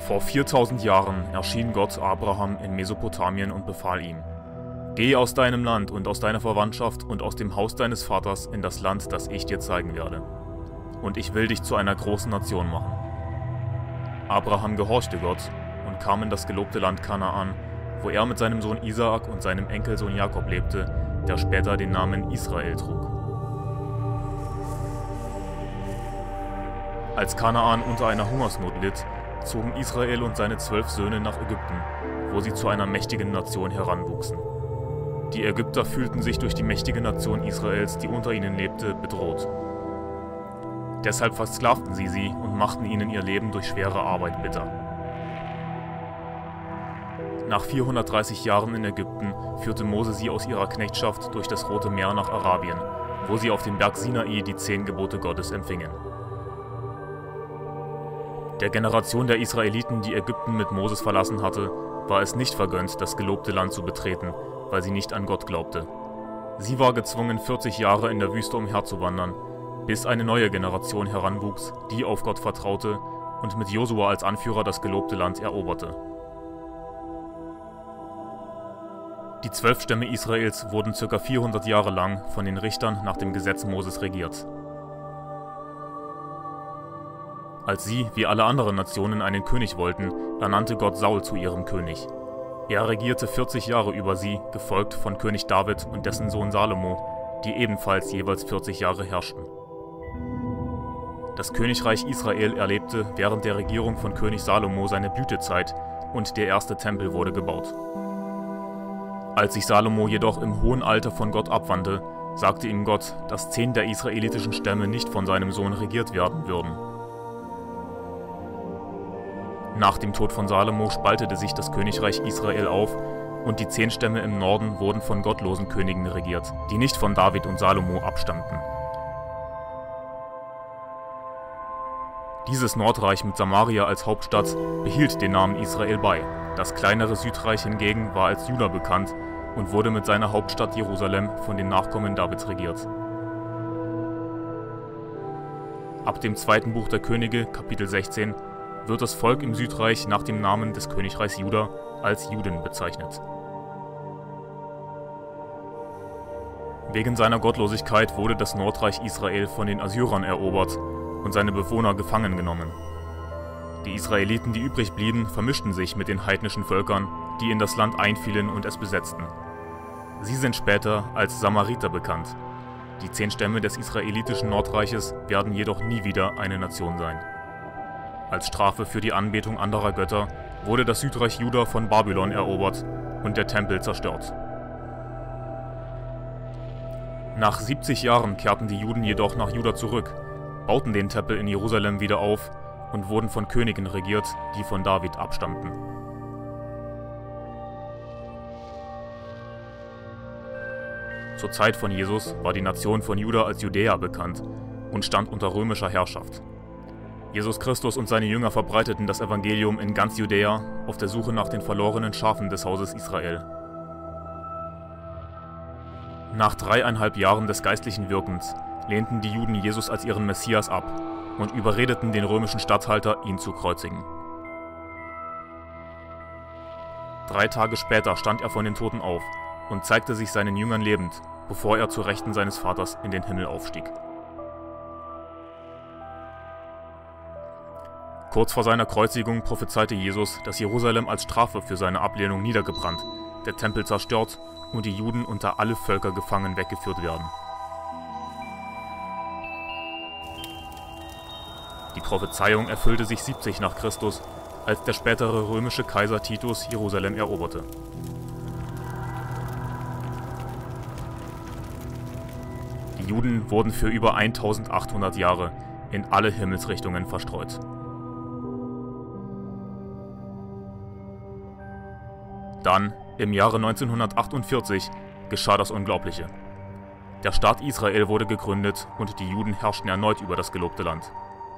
Vor 4000 Jahren erschien Gott Abraham in Mesopotamien und befahl ihm: Geh aus deinem Land und aus deiner Verwandtschaft und aus dem Haus deines Vaters in das Land, das ich dir zeigen werde. Und ich will dich zu einer großen Nation machen. Abraham gehorchte Gott und kam in das gelobte Land Kanaan, wo er mit seinem Sohn Isaak und seinem Enkelsohn Jakob lebte, der später den Namen Israel trug. Als Kanaan unter einer Hungersnot litt, zogen Israel und seine 12 Söhne nach Ägypten, wo sie zu einer mächtigen Nation heranwuchsen. Die Ägypter fühlten sich durch die mächtige Nation Israels, die unter ihnen lebte, bedroht. Deshalb versklavten sie und machten ihnen ihr Leben durch schwere Arbeit bitter. Nach 430 Jahren in Ägypten führte Mose sie aus ihrer Knechtschaft durch das Rote Meer nach Arabien, wo sie auf dem Berg Sinai die 10 Gebote Gottes empfingen. Der Generation der Israeliten, die Ägypten mit Moses verlassen hatte, war es nicht vergönnt, das gelobte Land zu betreten, weil sie nicht an Gott glaubte. Sie war gezwungen, 40 Jahre in der Wüste umherzuwandern, bis eine neue Generation heranwuchs, die auf Gott vertraute und mit Josua als Anführer das gelobte Land eroberte. Die 12 Stämme Israels wurden ca. 400 Jahre lang von den Richtern nach dem Gesetz Moses regiert. Als sie, wie alle anderen Nationen, einen König wollten, ernannte Gott Saul zu ihrem König. Er regierte 40 Jahre über sie, gefolgt von König David und dessen Sohn Salomo, die ebenfalls jeweils 40 Jahre herrschten. Das Königreich Israel erlebte während der Regierung von König Salomo seine Blütezeit und der erste Tempel wurde gebaut. Als sich Salomo jedoch im hohen Alter von Gott abwandte, sagte ihm Gott, dass 10 der israelitischen Stämme nicht von seinem Sohn regiert werden würden. Nach dem Tod von Salomo spaltete sich das Königreich Israel auf und die 10 Stämme im Norden wurden von gottlosen Königen regiert, die nicht von David und Salomo abstammten. Dieses Nordreich mit Samaria als Hauptstadt behielt den Namen Israel bei. Das kleinere Südreich hingegen war als Juda bekannt und wurde mit seiner Hauptstadt Jerusalem von den Nachkommen Davids regiert. Ab dem 2. Buch der Könige, Kapitel 16, wird das Volk im Südreich nach dem Namen des Königreichs Juda als Juden bezeichnet. Wegen seiner Gottlosigkeit wurde das Nordreich Israel von den Assyrern erobert und seine Bewohner gefangen genommen. Die Israeliten, die übrig blieben, vermischten sich mit den heidnischen Völkern, die in das Land einfielen und es besetzten. Sie sind später als Samariter bekannt. Die 10 Stämme des israelitischen Nordreiches werden jedoch nie wieder eine Nation sein. Als Strafe für die Anbetung anderer Götter wurde das Südreich Juda von Babylon erobert und der Tempel zerstört. Nach 70 Jahren kehrten die Juden jedoch nach Juda zurück, bauten den Tempel in Jerusalem wieder auf und wurden von Königen regiert, die von David abstammten. Zur Zeit von Jesus war die Nation von Juda als Judäa bekannt und stand unter römischer Herrschaft. Jesus Christus und seine Jünger verbreiteten das Evangelium in ganz Judäa auf der Suche nach den verlorenen Schafen des Hauses Israel. Nach 3,5 Jahren des geistlichen Wirkens lehnten die Juden Jesus als ihren Messias ab und überredeten den römischen Statthalter, ihn zu kreuzigen. 3 Tage später stand er von den Toten auf und zeigte sich seinen Jüngern lebend, bevor er zur Rechten seines Vaters in den Himmel aufstieg. Kurz vor seiner Kreuzigung prophezeite Jesus, dass Jerusalem als Strafe für seine Ablehnung niedergebrannt, der Tempel zerstört und die Juden unter alle Völker gefangen weggeführt werden. Die Prophezeiung erfüllte sich 70 nach Christus, als der spätere römische Kaiser Titus Jerusalem eroberte. Die Juden wurden für über 1800 Jahre in alle Himmelsrichtungen verstreut. Dann, im Jahre 1948, geschah das Unglaubliche. Der Staat Israel wurde gegründet und die Juden herrschten erneut über das gelobte Land.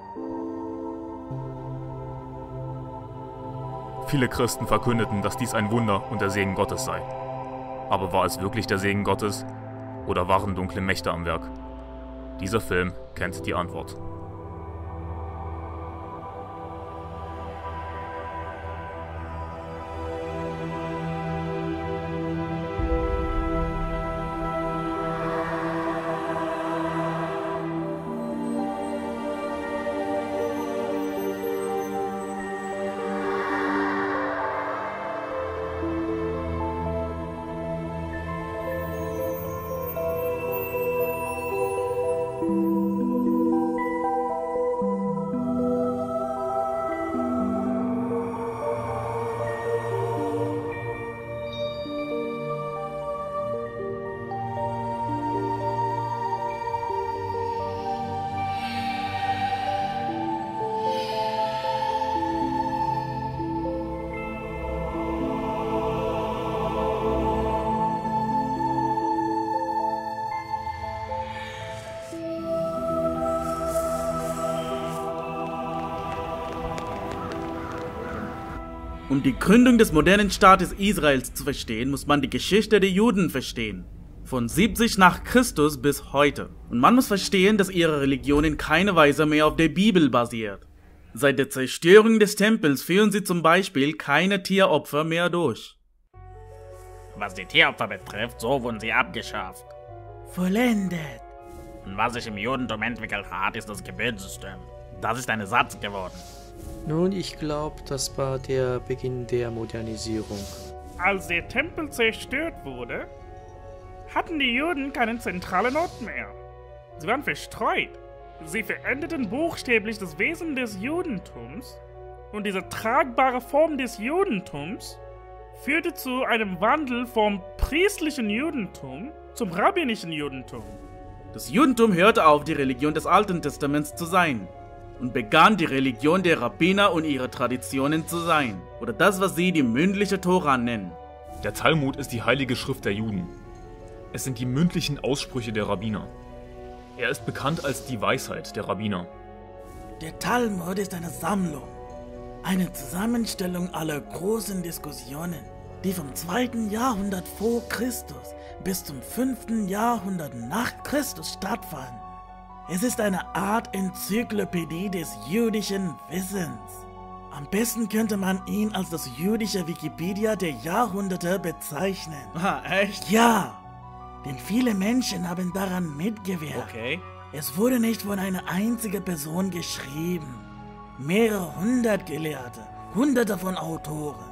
Viele Christen verkündeten, dass dies ein Wunder und der Segen Gottes sei. Aber war es wirklich der Segen Gottes oder waren dunkle Mächte am Werk? Dieser Film kennt die Antwort. Um die Gründung des modernen Staates Israels zu verstehen, muss man die Geschichte der Juden verstehen. Von 70 nach Christus bis heute. Und man muss verstehen, dass ihre Religion in keiner Weise mehr auf der Bibel basiert. Seit der Zerstörung des Tempels führen sie zum Beispiel keine Tieropfer mehr durch. Was die Tieropfer betrifft, so wurden sie abgeschafft. Vollendet. Und was sich im Judentum entwickelt hat, ist das Gebetssystem. Das ist ein Satz geworden. Nun, ich glaube, das war der Beginn der Modernisierung. Als der Tempel zerstört wurde, hatten die Juden keinen zentralen Ort mehr. Sie waren verstreut. Sie veränderten buchstäblich das Wesen des Judentums und diese tragbare Form des Judentums führte zu einem Wandel vom priestlichen Judentum zum rabbinischen Judentum. Das Judentum hörte auf, die Religion des Alten Testaments zu sein und begann die Religion der Rabbiner und ihre Traditionen zu sein, oder das, was sie die mündliche Tora nennen. Der Talmud ist die heilige Schrift der Juden. Es sind die mündlichen Aussprüche der Rabbiner. Er ist bekannt als die Weisheit der Rabbiner. Der Talmud ist eine Sammlung, eine Zusammenstellung aller großen Diskussionen, die vom 2. Jahrhundert vor Christus bis zum 5. Jahrhundert nach Christus stattfanden. Es ist eine Art Enzyklopädie des jüdischen Wissens. Am besten könnte man ihn als das jüdische Wikipedia der Jahrhunderte bezeichnen. Ah, echt? Ja, denn viele Menschen haben daran mitgewirkt. Okay. Es wurde nicht von einer einzigen Person geschrieben. Mehrere hundert Gelehrte, hunderte von Autoren.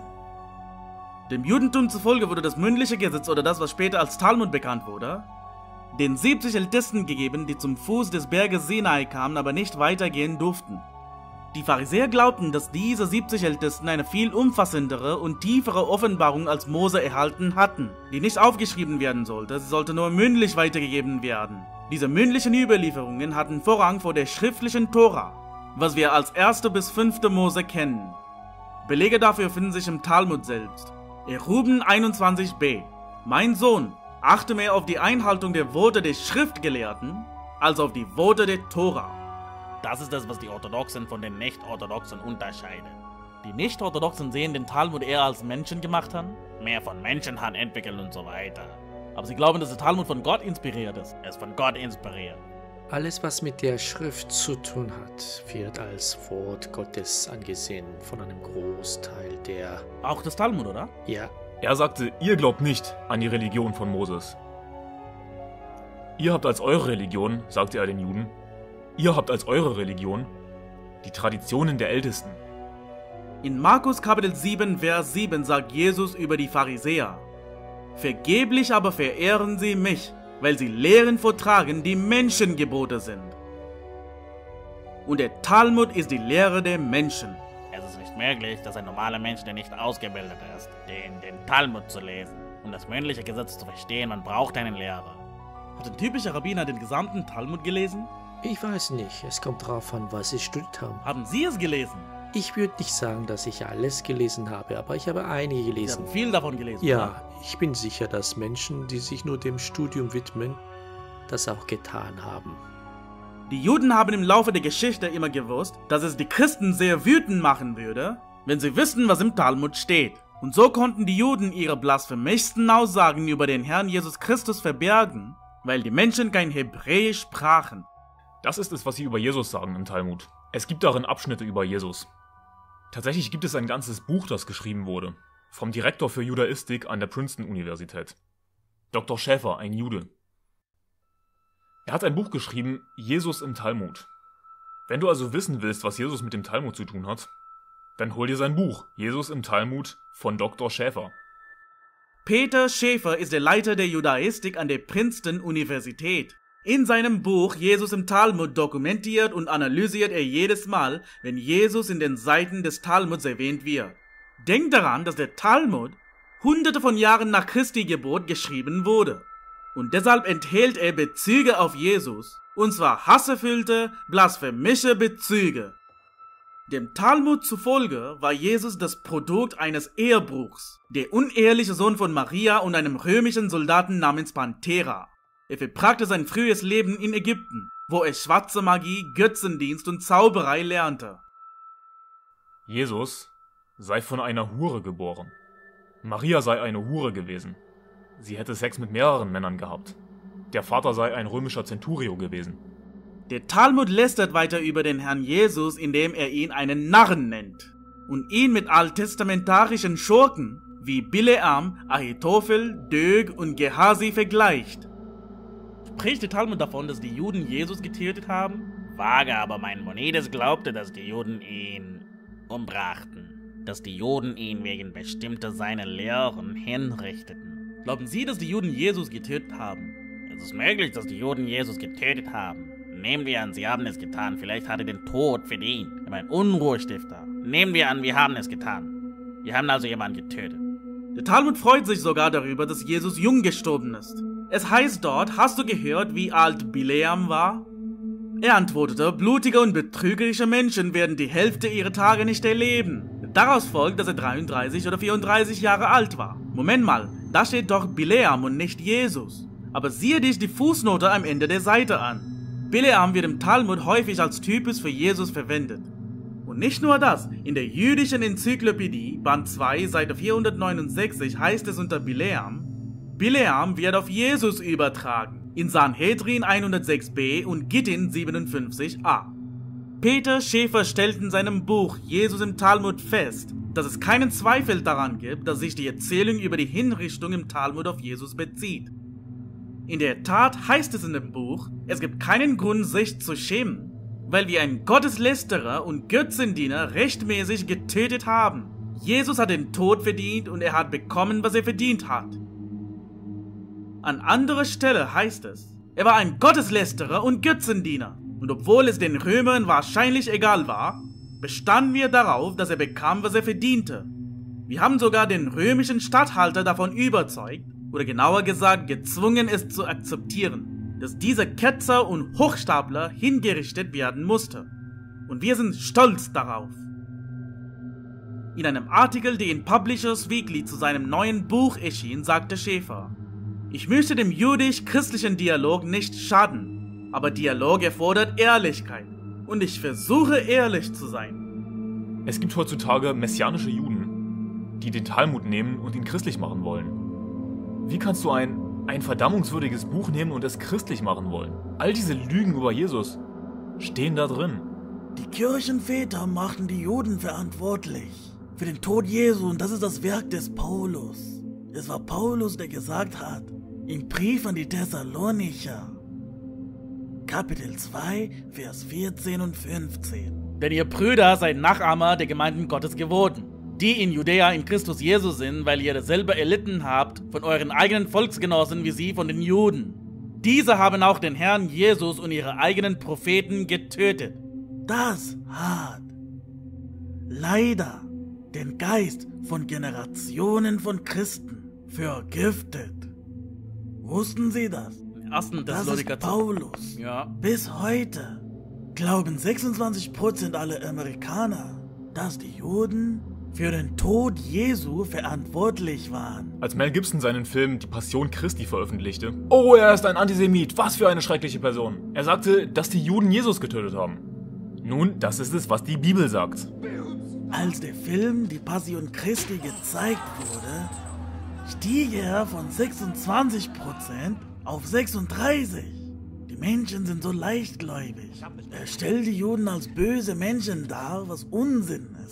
Dem Judentum zufolge wurde das mündliche Gesetz oder das, was später als Talmud bekannt wurde, den 70 Ältesten gegeben, die zum Fuß des Berges Sinai kamen, aber nicht weitergehen durften. Die Pharisäer glaubten, dass diese 70 Ältesten eine viel umfassendere und tiefere Offenbarung als Mose erhalten hatten, die nicht aufgeschrieben werden sollte, sie sollte nur mündlich weitergegeben werden. Diese mündlichen Überlieferungen hatten Vorrang vor der schriftlichen Tora, was wir als 1. bis 5. Mose kennen. Belege dafür finden sich im Talmud selbst. Eruben 21b. Mein Sohn, achte mehr auf die Einhaltung der Worte der Schriftgelehrten, als auf die Worte der Tora. Das ist das, was die Orthodoxen von den Nicht-Orthodoxen unterscheidet. Die Nicht-Orthodoxen sehen den Talmud eher als Menschen gemacht an, Mehr von Menschenhand entwickelt und so weiter. aber sie glauben, dass der Talmud von Gott inspiriert ist. Er ist von Gott inspiriert. Alles, was mit der Schrift zu tun hat, wird als Wort Gottes angesehen von einem Großteil der... Auch das Talmud, oder? Ja, Er sagte, ihr glaubt nicht an die Religion von Moses. Ihr habt als eure Religion, sagte er den Juden, ihr habt als eure Religion die Traditionen der Ältesten. In Markus Kapitel 7, Vers 7 sagt Jesus über die Pharisäer: Vergeblich aber verehren sie mich, weil sie Lehren vortragen, die Menschengebote sind. Und der Talmud ist die Lehre der Menschen. Es ist nicht möglich, dass ein normaler Mensch, der nicht ausgebildet ist, den Talmud zu lesen. Um das mündliche Gesetz zu verstehen, man braucht einen Lehrer. Hat ein typischer Rabbiner den gesamten Talmud gelesen? ich weiß nicht, es kommt drauf an, was Sie studiert haben. Haben Sie es gelesen? Ich würde nicht sagen, dass ich alles gelesen habe, aber ich habe einige Sie gelesen. haben viel davon gelesen. Ja, ich bin sicher, dass Menschen, die sich nur dem Studium widmen, das auch getan haben. Die Juden haben im Laufe der Geschichte immer gewusst, dass es die Christen sehr wütend machen würde, wenn sie wüssten, was im Talmud steht. Und so konnten die Juden ihre blasphemischsten Aussagen über den Herrn Jesus Christus verbergen, weil die Menschen kein Hebräisch sprachen. Das ist es, was sie über Jesus sagen im Talmud. Es gibt darin Abschnitte über Jesus. Tatsächlich gibt es ein ganzes Buch, das geschrieben wurde. Vom Direktor für Judaistik an der Princeton-Universität. Dr. Schäfer, ein Jude. Er hat ein Buch geschrieben, Jesus im Talmud. Wenn du also wissen willst, was Jesus mit dem Talmud zu tun hat, dann hol dir sein Buch, Jesus im Talmud, von Dr. Schäfer. Peter Schäfer ist der Leiter der Judaistik an der Princeton-Universität. In seinem Buch Jesus im Talmud dokumentiert und analysiert er jedes Mal, wenn Jesus in den Seiten des Talmuds erwähnt wird. Denkt daran, dass der Talmud hunderte von Jahren nach Christi Geburt geschrieben wurde. Und deshalb enthält er Bezüge auf Jesus, und zwar hasserfüllte, blasphemische Bezüge. Dem Talmud zufolge war Jesus das Produkt eines Ehebruchs, der uneheliche Sohn von Maria und einem römischen Soldaten namens Panthera. Er verbrachte sein frühes Leben in Ägypten, wo er schwarze Magie, Götzendienst und Zauberei lernte. Jesus sei von einer Hure geboren. Maria sei eine Hure gewesen. Sie hätte Sex mit mehreren Männern gehabt. Der Vater sei ein römischer Centurio gewesen. Der Talmud lästert weiter über den Herrn Jesus, indem er ihn einen Narren nennt und ihn mit alttestamentarischen Schurken wie Bileam, Ahitophel, Dög und Gehasi vergleicht. Spricht der Talmud davon, dass die Juden Jesus getötet haben? Vage, aber Maimonides glaubte, dass die Juden ihn umbrachten. Dass die Juden ihn wegen bestimmter seiner Lehren hinrichteten. Glauben Sie, dass die Juden Jesus getötet haben? Es ist möglich, dass die Juden Jesus getötet haben. Nehmen wir an, sie haben es getan. Vielleicht hat er den Tod verdient. Er war ein Unruhestifter. Nehmen wir an, wir haben es getan. Wir haben also jemanden getötet. Der Talmud freut sich sogar darüber, dass Jesus jung gestorben ist. Es heißt dort, hast du gehört, wie alt Bileam war? Er antwortete, blutige und betrügerische Menschen werden die Hälfte ihrer Tage nicht erleben. Daraus folgt, dass er 33 oder 34 Jahre alt war. Moment mal, da steht doch Bileam und nicht Jesus. Aber siehe dich die Fußnote am Ende der Seite an. Bileam wird im Talmud häufig als Typus für Jesus verwendet. Und nicht nur das, in der jüdischen Enzyklopädie, Band 2, Seite 469 heißt es unter Bileam, Bileam wird auf Jesus übertragen, in Sanhedrin 106b und Gittin 57a. Peter Schäfer stellt in seinem Buch Jesus im Talmud fest, dass es keinen Zweifel daran gibt, dass sich die Erzählung über die Hinrichtung im Talmud auf Jesus bezieht. In der Tat heißt es in dem Buch, es gibt keinen Grund, sich zu schämen, weil wir einen Gotteslästerer und Götzendiener rechtmäßig getötet haben. Jesus hat den Tod verdient und er hat bekommen, was er verdient hat. An anderer Stelle heißt es, er war ein Gotteslästerer und Götzendiener. Und obwohl es den Römern wahrscheinlich egal war, bestanden wir darauf, dass er bekam, was er verdiente. Wir haben sogar den römischen Statthalter davon überzeugt, oder genauer gesagt gezwungen, es zu akzeptieren, dass dieser Ketzer und Hochstapler hingerichtet werden musste. Und wir sind stolz darauf. In einem Artikel, der in Publishers Weekly zu seinem neuen Buch erschien, sagte Schäfer, ich möchte dem jüdisch-christlichen Dialog nicht schaden, aber Dialog erfordert Ehrlichkeit. Und ich versuche ehrlich zu sein. Es gibt heutzutage messianische Juden, die den Talmud nehmen und ihn christlich machen wollen. Wie kannst du ein verdammungswürdiges Buch nehmen und es christlich machen wollen? All diese Lügen über Jesus stehen da drin. Die Kirchenväter machten die Juden verantwortlich für den Tod Jesu und das ist das Werk des Paulus. Es war Paulus, der gesagt hat, im Brief an die Thessalonicher, Kapitel 2, Vers 14 und 15. Denn ihr Brüder seid Nachahmer der Gemeinden Gottes geworden, die in Judäa in Christus Jesus sind, weil ihr dasselbe erlitten habt von euren eigenen Volksgenossen wie sie von den Juden. Diese haben auch den Herrn Jesus und ihre eigenen Propheten getötet. Das hat leider den Geist von Generationen von Christen vergiftet. Wussten Sie das? Das ist Paulus. Ja. Bis heute glauben 26% aller Amerikaner, dass die Juden für den Tod Jesu verantwortlich waren. Als Mel Gibson seinen Film Die Passion Christi veröffentlichte, oh, er ist ein Antisemit, was für eine schreckliche Person. Er sagte, dass die Juden Jesus getötet haben. Nun, das ist es, was die Bibel sagt. Als der Film Die Passion Christi gezeigt wurde, stieg er von 26% auf 36%. Die Menschen sind so leichtgläubig. Er stellt die Juden als böse Menschen dar, was Unsinn ist.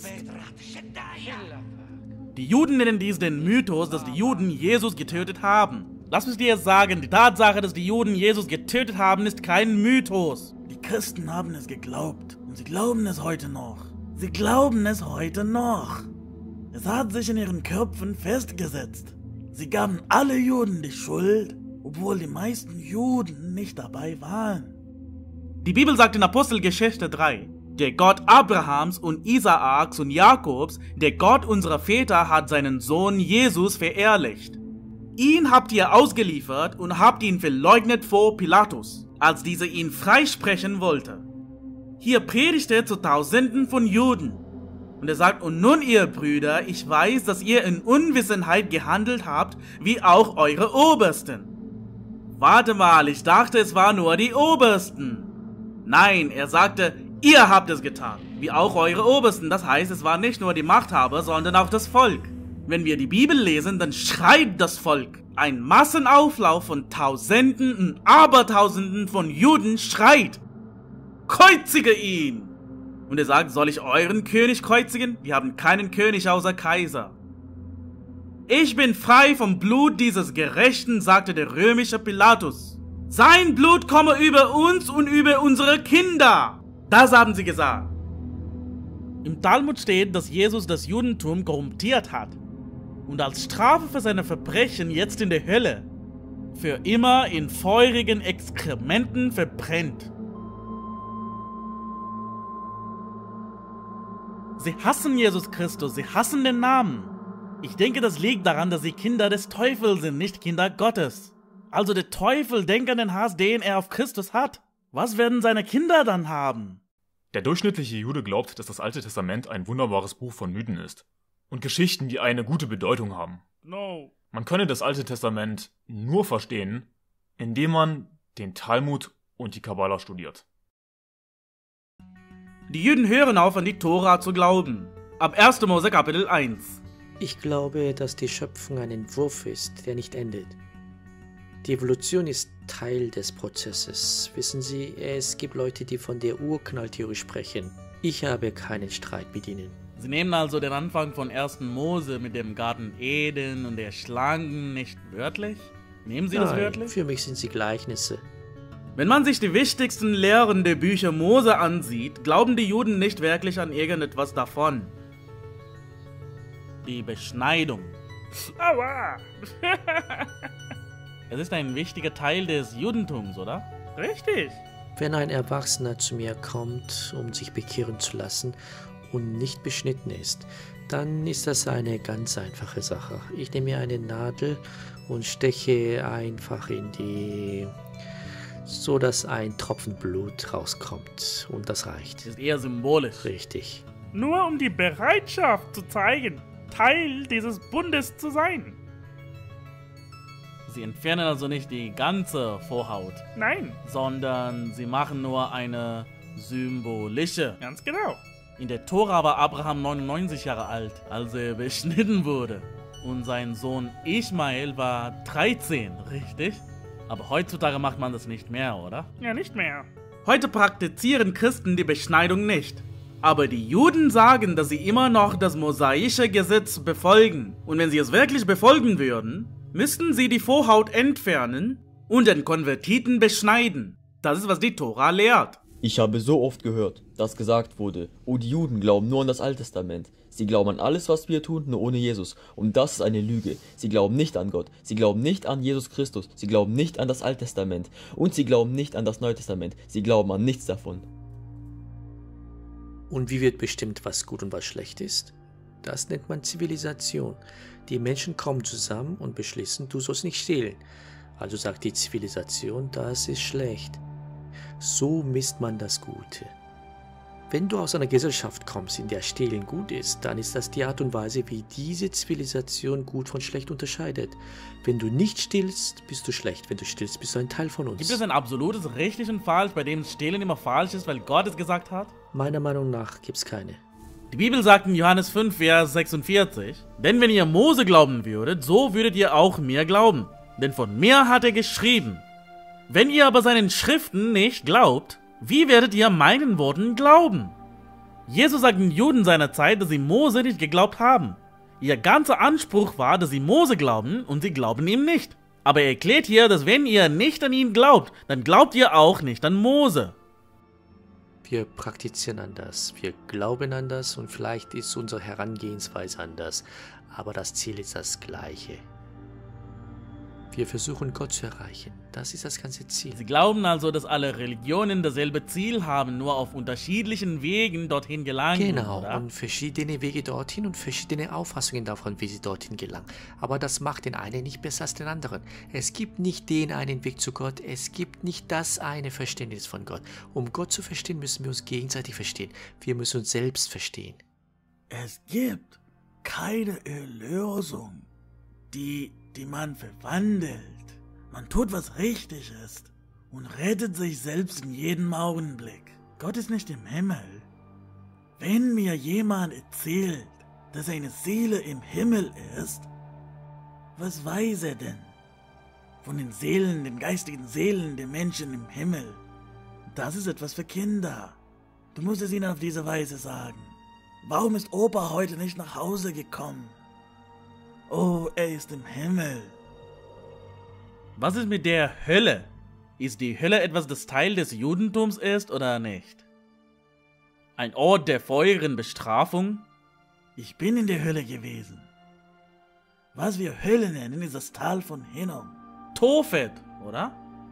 Die Juden nennen dies den Mythos, dass die Juden Jesus getötet haben. Lass mich dir sagen, die Tatsache, dass die Juden Jesus getötet haben, ist kein Mythos. Die Christen haben es geglaubt und sie glauben es heute noch. Sie glauben es heute noch. Es hat sich in ihren Köpfen festgesetzt. Sie gaben alle Juden die Schuld, obwohl die meisten Juden nicht dabei waren. Die Bibel sagt in Apostelgeschichte 3, der Gott Abrahams und Isaaks und Jakobs, der Gott unserer Väter, hat seinen Sohn Jesus verherrlicht. Ihn habt ihr ausgeliefert und habt ihn verleugnet vor Pilatus, als dieser ihn freisprechen wollte. Hier predigt er zu Tausenden von Juden. Und er sagt, und nun ihr Brüder, ich weiß, dass ihr in Unwissenheit gehandelt habt, wie auch eure Obersten. Warte mal, ich dachte, es waren nur die Obersten. Nein, er sagte, Ihr habt es getan, wie auch eure Obersten. Das heißt, es waren nicht nur die Machthaber, sondern auch das Volk. Wenn wir die Bibel lesen, dann schreit das Volk. Ein Massenauflauf von Tausenden und Abertausenden von Juden schreit: Kreuzige ihn! Und er sagt, soll ich euren König kreuzigen? Wir haben keinen König außer Kaiser. Ich bin frei vom Blut dieses Gerechten, sagte der römische Pilatus. Sein Blut komme über uns und über unsere Kinder. Das haben sie gesagt. Im Talmud steht, dass Jesus das Judentum korrumpiert hat und als Strafe für seine Verbrechen jetzt in der Hölle für immer in feurigen Exkrementen verbrennt. Sie hassen Jesus Christus, sie hassen den Namen. Ich denke, das liegt daran, dass sie Kinder des Teufels sind, nicht Kinder Gottes. Also der Teufel denkt an den Hass, den er auf Christus hat. Was werden seine Kinder dann haben? Der durchschnittliche Jude glaubt, dass das Alte Testament ein wunderbares Buch von Mythen ist und Geschichten, die eine gute Bedeutung haben. No. Man könne das Alte Testament nur verstehen, indem man den Talmud und die Kabbala studiert. Die Juden hören auf, an die Tora zu glauben. Ab 1. Mose Kapitel 1. Ich glaube, dass die Schöpfung ein Entwurf ist, der nicht endet. Die Evolution ist Teil des Prozesses. Wissen Sie, es gibt Leute, die von der Urknalltheorie sprechen. Ich habe keinen Streit mit ihnen. Sie nehmen also den Anfang von 1. Mose mit dem Garten Eden und der Schlangen nicht wörtlich? Nehmen Sie das Nein, wörtlich? für mich sind sie Gleichnisse. Wenn man sich die wichtigsten Lehren der Bücher Mose ansieht, glauben die Juden nicht wirklich an irgendetwas davon. Die Beschneidung. Aua. Es ist ein wichtiger Teil des Judentums, oder? Richtig. Wenn ein Erwachsener zu mir kommt, um sich bekehren zu lassen und nicht beschnitten ist, dann ist das eine ganz einfache Sache. Ich nehme mir eine Nadel und steche einfach in die, so dass ein Tropfen Blut rauskommt, und das reicht. Das ist eher symbolisch. Richtig. Nur um die Bereitschaft zu zeigen, Teil dieses Bundes zu sein. Sie entfernen also nicht die ganze Vorhaut, Nein, sondern sie machen nur eine symbolische. ganz genau. In der Tora war Abraham 99 Jahre alt, als er beschnitten wurde. Und sein Sohn Ismael war 13, richtig? Aber heutzutage macht man das nicht mehr, oder? Ja, nicht mehr. Heute praktizieren Christen die Beschneidung nicht. Aber die Juden sagen, dass sie immer noch das mosaische Gesetz befolgen. Und wenn sie es wirklich befolgen würden, müssten sie die Vorhaut entfernen und den Konvertiten beschneiden. Das ist, was die Tora lehrt. Ich habe so oft gehört, dass gesagt wurde, oh, die Juden glauben nur an das Alte Testament. Sie glauben an alles, was wir tun, nur ohne Jesus. Und das ist eine Lüge. Sie glauben nicht an Gott. Sie glauben nicht an Jesus Christus. Sie glauben nicht an das Alte Testament. Und sie glauben nicht an das Neue Testament. Sie glauben an nichts davon. Und wie wird bestimmt, was gut und was schlecht ist? Das nennt man Zivilisation. Die Menschen kommen zusammen und beschließen, du sollst nicht stehlen. Also sagt die Zivilisation, das ist schlecht. So misst man das Gute. Wenn du aus einer Gesellschaft kommst, in der Stehlen gut ist, dann ist das die Art und Weise, wie diese Zivilisation gut von schlecht unterscheidet. Wenn du nicht stiehlst, bist du schlecht. Wenn du stiehlst, bist du ein Teil von uns. Gibt es ein absolutes richtig und falsch, bei dem Stehlen immer falsch ist, weil Gott es gesagt hat? Meiner Meinung nach gibt es keine. Die Bibel sagt in Johannes 5, Vers 46, denn wenn ihr Mose glauben würdet, so würdet ihr auch mir glauben. Denn von mir hat er geschrieben. Wenn ihr aber seinen Schriften nicht glaubt, wie werdet ihr meinen Worten glauben? Jesus sagt den Juden seiner Zeit, dass sie Mose nicht geglaubt haben. Ihr ganzer Anspruch war, dass sie Mose glauben, und sie glauben ihm nicht. Aber er erklärt hier, dass wenn ihr nicht an ihn glaubt, dann glaubt ihr auch nicht an Mose. Wir praktizieren anders, wir glauben anders und vielleicht ist unsere Herangehensweise anders, aber das Ziel ist das gleiche. Wir versuchen Gott zu erreichen, das ist das ganze Ziel. Sie glauben also, dass alle Religionen dasselbe Ziel haben, nur auf unterschiedlichen Wegen dorthin gelangen, Genau, oder? und verschiedene Wege dorthin und verschiedene Auffassungen davon, wie sie dorthin gelangen. Aber das macht den einen nicht besser als den anderen. Es gibt nicht den einen Weg zu Gott, es gibt nicht das eine Verständnis von Gott. Um Gott zu verstehen, müssen wir uns gegenseitig verstehen. Wir müssen uns selbst verstehen. Es gibt keine Erlösung, die man verwandelt. Man tut, was richtig ist und rettet sich selbst in jedem Augenblick. Gott ist nicht im Himmel. Wenn mir jemand erzählt, dass eine Seele im Himmel ist, was weiß er denn von den Seelen, den geistigen Seelen der Menschen im Himmel? Das ist etwas für Kinder. Du musst es ihnen auf diese Weise sagen. Warum ist Opa heute nicht nach Hause gekommen? Oh, er ist im Himmel. Was ist mit der Hölle? Ist die Hölle etwas, das Teil des Judentums ist oder nicht? Ein Ort der feurigen Bestrafung? Ich bin in der Hölle gewesen. Was wir Hölle nennen, ist das Tal von Hinnom. Tophet, oder?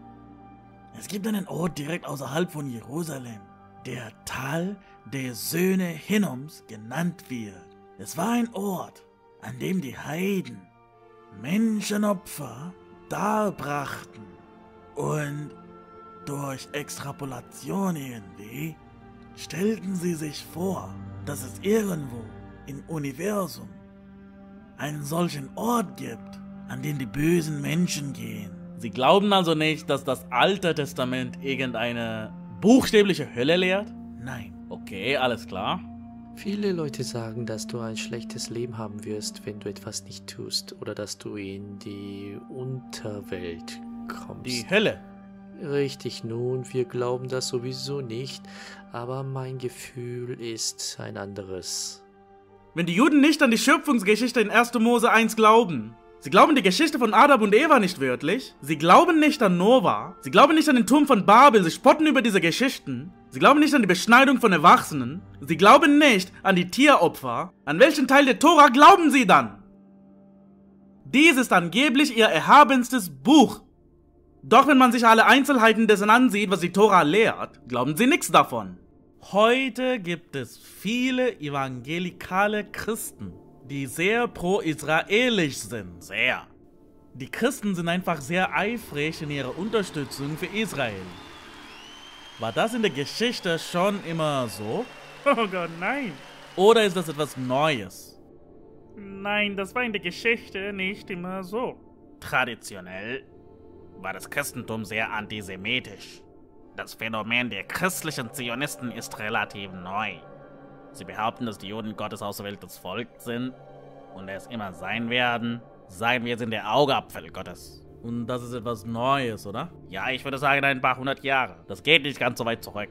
Es gibt einen Ort direkt außerhalb von Jerusalem, der Tal der Söhne Hinnoms genannt wird. Es war ein Ort, an dem die Heiden Menschenopfer darbrachten und durch Extrapolation irgendwie stellten sie sich vor, dass es irgendwo im Universum einen solchen Ort gibt, an den die bösen Menschen gehen. Sie glauben also nicht, dass das Alte Testament irgendeine buchstäbliche Hölle lehrt? Nein. Okay, alles klar. Viele Leute sagen, dass du ein schlechtes Leben haben wirst, wenn du etwas nicht tust, oder dass du in die Unterwelt kommst. Die Hölle. Richtig, nun, wir glauben das sowieso nicht, aber mein Gefühl ist ein anderes. Wenn die Juden nicht an die Schöpfungsgeschichte in 1. Mose 1 glauben, sie glauben die Geschichte von Adam und Eva nicht wörtlich, sie glauben nicht an Noah, sie glauben nicht an den Turm von Babel, sie spotten über diese Geschichten, sie glauben nicht an die Beschneidung von Erwachsenen, sie glauben nicht an die Tieropfer, an welchen Teil der Tora glauben sie dann? Dies ist angeblich ihr erhabenstes Buch. Doch wenn man sich alle Einzelheiten dessen ansieht, was die Tora lehrt, glauben sie nichts davon. Heute gibt es viele evangelikale Christen, die sehr pro-israelisch sind. Sehr. Die Christen sind einfach sehr eifrig in ihrer Unterstützung für Israel. War das in der Geschichte schon immer so? Oh Gott, nein. Oder ist das etwas Neues? Nein, das war in der Geschichte nicht immer so. Traditionell war das Christentum sehr antisemitisch. Das Phänomen der christlichen Zionisten ist relativ neu. Sie behaupten, dass die Juden Gottes auserwähltes Volk sind und es immer sein werden. Sagen wir, sind der Augapfel Gottes. Und das ist etwas Neues, oder? Ja, ich würde sagen, ein paar hundert Jahre. Das geht nicht ganz so weit zurück.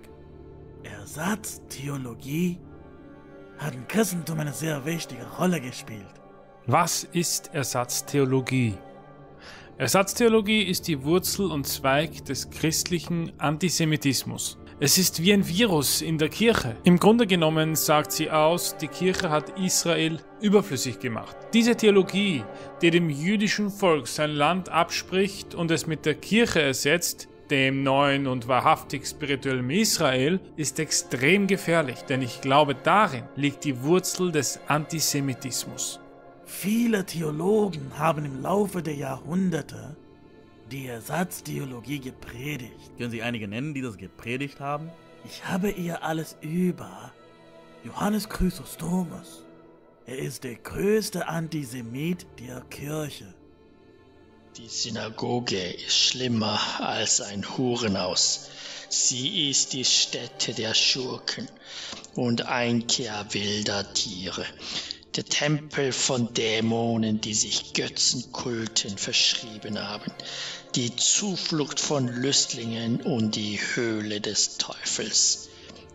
Ersatztheologie hat im Christentum eine sehr wichtige Rolle gespielt. Was ist Ersatztheologie? Ersatztheologie ist die Wurzel und Zweig des christlichen Antisemitismus. Es ist wie ein Virus in der Kirche. Im Grunde genommen sagt sie aus, die Kirche hat Israel überflüssig gemacht. Diese Theologie, die dem jüdischen Volk sein Land abspricht und es mit der Kirche ersetzt, dem neuen und wahrhaftig spirituellen Israel, ist extrem gefährlich, denn ich glaube, darin liegt die Wurzel des Antisemitismus. Viele Theologen haben im Laufe der Jahrhunderte die Ersatztheologie gepredigt. Können Sie einige nennen, die das gepredigt haben? Ich habe ihr alles über Johannes Chrysostomus. Er ist der größte Antisemit der Kirche. Die Synagoge ist schlimmer als ein Hurenhaus. Sie ist die Stätte der Schurken und Einkehr wilder Tiere. Der Tempel von Dämonen, die sich Götzenkulten verschrieben haben, die Zuflucht von Lüstlingen und die Höhle des Teufels.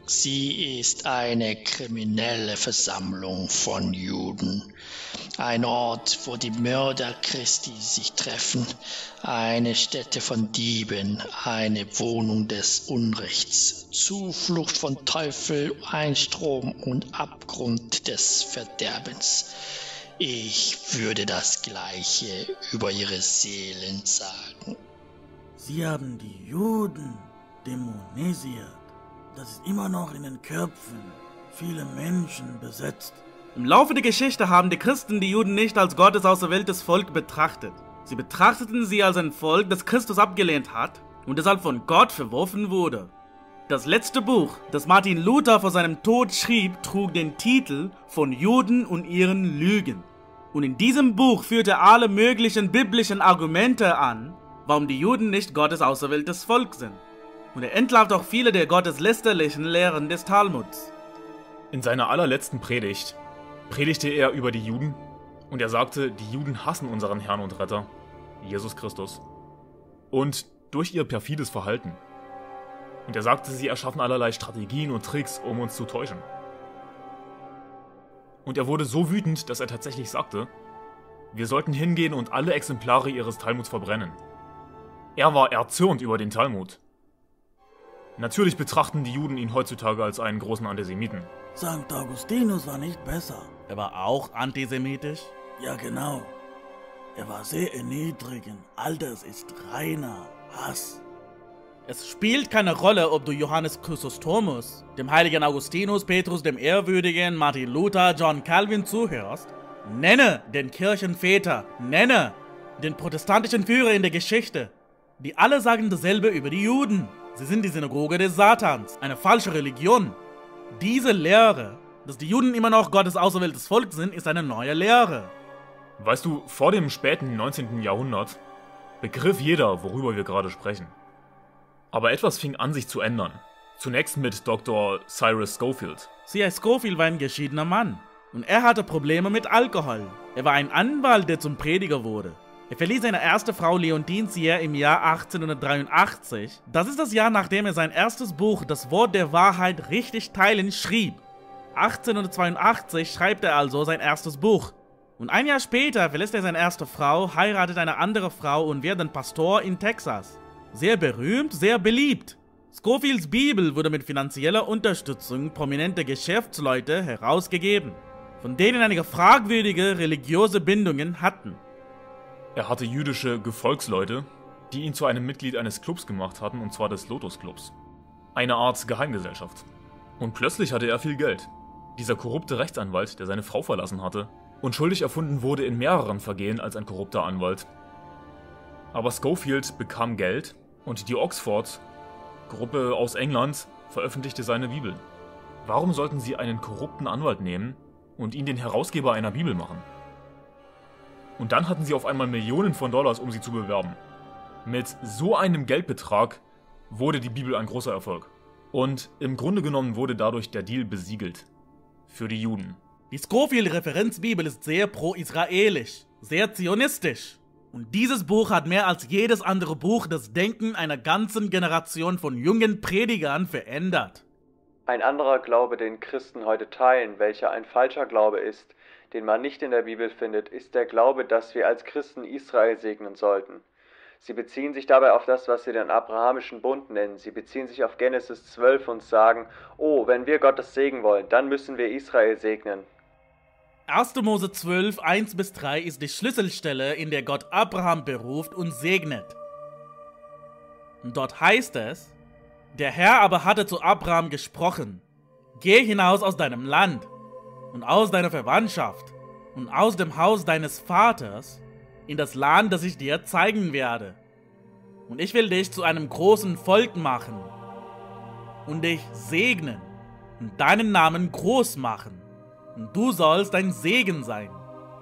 Sie ist eine kriminelle Versammlung von Juden, ein Ort, wo die Mörder Christi sich treffen, eine Stätte von Dieben, eine Wohnung des Unrechts, Zuflucht von Teufel, ein Strom und Abgrund des Verderbens. Ich würde das Gleiche über ihre Seelen sagen. Sie haben die Juden dämonisiert. Das ist immer noch in den Köpfen vieler Menschen besetzt. Im Laufe der Geschichte haben die Christen die Juden nicht als Gottes auserwähltes Volk betrachtet. Sie betrachteten sie als ein Volk, das Christus abgelehnt hat und deshalb von Gott verworfen wurde. Das letzte Buch, das Martin Luther vor seinem Tod schrieb, trug den Titel Von Juden und ihren Lügen. Und in diesem Buch führte er alle möglichen biblischen Argumente an, warum die Juden nicht Gottes auserwähltes Volk sind. Und er entlarvt auch viele der gotteslästerlichen Lehren des Talmuds. In seiner allerletzten Predigt predigte er über die Juden und er sagte, die Juden hassen unseren Herrn und Retter, Jesus Christus. Und durch ihr perfides Verhalten. Und er sagte, sie erschaffen allerlei Strategien und Tricks, um uns zu täuschen. Und er wurde so wütend, dass er tatsächlich sagte, wir sollten hingehen und alle Exemplare ihres Talmuds verbrennen. Er war erzürnt über den Talmud. Natürlich betrachten die Juden ihn heutzutage als einen großen Antisemiten. St. Augustinus war nicht besser. Er war auch antisemitisch? Ja, genau. Er war sehr erniedrigend. All das ist reiner Hass. Es spielt keine Rolle, ob du Johannes Chrysostomus, dem heiligen Augustinus, Petrus dem Ehrwürdigen, Martin Luther, John Calvin zuhörst. Nenne den Kirchenväter, nenne den protestantischen Führer in der Geschichte. Die alle sagen dasselbe über die Juden. Sie sind die Synagoge des Satans, eine falsche Religion. Diese Lehre, dass die Juden immer noch Gottes auserwähltes Volk sind, ist eine neue Lehre. Weißt du, vor dem späten 19. Jahrhundert begriff jeder, worüber wir gerade sprechen. Aber etwas fing an, sich zu ändern. Zunächst mit Dr. Cyrus Scofield. C.I. Scofield war ein geschiedener Mann. Und er hatte Probleme mit Alkohol. Er war ein Anwalt, der zum Prediger wurde. Er verließ seine erste Frau Leontitia im Jahr 1883. Das ist das Jahr, nachdem er sein erstes Buch, Das Wort der Wahrheit, richtig teilen, schrieb. 1882 schreibt er also sein erstes Buch. Und ein Jahr später verlässt er seine erste Frau, heiratet eine andere Frau und wird dann Pastor in Texas. Sehr berühmt, sehr beliebt. Scofields Bibel wurde mit finanzieller Unterstützung prominenter Geschäftsleute herausgegeben, von denen einige fragwürdige religiöse Bindungen hatten. Er hatte jüdische Gefolgsleute, die ihn zu einem Mitglied eines Clubs gemacht hatten, und zwar des Lotus Clubs. Eine Art Geheimgesellschaft. Und plötzlich hatte er viel Geld. Dieser korrupte Rechtsanwalt, der seine Frau verlassen hatte und schuldig erfunden wurde in mehreren Vergehen als ein korrupter Anwalt. Aber Scofield bekam Geld und die Oxford-Gruppe aus England veröffentlichte seine Bibel. Warum sollten sie einen korrupten Anwalt nehmen und ihn den Herausgeber einer Bibel machen? Und dann hatten sie auf einmal Millionen von Dollars, um sie zu bewerben. Mit so einem Geldbetrag wurde die Bibel ein großer Erfolg. Und im Grunde genommen wurde dadurch der Deal besiegelt. Für die Juden. Die Scofield-Referenzbibel ist sehr pro-israelisch, sehr zionistisch. Und dieses Buch hat mehr als jedes andere Buch das Denken einer ganzen Generation von jungen Predigern verändert. Ein anderer Glaube, den Christen heute teilen, welcher ein falscher Glaube ist, den man nicht in der Bibel findet, ist der Glaube, dass wir als Christen Israel segnen sollten. Sie beziehen sich dabei auf das, was sie den Abrahamischen Bund nennen. Sie beziehen sich auf Genesis 12 und sagen, oh, wenn wir Gottes Segen wollen, dann müssen wir Israel segnen. 1. Mose 12, 1-3 ist die Schlüsselstelle, in der Gott Abraham beruft und segnet. Und dort heißt es, der Herr aber hatte zu Abraham gesprochen, geh hinaus aus deinem Land und aus deiner Verwandtschaft und aus dem Haus deines Vaters in das Land, das ich dir zeigen werde. Und ich will dich zu einem großen Volk machen und dich segnen und deinen Namen groß machen. Und du sollst ein Segen sein.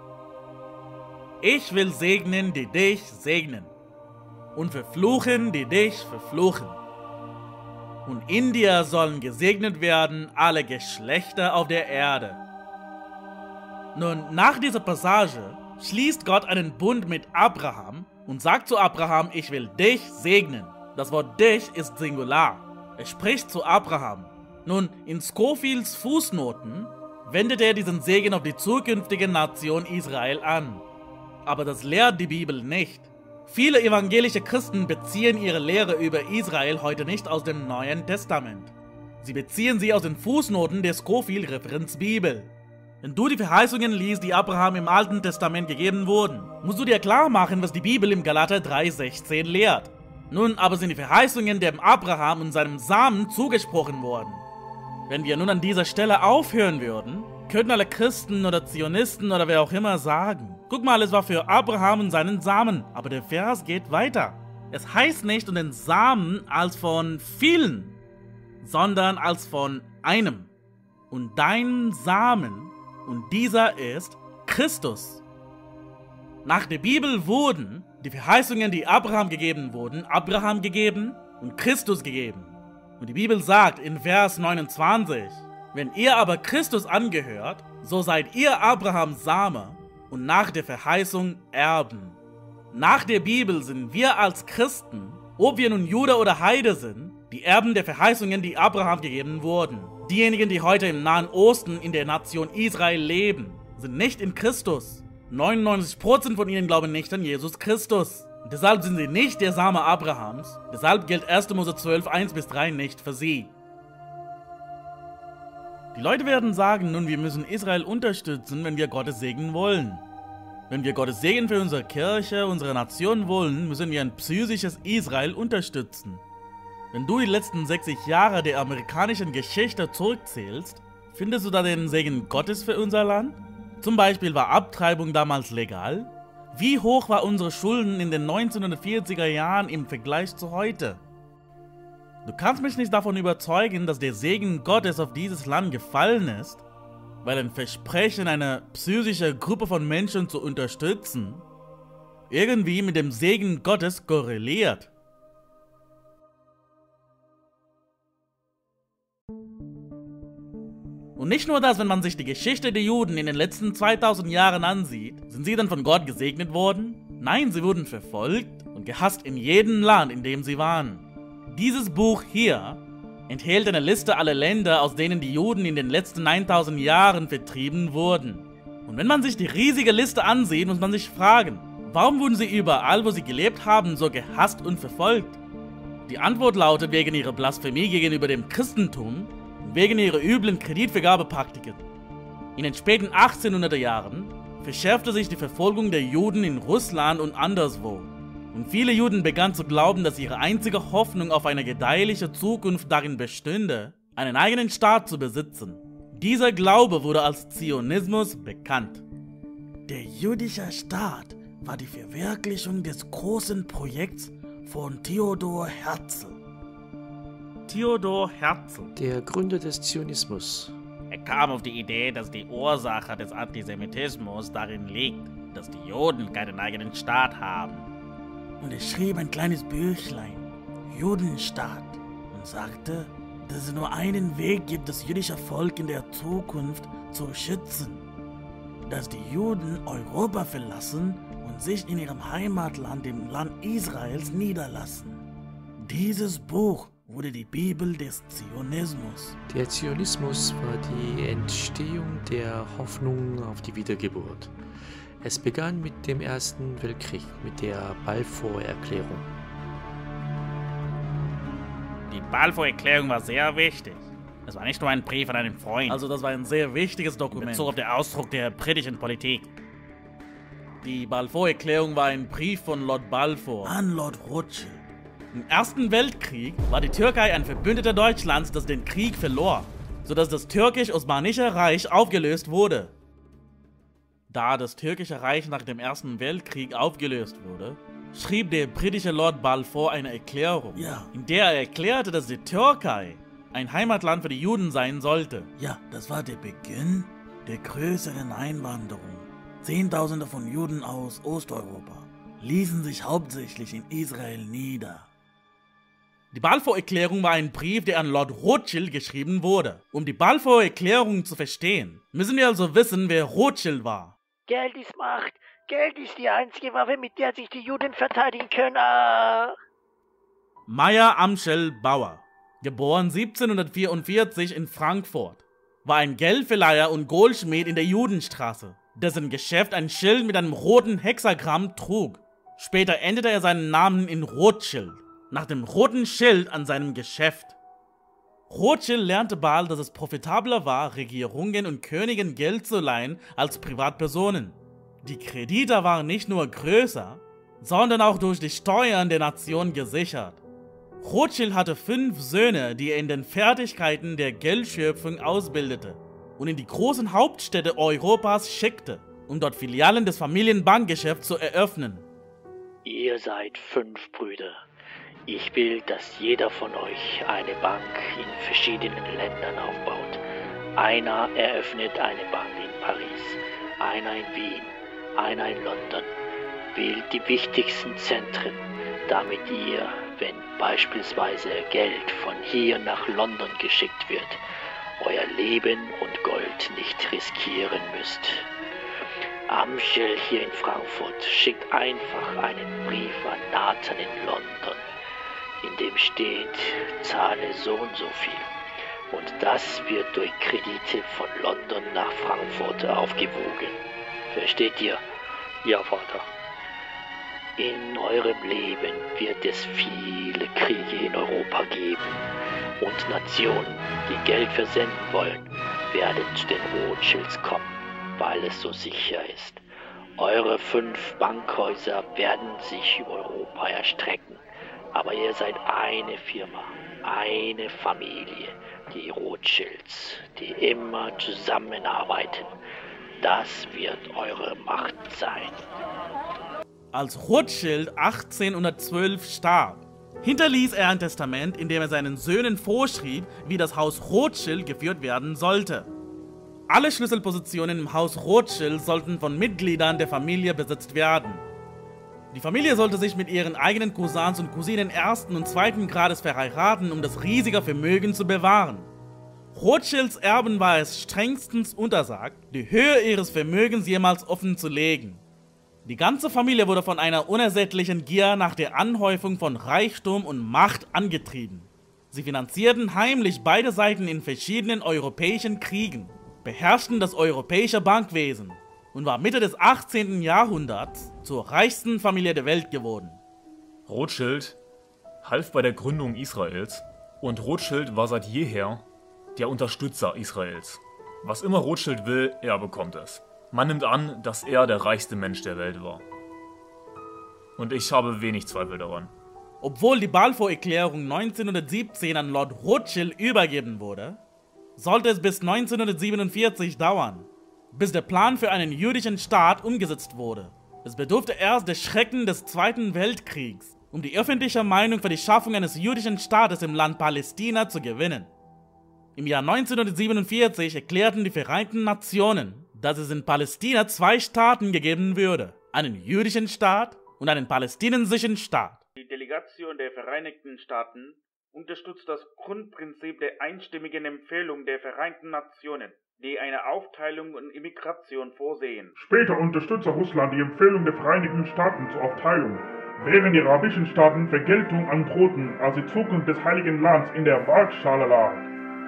Ich will segnen, die dich segnen, und verfluchen, die dich verfluchen. Und in dir sollen gesegnet werden alle Geschlechter auf der Erde. Nun, nach dieser Passage schließt Gott einen Bund mit Abraham und sagt zu Abraham, ich will dich segnen. Das Wort dich ist Singular. Er spricht zu Abraham. Nun, in Scofields Fußnoten wendet er diesen Segen auf die zukünftige Nation Israel an. Aber das lehrt die Bibel nicht. Viele evangelische Christen beziehen ihre Lehre über Israel heute nicht aus dem Neuen Testament. Sie beziehen sie aus den Fußnoten der Scofield-Referenzbibel. Wenn du die Verheißungen liest, die Abraham im Alten Testament gegeben wurden, musst du dir klar machen, was die Bibel im Galater 3,16 lehrt. Nun aber sind die Verheißungen dem Abraham und seinem Samen zugesprochen worden. Wenn wir nun an dieser Stelle aufhören würden, könnten alle Christen oder Zionisten oder wer auch immer sagen, guck mal, es war für Abraham und seinen Samen, aber der Vers geht weiter. Es heißt nicht um den Samen als von vielen, sondern als von einem. Und dein Samen, und dieser ist Christus. Nach der Bibel wurden die Verheißungen, die Abraham gegeben wurden, Abraham gegeben und Christus gegeben. Und die Bibel sagt in Vers 29, wenn ihr aber Christus angehört, so seid ihr Abrahams Same und nach der Verheißung Erben. Nach der Bibel sind wir als Christen, ob wir nun Jude oder Heide sind, die Erben der Verheißungen, die Abraham gegeben wurden. Diejenigen, die heute im Nahen Osten in der Nation Israel leben, sind nicht in Christus. 99% von ihnen glauben nicht an Jesus Christus. Deshalb sind sie nicht der Same Abrahams. Deshalb gilt 1. Mose 12, 1-3 nicht für sie. Die Leute werden sagen, nun, wir müssen Israel unterstützen, wenn wir Gottes Segen wollen. Wenn wir Gottes Segen für unsere Kirche, unsere Nation wollen, müssen wir ein psychisches Israel unterstützen. Wenn du die letzten 60 Jahre der amerikanischen Geschichte zurückzählst, findest du da den Segen Gottes für unser Land? Zum Beispiel war Abtreibung damals legal? Wie hoch war unsere Schulden in den 1940er Jahren im Vergleich zu heute? Du kannst mich nicht davon überzeugen, dass der Segen Gottes auf dieses Land gefallen ist, weil ein Versprechen, eine psychische Gruppe von Menschen zu unterstützen, irgendwie mit dem Segen Gottes korreliert. Und nicht nur das, wenn man sich die Geschichte der Juden in den letzten 2000 Jahren ansieht, sind sie dann von Gott gesegnet worden? Nein, sie wurden verfolgt und gehasst in jedem Land, in dem sie waren. Dieses Buch hier enthält eine Liste aller Länder, aus denen die Juden in den letzten 9000 Jahren vertrieben wurden. Und wenn man sich die riesige Liste ansieht, muss man sich fragen, warum wurden sie überall, wo sie gelebt haben, so gehasst und verfolgt? Die Antwort lautet wegen ihrer Blasphemie gegenüber dem Christentum, wegen ihrer üblen Kreditvergabepraktiken. In den späten 1800er Jahren verschärfte sich die Verfolgung der Juden in Russland und anderswo. Und viele Juden begannen zu glauben, dass ihre einzige Hoffnung auf eine gedeihliche Zukunft darin bestünde, einen eigenen Staat zu besitzen. Dieser Glaube wurde als Zionismus bekannt. Der jüdische Staat war die Verwirklichung des großen Projekts von Theodor Herzl. Theodor Herzl, Der Gründer des Zionismus. Er kam auf die Idee, dass die Ursache des Antisemitismus darin liegt, dass die Juden keinen eigenen Staat haben. Und er schrieb ein kleines Büchlein, Judenstaat, und sagte, dass es nur einen Weg gibt, das jüdische Volk in der Zukunft zu schützen. Dass die Juden Europa verlassen und sich in ihrem Heimatland, dem Land Israels, niederlassen. Dieses Buch wurde die Bibel des Zionismus. Der Zionismus war die Entstehung der Hoffnung auf die Wiedergeburt. Es begann mit dem Ersten Weltkrieg, mit der Balfour-Erklärung. Die Balfour-Erklärung war sehr wichtig. Es war nicht nur ein Brief an einen Freund. also das war ein sehr wichtiges in Dokument. Bezug auf den Ausdruck der britischen Politik. Die Balfour-Erklärung war ein Brief von Lord Balfour. An Lord Rothschild. Im Ersten Weltkrieg war die Türkei ein Verbündeter Deutschlands, das den Krieg verlor, sodass das türkisch-osmanische Reich aufgelöst wurde. Da das türkische Reich nach dem Ersten Weltkrieg aufgelöst wurde, schrieb der britische Lord Balfour eine Erklärung, in der er erklärte, dass die Türkei ein Heimatland für die Juden sein sollte. Ja, das war der Beginn der größeren Einwanderung. Zehntausende von Juden aus Osteuropa ließen sich hauptsächlich in Israel nieder. Die Balfour-Erklärung war ein Brief, der an Lord Rothschild geschrieben wurde. Um die Balfour-Erklärung zu verstehen, müssen wir also wissen, wer Rothschild war. Geld ist Macht. Geld ist die einzige Waffe, mit der sich die Juden verteidigen können. Meyer Amschel Bauer, geboren 1744 in Frankfurt, war ein Geldverleiher und Goldschmied in der Judenstraße, dessen Geschäft ein Schild mit einem roten Hexagramm trug. Später änderte er seinen Namen in Rothschild, nach dem roten Schild an seinem Geschäft. Rothschild lernte bald, dass es profitabler war, Regierungen und Königen Geld zu leihen als Privatpersonen. Die Kredite waren nicht nur größer, sondern auch durch die Steuern der Nation gesichert. Rothschild hatte 5 Söhne, die er in den Fertigkeiten der Geldschöpfung ausbildete und in die großen Hauptstädte Europas schickte, um dort Filialen des Familienbankgeschäfts zu eröffnen. Ihr seid 5 Brüder. Ich will, dass jeder von euch eine Bank in verschiedenen Ländern aufbaut. Einer eröffnet eine Bank in Paris, einer in Wien, einer in London. Wählt die wichtigsten Zentren, damit ihr wenn beispielsweise Geld von hier nach London geschickt wird, euer Leben und Gold nicht riskieren müsst. Amschel hier in Frankfurt schickt einfach einen Brief an Nathan in London, in dem steht, zahle so und so viel. Und das wird durch Kredite von London nach Frankfurt aufgewogen. Versteht ihr? Ja, Vater. In eurem Leben wird es viele Kriege in Europa geben. Und Nationen, die Geld versenden wollen, werden zu den Rothschilds kommen, weil es so sicher ist. Eure 5 Bankhäuser werden sich über Europa erstrecken. Aber ihr seid eine Firma, eine Familie, die Rothschilds, die immer zusammenarbeiten. Das wird eure Macht sein. Als Rothschild 1812 starb, hinterließ er ein Testament, in dem er seinen Söhnen vorschrieb, wie das Haus Rothschild geführt werden sollte. Alle Schlüsselpositionen im Haus Rothschild sollten von Mitgliedern der Familie besetzt werden. Die Familie sollte sich mit ihren eigenen Cousins und Cousinen ersten und zweiten Grades verheiraten, um das riesige Vermögen zu bewahren. Rothschilds Erben war es strengstens untersagt, die Höhe ihres Vermögens jemals offen zu legen. Die ganze Familie wurde von einer unersättlichen Gier nach der Anhäufung von Reichtum und Macht angetrieben. Sie finanzierten heimlich beide Seiten in verschiedenen europäischen Kriegen, beherrschten das europäische Bankwesen und war Mitte des 18. Jahrhunderts zur reichsten Familie der Welt geworden. Rothschild half bei der Gründung Israels und Rothschild war seit jeher der Unterstützer Israels. Was immer Rothschild will, er bekommt es. Man nimmt an, dass er der reichste Mensch der Welt war. Und ich habe wenig Zweifel daran. Obwohl die Balfour-Erklärung 1917 an Lord Rothschild übergeben wurde, sollte es bis 1947 dauern, bis der Plan für einen jüdischen Staat umgesetzt wurde. Es bedurfte erst des Schrecken des Zweiten Weltkriegs, um die öffentliche Meinung für die Schaffung eines jüdischen Staates im Land Palästina zu gewinnen. Im Jahr 1947 erklärten die Vereinten Nationen, dass es in Palästina 2 Staaten geben würde, einen jüdischen Staat und einen palästinensischen Staat. Die Delegation der Vereinigten Staaten unterstützt das Grundprinzip der einstimmigen Empfehlung der Vereinten Nationen, die eine Aufteilung und Immigration vorsehen. Später unterstützte Russland die Empfehlung der Vereinigten Staaten zur Aufteilung, während die arabischen Staaten Vergeltung anboten, als die Zukunft des Heiligen Landes in der Waagschale lag.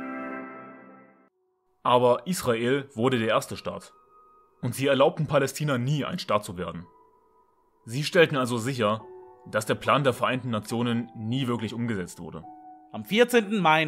Aber Israel wurde der erste Staat. Und sie erlaubten Palästina nie, ein Staat zu werden. Sie stellten also sicher, dass der Plan der Vereinten Nationen nie wirklich umgesetzt wurde. Am 14. Mai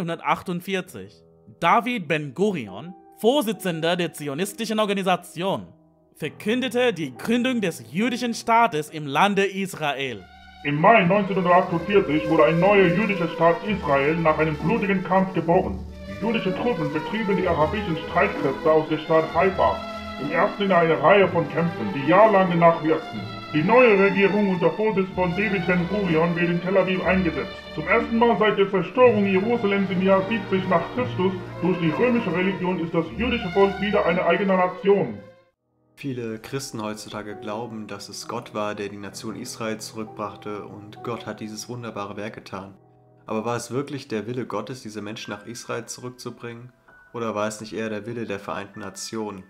1948, David Ben-Gurion, Vorsitzender der zionistischen Organisation, verkündete die Gründung des jüdischen Staates im Lande Israel. Im Mai 1948 wurde ein neuer jüdischer Staat Israel nach einem blutigen Kampf geboren. Die jüdischen Truppen betrieben die arabischen Streitkräfte aus der Stadt Haifa, im ersten in einer Reihe von Kämpfen, die jahrelang nachwirkten. Die neue Regierung unter Vorsitz von David Ben-Gurion wird in Tel Aviv eingesetzt. Zum ersten Mal seit der Zerstörung Jerusalems im Jahr 70 nach Christus durch die römische Religion ist das jüdische Volk wieder eine eigene Nation. Viele Christen heutzutage glauben, dass es Gott war, der die Nation Israel zurückbrachte und Gott hat dieses wunderbare Werk getan. Aber war es wirklich der Wille Gottes, diese Menschen nach Israel zurückzubringen? Oder war es nicht eher der Wille der Vereinten Nationen?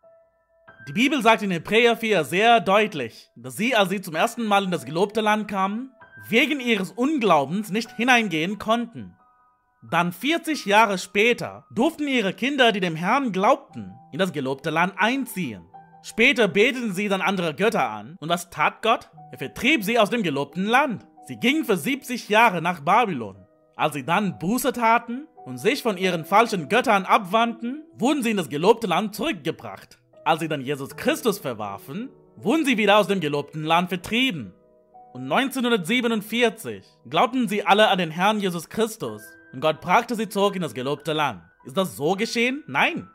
Die Bibel sagt in Hebräer 4 sehr deutlich, dass sie, als sie zum ersten Mal in das gelobte Land kamen, wegen ihres Unglaubens nicht hineingehen konnten. Dann 40 Jahre später durften ihre Kinder, die dem Herrn glaubten, in das gelobte Land einziehen. Später beteten sie dann andere Götter an. Und was tat Gott? Er vertrieb sie aus dem gelobten Land. Sie gingen für 70 Jahre nach Babylon. Als sie dann Buße taten und sich von ihren falschen Göttern abwandten, wurden sie in das gelobte Land zurückgebracht. Als sie dann Jesus Christus verwarfen, wurden sie wieder aus dem gelobten Land vertrieben. Und 1947 glaubten sie alle an den Herrn Jesus Christus und Gott brachte sie zurück in das gelobte Land. Ist das so geschehen? Nein.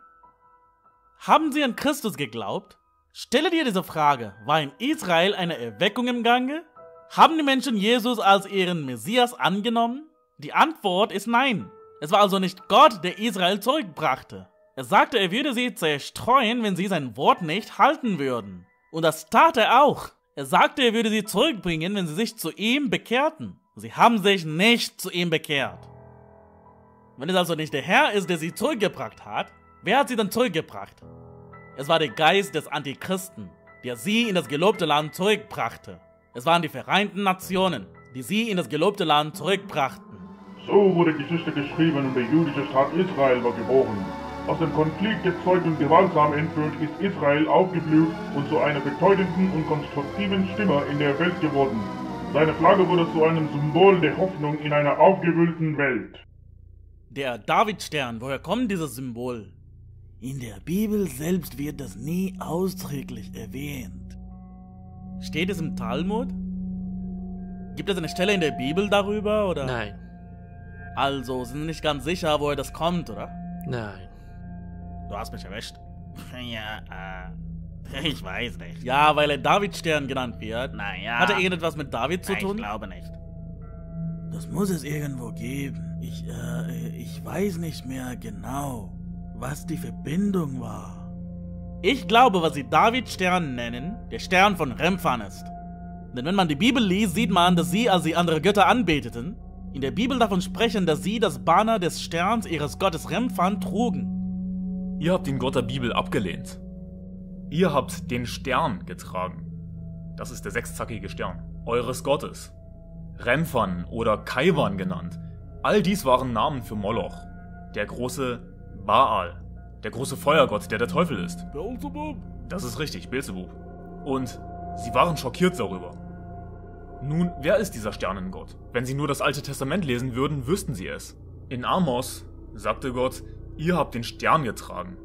Haben sie an Christus geglaubt? Stelle dir diese Frage, war in Israel eine Erweckung im Gange? Haben die Menschen Jesus als ihren Messias angenommen? Die Antwort ist nein. Es war also nicht Gott, der Israel zurückbrachte. Er sagte, er würde sie zerstreuen, wenn sie sein Wort nicht halten würden. Und das tat er auch. Er sagte, er würde sie zurückbringen, wenn sie sich zu ihm bekehrten. Sie haben sich nicht zu ihm bekehrt. Wenn es also nicht der Herr ist, der sie zurückgebracht hat, wer hat sie dann zurückgebracht? Es war der Geist des Antichristen, der sie in das gelobte Land zurückbrachte. Es waren die Vereinten Nationen, die sie in das gelobte Land zurückbrachten. So wurde Geschichte geschrieben und der jüdische Staat Israel war geboren. Aus dem Konflikt gezeugt und gewaltsam entführt ist Israel aufgeblüht und zu einer bedeutenden und konstruktiven Stimme in der Welt geworden. Seine Flagge wurde zu einem Symbol der Hoffnung in einer aufgewühlten Welt. Der Davidstern, woher kommt dieses Symbol? In der Bibel selbst wird das nie ausdrücklich erwähnt. Steht es im Talmud? Gibt es eine Stelle in der Bibel darüber, oder? Nein. Also, sind Sie nicht ganz sicher, woher das kommt, oder? Nein. Du hast mich erwischt. Ja, ich weiß nicht. Ja, weil er Davidstern genannt wird. Naja. Hat er irgendetwas mit David zu tun? Ich glaube nicht. Das muss es irgendwo geben. Ich weiß nicht mehr genau, was die Verbindung war. Ich glaube, was sie Davidstern nennen, der Stern von Remphan ist. Denn wenn man die Bibel liest, sieht man, dass sie, als sie andere Götter anbeteten, in der Bibel davon sprechen, dass sie das Banner des Sterns ihres Gottes Remphan trugen. Ihr habt den Gott der Bibel abgelehnt. Ihr habt den Stern getragen. Das ist der sechszackige Stern eures Gottes. Remphan oder Kaiwan genannt. All dies waren Namen für Moloch, der große Baal, der große Feuergott, der Teufel ist. Beelzebub. Das ist richtig, Beelzebub. Und sie waren schockiert darüber. Nun, wer ist dieser Sternengott? Wenn sie nur das Alte Testament lesen würden, wüssten sie es. In Amos sagte Gott, ihr habt den Stern getragen.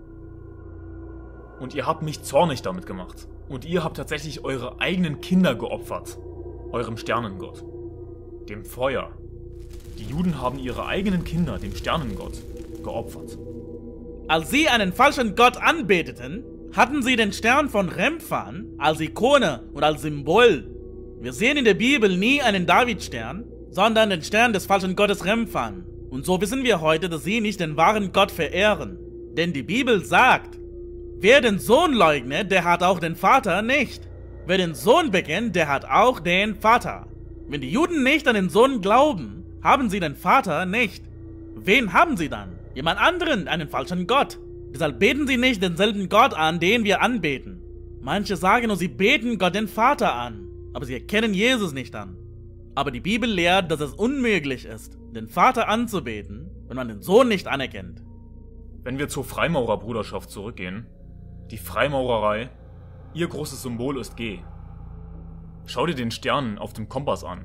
Und ihr habt mich zornig damit gemacht. Und ihr habt tatsächlich eure eigenen Kinder geopfert. Eurem Sternengott. Dem Feuer. Die Juden haben ihre eigenen Kinder dem Sternengott geopfert. Als sie einen falschen Gott anbeteten, hatten sie den Stern von Remphan als Ikone und als Symbol. Wir sehen in der Bibel nie einen Davidstern, sondern den Stern des falschen Gottes Remphan. Und so wissen wir heute, dass sie nicht den wahren Gott verehren. Denn die Bibel sagt, wer den Sohn leugnet, der hat auch den Vater nicht. Wer den Sohn bekennt, der hat auch den Vater. Wenn die Juden nicht an den Sohn glauben, haben sie den Vater nicht. Wen haben sie dann? Jemand anderen, einen falschen Gott. Deshalb beten sie nicht denselben Gott an, den wir anbeten. Manche sagen nur, sie beten Gott den Vater an, aber sie erkennen Jesus nicht an. Aber die Bibel lehrt, dass es unmöglich ist, den Vater anzubeten, wenn man den Sohn nicht anerkennt. Wenn wir zur Freimaurerbruderschaft zurückgehen, die Freimaurerei, ihr großes Symbol ist G. Schau dir den Stern auf dem Kompass an.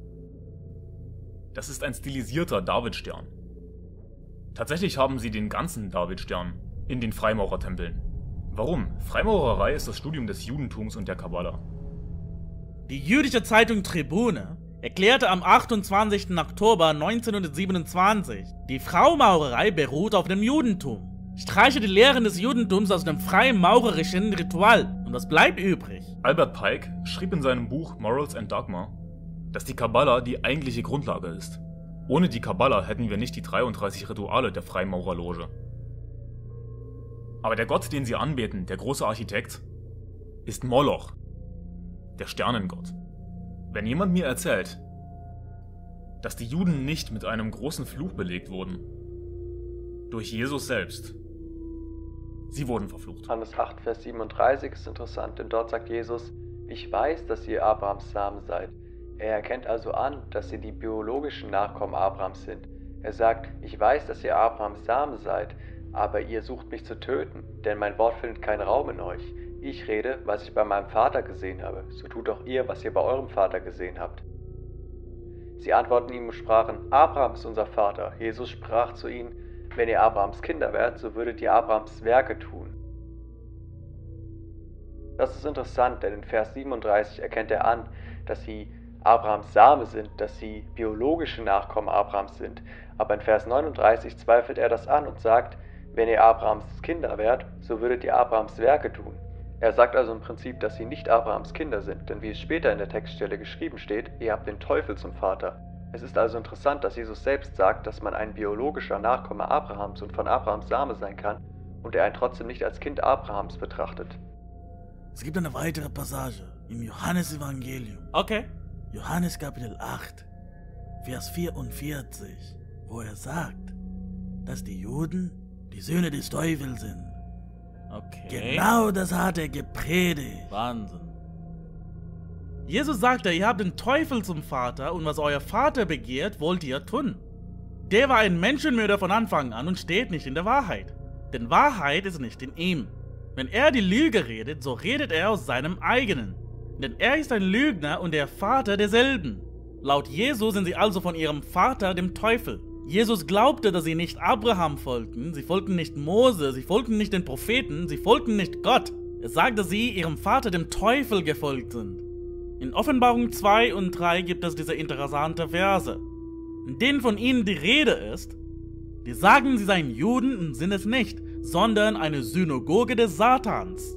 Das ist ein stilisierter Davidstern. Tatsächlich haben sie den ganzen Davidstern in den Freimaurertempeln. Warum? Freimaurerei ist das Studium des Judentums und der Kabbala. Die jüdische Zeitung Tribune erklärte am 28. Oktober 1927, die Freimaurerei beruht auf dem Judentum. Streiche die Lehren des Judentums aus dem freimaurerischen Ritual und was bleibt übrig? Albert Pike schrieb in seinem Buch Morals and Dogma, dass die Kabbala die eigentliche Grundlage ist. Ohne die Kabbala hätten wir nicht die 33 Rituale der Freimaurerloge. Aber der Gott, den sie anbeten, der große Architekt, ist Moloch, der Sternengott. Wenn jemand mir erzählt, dass die Juden nicht mit einem großen Fluch belegt wurden, durch Jesus selbst, sie wurden verflucht. Johannes 8, Vers 37 ist interessant, denn dort sagt Jesus, ich weiß, dass ihr Abrahams Samen seid. Er erkennt also an, dass sie die biologischen Nachkommen Abrahams sind. Er sagt, ich weiß, dass ihr Abrahams Samen seid, aber ihr sucht mich zu töten, denn mein Wort findet keinen Raum in euch. Ich rede, was ich bei meinem Vater gesehen habe, so tut auch ihr, was ihr bei eurem Vater gesehen habt. Sie antworten ihm und sprachen, Abraham ist unser Vater. Jesus sprach zu ihnen, wenn ihr Abrahams Kinder wärt, so würdet ihr Abrahams Werke tun. Das ist interessant, denn in Vers 37 erkennt er an, dass sie Abrahams Same sind, dass sie biologische Nachkommen Abrahams sind. Aber in Vers 39 zweifelt er das an und sagt, wenn ihr Abrahams Kinder wärt, so würdet ihr Abrahams Werke tun. Er sagt also im Prinzip, dass sie nicht Abrahams Kinder sind, denn wie es später in der Textstelle geschrieben steht, ihr habt den Teufel zum Vater. Es ist also interessant, dass Jesus selbst sagt, dass man ein biologischer Nachkomme Abrahams und von Abrahams Same sein kann und er einen trotzdem nicht als Kind Abrahams betrachtet. Es gibt eine weitere Passage im Johannesevangelium. Okay. Johannes Kapitel 8, Vers 44, wo er sagt, dass die Juden die Söhne des Teufels sind. Okay. Genau das hat er gepredigt. Wahnsinn. Jesus sagte, ihr habt den Teufel zum Vater und was euer Vater begehrt, wollt ihr tun. Der war ein Menschenmörder von Anfang an und steht nicht in der Wahrheit. Denn Wahrheit ist nicht in ihm. Wenn er die Lüge redet, so redet er aus seinem eigenen. Denn er ist ein Lügner und der Vater derselben. Laut Jesus sind sie also von ihrem Vater, dem Teufel. Jesus glaubte, dass sie nicht Abraham folgten, sie folgten nicht Mose, sie folgten nicht den Propheten, sie folgten nicht Gott. Es sagt, dass sie ihrem Vater, dem Teufel, gefolgt sind. In Offenbarung 2 und 3 gibt es diese interessante Verse, in denen von ihnen die Rede ist, die sagen, sie seien Juden und sind es nicht, sondern eine Synagoge des Satans.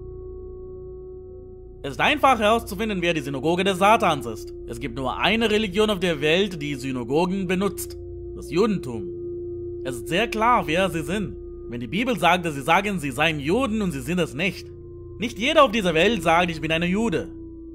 Es ist einfach herauszufinden, wer die Synagoge des Satans ist. Es gibt nur eine Religion auf der Welt, die Synagogen benutzt, das Judentum. Es ist sehr klar, wer sie sind. Wenn die Bibel sagt, dass sie sagen, sie seien Juden und sie sind es nicht. Nicht jeder auf dieser Welt sagt, ich bin eine Jude.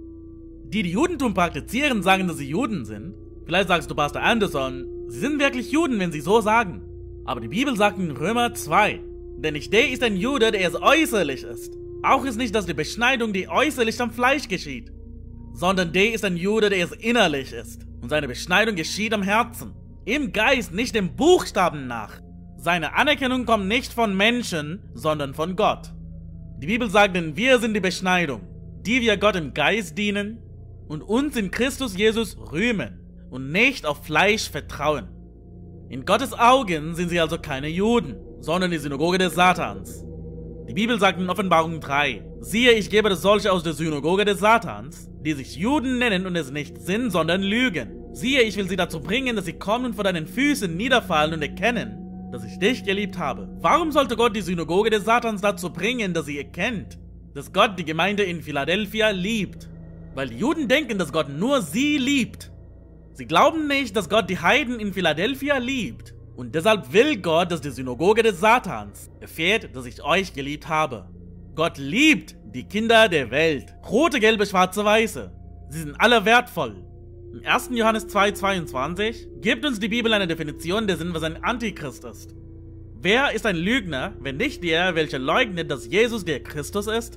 Die Judentum praktizieren, sagen, dass sie Juden sind. Vielleicht sagst du, Pastor Anderson, sie sind wirklich Juden, wenn sie so sagen. Aber die Bibel sagt in Römer 2, denn nicht der ist ein Jude, der es äußerlich ist. Auch ist nicht, dass die Beschneidung, die äußerlich am Fleisch geschieht, sondern der ist ein Jude, der es innerlich ist. Und seine Beschneidung geschieht am Herzen, im Geist, nicht dem Buchstaben nach. Seine Anerkennung kommt nicht von Menschen, sondern von Gott. Die Bibel sagt, denn wir sind die Beschneidung, die wir Gott im Geist dienen und uns in Christus Jesus rühmen und nicht auf Fleisch vertrauen. In Gottes Augen sind sie also keine Juden, sondern die Synagoge des Satans. Die Bibel sagt in Offenbarung 3, siehe, ich gebe solche aus der Synagoge des Satans, die sich Juden nennen und es nicht sind, sondern lügen. Siehe, ich will sie dazu bringen, dass sie kommen und vor deinen Füßen niederfallen und erkennen, dass ich dich geliebt habe. Warum sollte Gott die Synagoge des Satans dazu bringen, dass sie erkennt, dass Gott die Gemeinde in Philadelphia liebt? Weil die Juden denken, dass Gott nur sie liebt. Sie glauben nicht, dass Gott die Heiden in Philadelphia liebt. Und deshalb will Gott, dass die Synagoge des Satans erfährt, dass ich euch geliebt habe. Gott liebt die Kinder der Welt. Rote, gelbe, schwarze, weiße. Sie sind alle wertvoll. Im 1. Johannes 2,22 gibt uns die Bibel eine Definition dessen, was ein Antichrist ist. Wer ist ein Lügner, wenn nicht der, welcher leugnet, dass Jesus der Christus ist?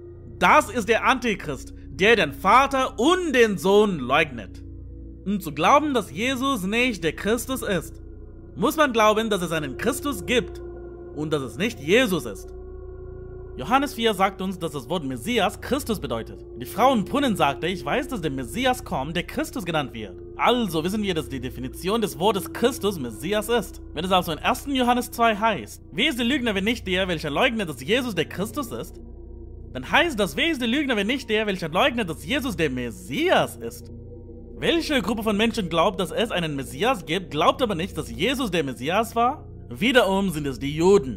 Das ist der Antichrist, der den Vater und den Sohn leugnet. Um zu glauben, dass Jesus nicht der Christus ist, muss man glauben, dass es einen Christus gibt und dass es nicht Jesus ist. Johannes 4 sagt uns, dass das Wort Messias Christus bedeutet. Die Frau im Brunnen sagte, ich weiß, dass der Messias kommt, der Christus genannt wird. Also wissen wir, dass die Definition des Wortes Christus Messias ist. Wenn es also in 1. Johannes 2 heißt, wer ist der Lügner, wenn nicht der, welcher leugnet, dass Jesus der Christus ist? Dann heißt das, wer ist der Lügner, wenn nicht der, welcher leugnet, dass Jesus der Messias ist? Welche Gruppe von Menschen glaubt, dass es einen Messias gibt, glaubt aber nicht, dass Jesus der Messias war? Wiederum sind es die Juden.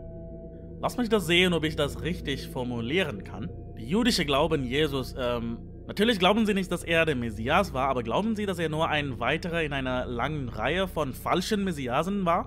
Lass mich das sehen, ob ich das richtig formulieren kann. Die jüdische glauben Jesus, natürlich glauben sie nicht, dass er der Messias war, aber glauben sie, dass er nur ein weiterer in einer langen Reihe von falschen Messiasen war?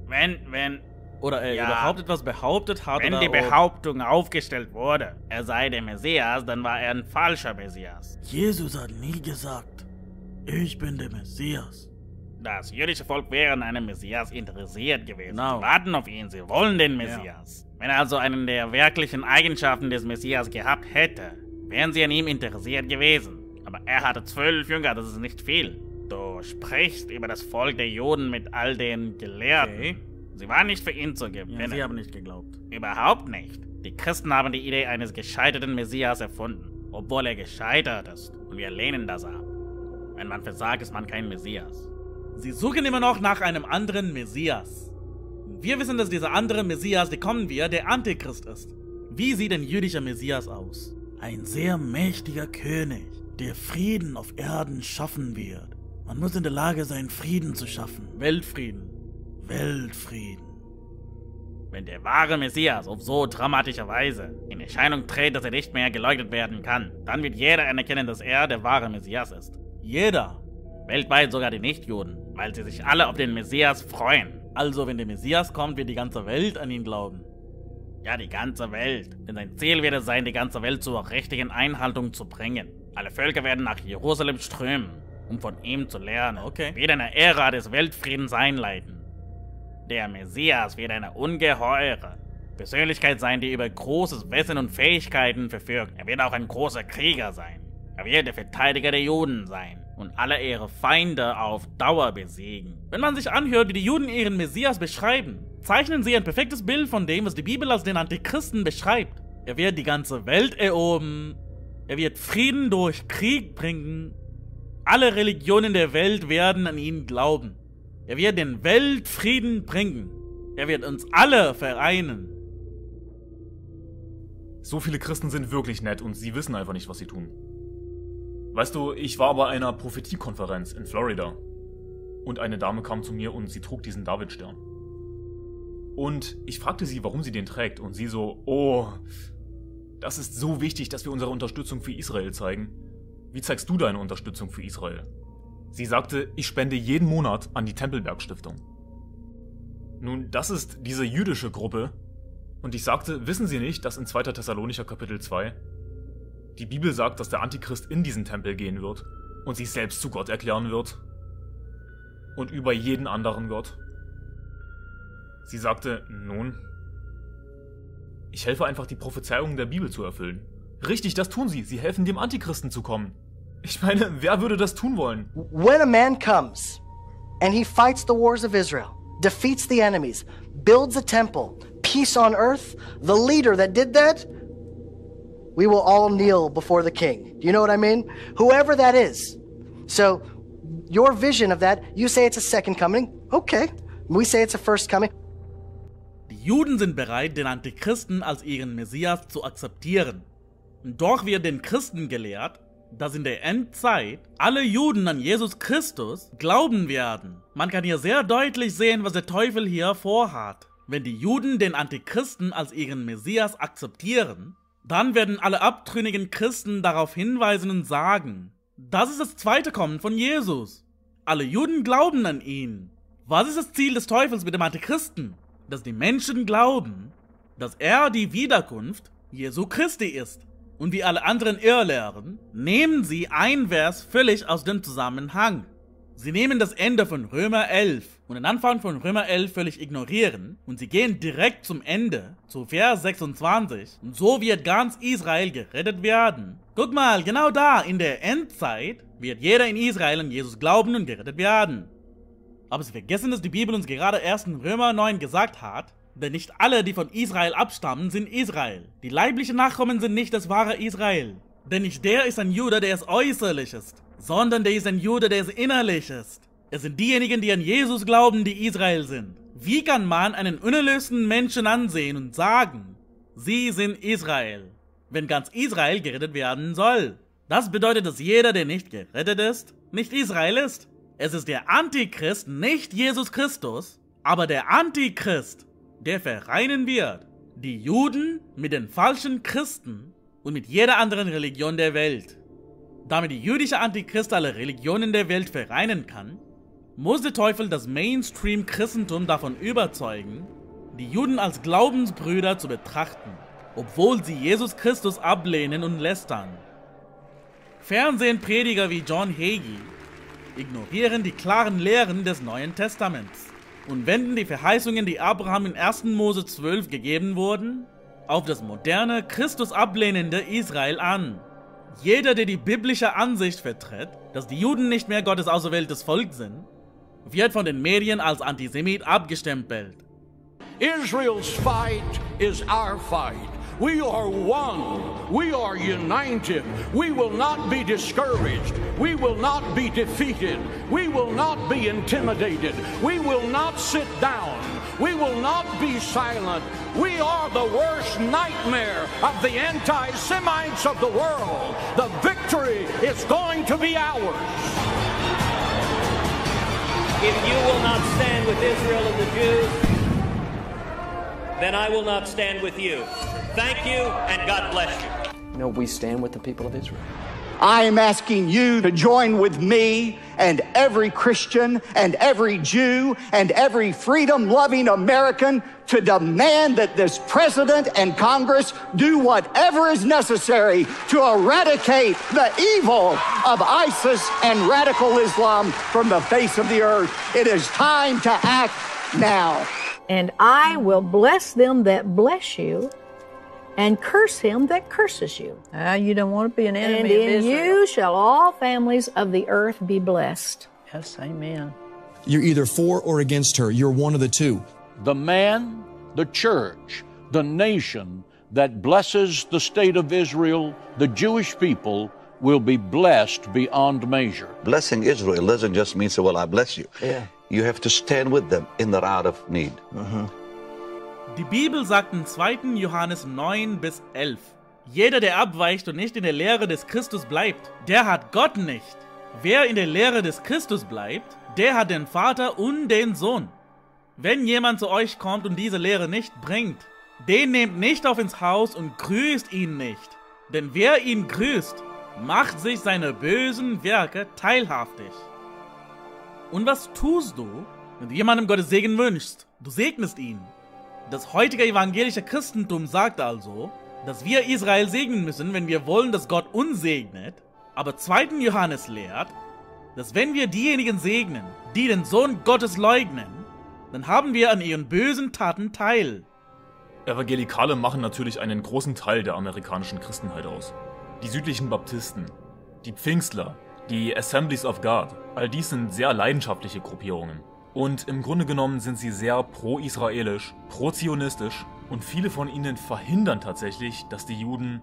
Oder er überhaupt etwas behauptet hat? Wenn die Behauptung aufgestellt wurde, er sei der Messias, dann war er ein falscher Messias. Jesus hat nie gesagt, ich bin der Messias. Das jüdische Volk wäre an einem Messias interessiert gewesen. Sie warten auf ihn, sie wollen den Messias. Ja. Wenn er also einen der wirklichen Eigenschaften des Messias gehabt hätte, wären sie an ihm interessiert gewesen. Aber er hatte 12 Jünger, das ist nicht viel. Du sprichst über das Volk der Juden mit all den Gelehrten. Okay. Sie waren nicht für ihn zu gewinnen. Ja, sie haben nicht geglaubt. Überhaupt nicht. Die Christen haben die Idee eines gescheiterten Messias erfunden, obwohl er gescheitert ist. Und wir lehnen das ab. Wenn man versagt, ist man kein Messias. Sie suchen immer noch nach einem anderen Messias. Wir wissen, dass dieser andere Messias, der kommen wird, der Antichrist ist. Wie sieht ein jüdischer Messias aus? Ein sehr mächtiger König, der Frieden auf Erden schaffen wird. Man muss in der Lage sein, Frieden zu schaffen. Weltfrieden. Weltfrieden. Wenn der wahre Messias auf so dramatische Weise in Erscheinung tritt, dass er nicht mehr geleugnet werden kann, dann wird jeder anerkennen, dass er der wahre Messias ist. Jeder. Weltweit sogar die Nichtjuden, weil sie sich alle auf den Messias freuen. Also wenn der Messias kommt, wird die ganze Welt an ihn glauben. Ja, die ganze Welt. Denn sein Ziel wird es sein, die ganze Welt zur richtigen Einhaltung zu bringen. Alle Völker werden nach Jerusalem strömen. um von ihm zu lernen. Wird eine Ära des Weltfriedens einleiten. Der Messias wird eine ungeheure Persönlichkeit sein, die über großes Wissen und Fähigkeiten verfügt. Er wird auch ein großer Krieger sein. Er wird der Verteidiger der Juden sein und alle ihre Feinde auf Dauer besiegen. Wenn man sich anhört, wie die Juden ihren Messias beschreiben, zeichnen sie ein perfektes Bild von dem, was die Bibel als den Antichristen beschreibt. Er wird die ganze Welt erobern, er wird Frieden durch Krieg bringen. Alle Religionen der Welt werden an ihn glauben. Er wird den Weltfrieden bringen. Er wird uns alle vereinen. So viele Christen sind wirklich nett und sie wissen einfach nicht, was sie tun. Weißt du, ich war bei einer Prophetiekonferenz in Florida. Und eine Dame kam zu mir und sie trug diesen Davidstern. Und ich fragte sie, warum sie den trägt. Und sie so, oh, das ist so wichtig, dass wir unsere Unterstützung für Israel zeigen. Wie zeigst du deine Unterstützung für Israel? Sie sagte, ich spende jeden Monat an die Tempelberg-Stiftung. Nun, das ist diese jüdische Gruppe. Und ich sagte, wissen Sie nicht, dass in 2. Thessalonicher Kapitel 2 die Bibel sagt, dass der Antichrist in diesen Tempel gehen wird und sich selbst zu Gott erklären wird? Und über jeden anderen Gott? Sie sagte, nun, ich helfe einfach, die Prophezeiungen der Bibel zu erfüllen. Richtig, das tun sie. Sie helfen dem Antichristen zu kommen. Ich meine, wer würde das tun wollen? When a man comes and he fights the wars of Israel, defeats the enemies, builds a temple, peace on earth, the leader that did that, we will all kneel before the king. Do you know what I mean? Whoever that is. So, your vision of that, you say it's a second coming. Okay. We say it's a first coming. Die Juden sind bereit, den Antichristen als ihren Messias zu akzeptieren. Doch wird den Christen gelehrt, dass in der Endzeit alle Juden an Jesus Christus glauben werden. Man kann hier sehr deutlich sehen, was der Teufel hier vorhat. Wenn die Juden den Antichristen als ihren Messias akzeptieren, dann werden alle abtrünnigen Christen darauf hinweisen und sagen, das ist das zweite Kommen von Jesus. Alle Juden glauben an ihn. Was ist das Ziel des Teufels mit dem Antichristen? Dass die Menschen glauben, dass er die Wiederkunft Jesu Christi ist. Und wie alle anderen Irrlehren, nehmen sie ein Vers völlig aus dem Zusammenhang. Sie nehmen das Ende von Römer 11 und den Anfang von Römer 11 völlig ignorieren und sie gehen direkt zum Ende, zu Vers 26, und so wird ganz Israel gerettet werden. Guck mal, genau da, in der Endzeit, wird jeder in Israel an Jesus glauben und gerettet werden. Aber sie vergessen, dass die Bibel uns gerade erst in Römer 9 gesagt hat, denn nicht alle, die von Israel abstammen, sind Israel. Die leiblichen Nachkommen sind nicht das wahre Israel. Denn nicht der ist ein Jude, der es äußerlich ist, sondern der ist ein Jude, der es innerlich ist. Es sind diejenigen, die an Jesus glauben, die Israel sind. Wie kann man einen unerlösten Menschen ansehen und sagen, sie sind Israel, wenn ganz Israel gerettet werden soll? Das bedeutet, dass jeder, der nicht gerettet ist, nicht Israel ist. Es ist der Antichrist, nicht Jesus Christus, aber der Antichrist, der vereinen wird die Juden mit den falschen Christen und mit jeder anderen Religion der Welt. Damit die jüdische Antichrist alle Religionen der Welt vereinen kann, muss der Teufel das Mainstream-Christentum davon überzeugen, die Juden als Glaubensbrüder zu betrachten, obwohl sie Jesus Christus ablehnen und lästern. Fernsehprediger wie John Hagee ignorieren die klaren Lehren des Neuen Testaments und wenden die Verheißungen, die Abraham in 1. Mose 12 gegeben wurden, auf das moderne, Christus ablehnende Israel an. Jeder, der die biblische Ansicht vertritt, dass die Juden nicht mehr Gottes auserwähltes Volk sind, wird von den Medien als Antisemit abgestempelt. Israel's fight is our fight. We are one. We are united. We will not be discouraged. We will not be defeated. We will not be intimidated. We will not sit down. We will not be silent. We are the worst nightmare of the anti-Semites of the world. The victory is going to be ours. If you will not stand with Israel and the Jews, then I will not stand with you. Thank you, and God bless you. No, we stand with the people of Israel. I am asking you to join with me and every Christian and every Jew and every freedom-loving American to demand that this president and Congress do whatever is necessary to eradicate the evil of ISIS and radical Islam from the face of the earth. It is time to act now. And I will bless them that bless you, and curse him that curses you. You don't want to be an enemy and of in Israel. you shall all families of the earth be blessed. Yes, amen. You're either for or against her. You're one of the two. The man, the church, the nation that blesses the state of Israel, the Jewish people, will be blessed beyond measure. Blessing Israel doesn't just mean, say, well, I bless you. Yeah. You have to stand with them in their hour of need. Die Bibel sagt in 2. Johannes 9 bis 11, jeder, der abweicht und nicht in der Lehre des Christus bleibt, der hat Gott nicht. Wer in der Lehre des Christus bleibt, der hat den Vater und den Sohn. Wenn jemand zu euch kommt und diese Lehre nicht bringt, den nehmt nicht auf ins Haus und grüßt ihn nicht. Denn wer ihn grüßt, macht sich seine bösen Werke teilhaftig. Und was tust du, wenn du jemandem Gottes Segen wünschst? Du segnest ihn. Das heutige evangelische Christentum sagt also, dass wir Israel segnen müssen, wenn wir wollen, dass Gott uns segnet. Aber 2. Johannes lehrt, dass wenn wir diejenigen segnen, die den Sohn Gottes leugnen, dann haben wir an ihren bösen Taten teil. Evangelikale machen natürlich einen großen Teil der amerikanischen Christenheit aus. Die südlichen Baptisten, die Pfingstler, die Assemblies of God, all dies sind sehr leidenschaftliche Gruppierungen. Und im Grunde genommen sind sie sehr pro-israelisch, pro-zionistisch und viele von ihnen verhindern tatsächlich, dass die Juden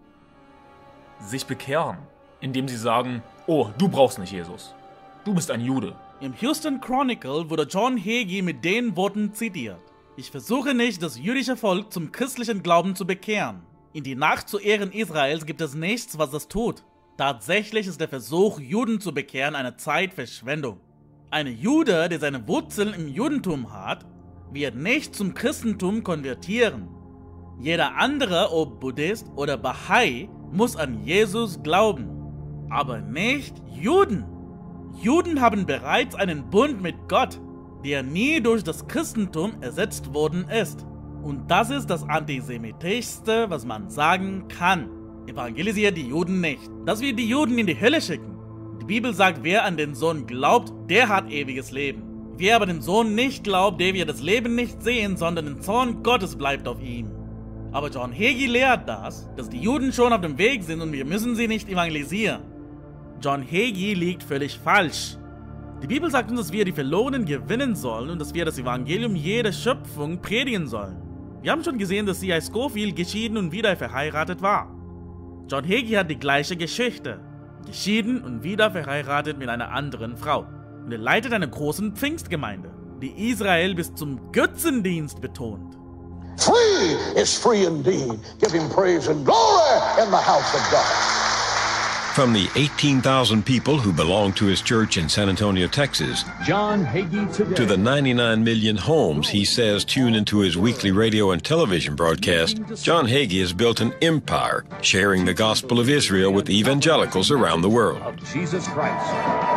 sich bekehren, indem sie sagen, oh, du brauchst nicht Jesus, du bist ein Jude. Im Houston Chronicle wurde John Hagee mit den Worten zitiert: Ich versuche nicht, das jüdische Volk zum christlichen Glauben zu bekehren. In die Nacht zu Ehren Israels gibt es nichts, was das tut. Tatsächlich ist der Versuch, Juden zu bekehren, eine Zeitverschwendung. Ein Jude, der seine Wurzeln im Judentum hat, wird nicht zum Christentum konvertieren. Jeder andere, ob Buddhist oder Bahai, muss an Jesus glauben. Aber nicht Juden. Juden haben bereits einen Bund mit Gott, der nie durch das Christentum ersetzt worden ist. Und das ist das Antisemitischste, was man sagen kann. Evangelisiert die Juden nicht. Dass wir die Juden in die Hölle schicken. Die Bibel sagt, wer an den Sohn glaubt, der hat ewiges Leben. Wer aber den Sohn nicht glaubt, der wird das Leben nicht sehen, sondern der Zorn Gottes bleibt auf ihm. Aber John Hagee lehrt das, dass die Juden schon auf dem Weg sind und wir müssen sie nicht evangelisieren. John Hagee liegt völlig falsch. Die Bibel sagt uns, dass wir die Verlorenen gewinnen sollen und dass wir das Evangelium jeder Schöpfung predigen sollen. Wir haben schon gesehen, dass C.I. Scofield geschieden und wieder verheiratet war. John Hagee hat die gleiche Geschichte. Geschieden und wieder verheiratet mit einer anderen Frau. Und er leitet eine große Pfingstgemeinde, die Israel bis zum Götzendienst betont. Free is free indeed. Give him praise and glory in the house of God. From the 18,000 people who belong to his church in San Antonio, Texas, John Hagee today, to the 99 million homes he says tune into his weekly radio and television broadcast, John Hagee has built an empire sharing the gospel of Israel with evangelicals around the world. of Jesus Christ.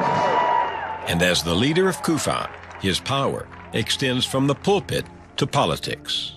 And as the leader of Kufa, his power extends from the pulpit to politics.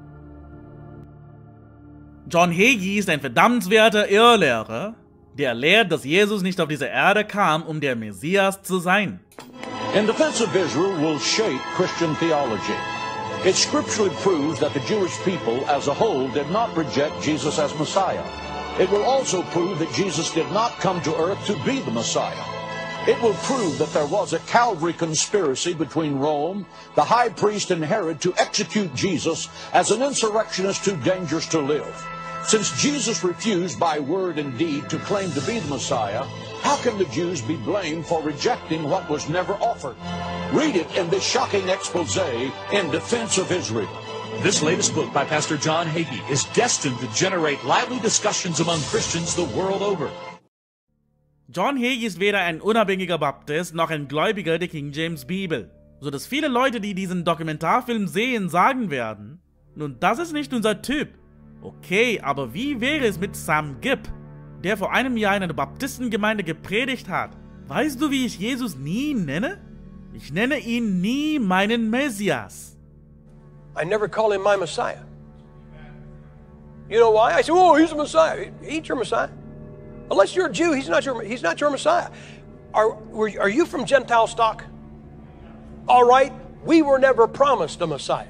John Hagee ist ein verdammenswerter Irrlehrer, der lehrt, dass Jesus nicht auf diese Erde kam, um der Messias zu sein. In defense of Israel will shape Christian theology. It scripturally proves that the Jewish people as a whole did not reject Jesus as Messiah. It will also prove that Jesus did not come to earth to be the Messiah. It will prove that there was a Calvary conspiracy between Rome, the high priest, and Herod to execute Jesus as an insurrectionist too dangerous to live. Since Jesus refused by word and deed to claim to be the Messiah, how can the Jews be blamed for rejecting what was never offered? Read it in this shocking expose in defense of Israel. This latest book by Pastor John Hagee is destined to generate lively discussions among Christians the world over. John Hagee ist weder ein unabhängiger Baptist noch ein Gläubiger der King James Bibel, sodass viele Leute, die diesen Dokumentarfilm sehen, sagen werden, nun, das ist nicht unser Typ. Okay, aber wie wäre es mit Sam Gibb? der vor einem Jahr in einer Baptistengemeinde gepredigt hat. Weißt du, wie ich Jesus nie nenne? Ich nenne ihn nie meinen Messias. I never call him my Messiah. You know why? I say, oh, he's a Messiah. He ain't your Messiah. Unless you're a Jew, he's not your Messiah. Are you from Gentile stock? All right, we were never promised a Messiah.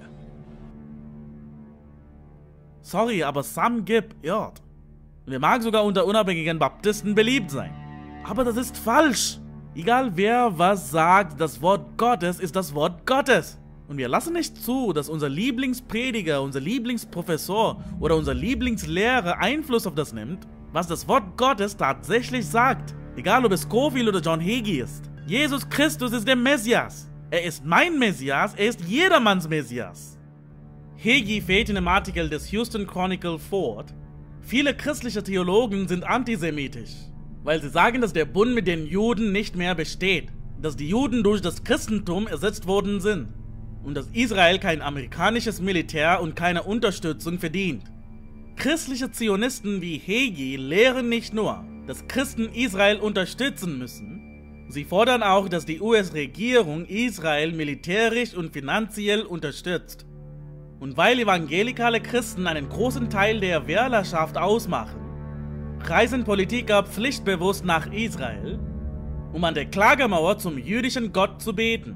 Sorry, aber Sam Gibb irrt. Und er mag sogar unter unabhängigen Baptisten beliebt sein. Aber das ist falsch. Egal wer was sagt, das Wort Gottes ist das Wort Gottes. Und wir lassen nicht zu, dass unser Lieblingsprediger, unser Lieblingsprofessor oder unser Lieblingslehrer Einfluss auf das nimmt, was das Wort Gottes tatsächlich sagt. Egal ob es Scofield oder John Hagee ist. Jesus Christus ist der Messias. Er ist mein Messias, er ist jedermanns Messias. Hagee fährt in einem Artikel des Houston Chronicle fort: Viele christliche Theologen sind antisemitisch, weil sie sagen, dass der Bund mit den Juden nicht mehr besteht, dass die Juden durch das Christentum ersetzt worden sind und dass Israel kein amerikanisches Militär und keine Unterstützung verdient. Christliche Zionisten wie Hagee lehren nicht nur, dass Christen Israel unterstützen müssen, sie fordern auch, dass die US-Regierung Israel militärisch und finanziell unterstützt. Und weil evangelikale Christen einen großen Teil der Wählerschaft ausmachen, reisen Politiker pflichtbewusst nach Israel, um an der Klagemauer zum jüdischen Gott zu beten.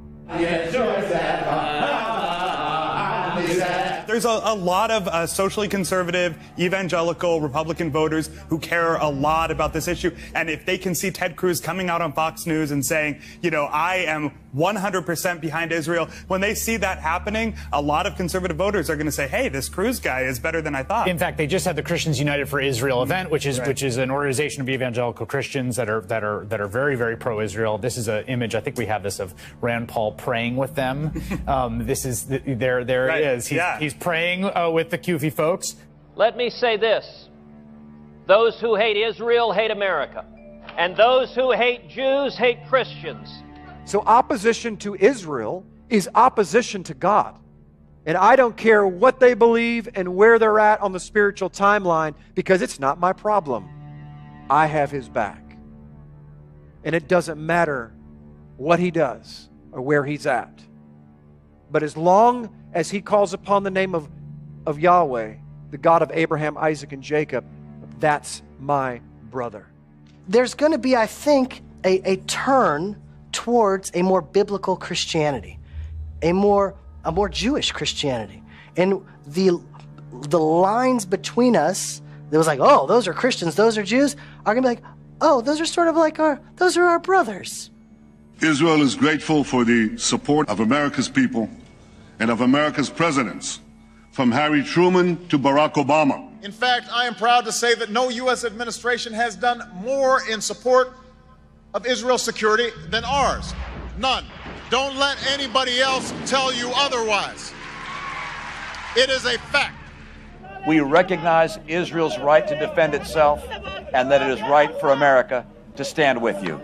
There's a lot of socially conservative, evangelical, Republican voters who care a lot about this issue. And if they can see Ted Cruz coming out on Fox News and saying, you know, I am 100% behind Israel, when they see that happening, a lot of conservative voters are going to say, hey, this Cruz guy is better than I thought. In fact, they just had the Christians United for Israel event, which is an organization of evangelical Christians that are very, very pro-Israel. This is an image, I think we have this, of Rand Paul praying with them. There it is. He's praying with the CUFI folks. Let me say this. Those who hate Israel hate America. And those who hate Jews hate Christians. So opposition to Israel is opposition to God. And I don't care what they believe and where they're at on the spiritual timeline, because it's not my problem. I have his back. And it doesn't matter what he does or where he's at. But as long as he calls upon the name of Yahweh, the God of Abraham, Isaac, and Jacob, that's my brother. There's going to be, I think, a turn towards a more biblical Christianity, a more Jewish Christianity. And the lines between us, that was like, oh, those are Christians, those are Jews, are going to be like, oh, those are sort of like those are our brothers. Israel is grateful for the support of America's people and of America's presidents, from Harry Truman to Barack Obama. In fact, I am proud to say that no U.S. administration has done more in support of Israel's security than ours. None. Don't let anybody else tell you otherwise. It is a fact. We recognize Israel's right to defend itself and that it is right for America to stand with you.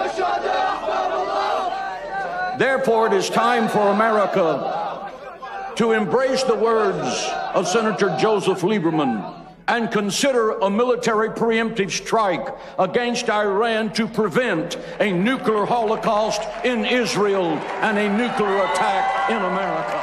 Therefore, it is time for America to embrace the words of Senator Joseph Lieberman and consider a military preemptive strike against Iran to prevent a nuclear holocaust in Israel and a nuclear attack in America.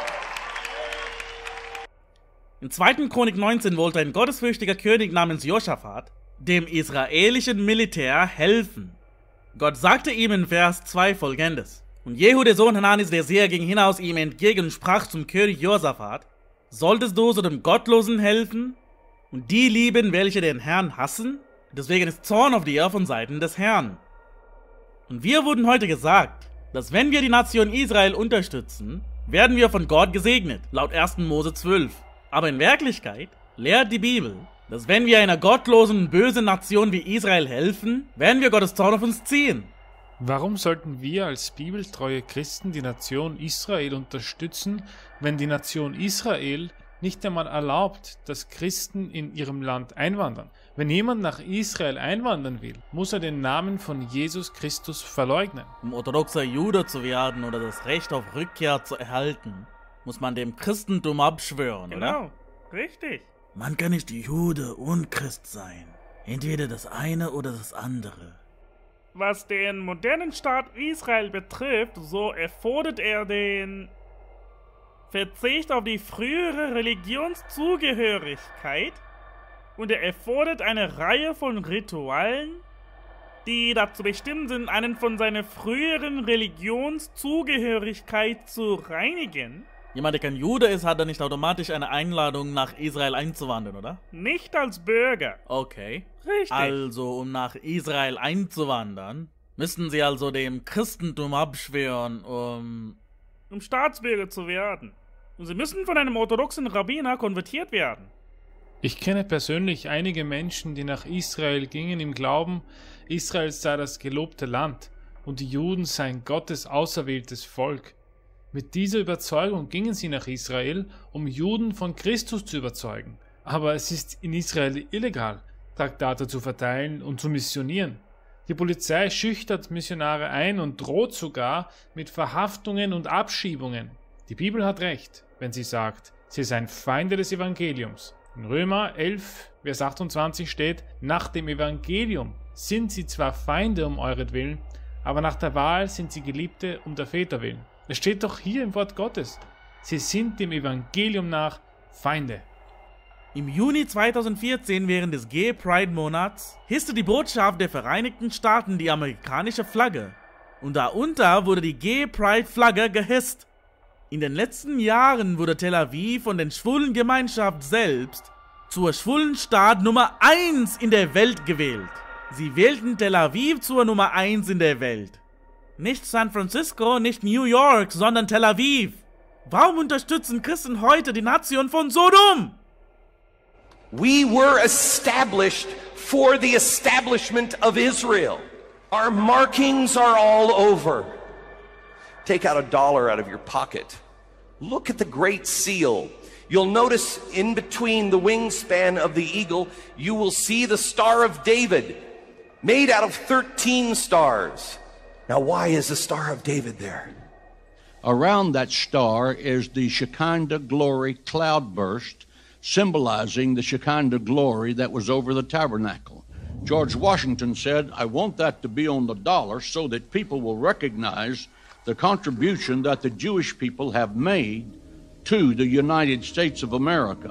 In 2. Chronik 19 wollte ein gottesfürchtiger König namens Josaphat dem israelischen Militär helfen. Gott sagte ihm in Vers 2 folgendes: Und Jehu, der Sohn Hananis, der Seher, ging hinaus ihm entgegen und sprach zum König Josaphat: Solltest du so dem Gottlosen helfen und die lieben, welche den Herrn hassen? Deswegen ist Zorn auf dir von Seiten des Herrn. Und wir wurden heute gesagt, dass wenn wir die Nation Israel unterstützen, werden wir von Gott gesegnet, laut 1. Mose 12. Aber in Wirklichkeit lehrt die Bibel, dass wenn wir einer gottlosen, bösen Nation wie Israel helfen, werden wir Gottes Zorn auf uns ziehen. Warum sollten wir als bibeltreue Christen die Nation Israel unterstützen, wenn die Nation Israel nicht einmal erlaubt, dass Christen in ihrem Land einwandern? Wenn jemand nach Israel einwandern will, muss er den Namen von Jesus Christus verleugnen. Um orthodoxer Jude zu werden oder das Recht auf Rückkehr zu erhalten, muss man dem Christentum abschwören, oder? Genau, richtig. Man kann nicht Jude und Christ sein. Entweder das eine oder das andere. Was den modernen Staat Israel betrifft, so erfordert er den Verzicht auf die frühere Religionszugehörigkeit und er erfordert eine Reihe von Ritualen, die dazu bestimmt sind, einen von seiner früheren Religionszugehörigkeit zu reinigen. Jemand, der kein Jude ist, hat dann nicht automatisch eine Einladung, nach Israel einzuwandern, oder? Nicht als Bürger. Okay. Richtig. Also, um nach Israel einzuwandern, müssten sie also dem Christentum abschwören, um Staatsbürger zu werden. Und sie müssen von einem orthodoxen Rabbiner konvertiert werden. Ich kenne persönlich einige Menschen, die nach Israel gingen im Glauben, Israel sei das gelobte Land und die Juden seien Gottes auserwähltes Volk. Mit dieser Überzeugung gingen sie nach Israel, um Juden von Christus zu überzeugen. Aber es ist in Israel illegal, Traktate zu verteilen und zu missionieren. Die Polizei schüchtert Missionare ein und droht sogar mit Verhaftungen und Abschiebungen. Die Bibel hat recht, wenn sie sagt, sie seien Feinde des Evangeliums. In Römer 11, Vers 28 steht, nach dem Evangelium sind sie zwar Feinde um euretwillen, aber nach der Wahl sind sie Geliebte um der Väter willen. Es steht doch hier im Wort Gottes. Sie sind dem Evangelium nach Feinde. Im Juni 2014, während des Gay Pride Monats, hisste die Botschaft der Vereinigten Staaten die amerikanische Flagge. Und darunter wurde die Gay Pride Flagge gehisst. In den letzten Jahren wurde Tel Aviv von der schwulen Gemeinschaft selbst zur schwulen Stadt Nummer 1 in der Welt gewählt. Sie wählten Tel Aviv zur Nummer 1 in der Welt. Nicht San Francisco, nicht New York, sondern Tel Aviv. Warum unterstützen Christen heute die Nation von Sodom? We were established for the establishment of Israel. Our markings are all over. Take out $1 out of your pocket. Look at the Great Seal. You'll notice in between the wingspan of the eagle, you will see the Star of David, made out of 13 stars. Now, why is the Star of David there? Around that star is the Shekinah glory cloudburst, symbolizing the Shekinah glory that was over the tabernacle. George Washington said, I want that to be on the dollar so that people will recognize the contribution that the Jewish people have made to the United States of America.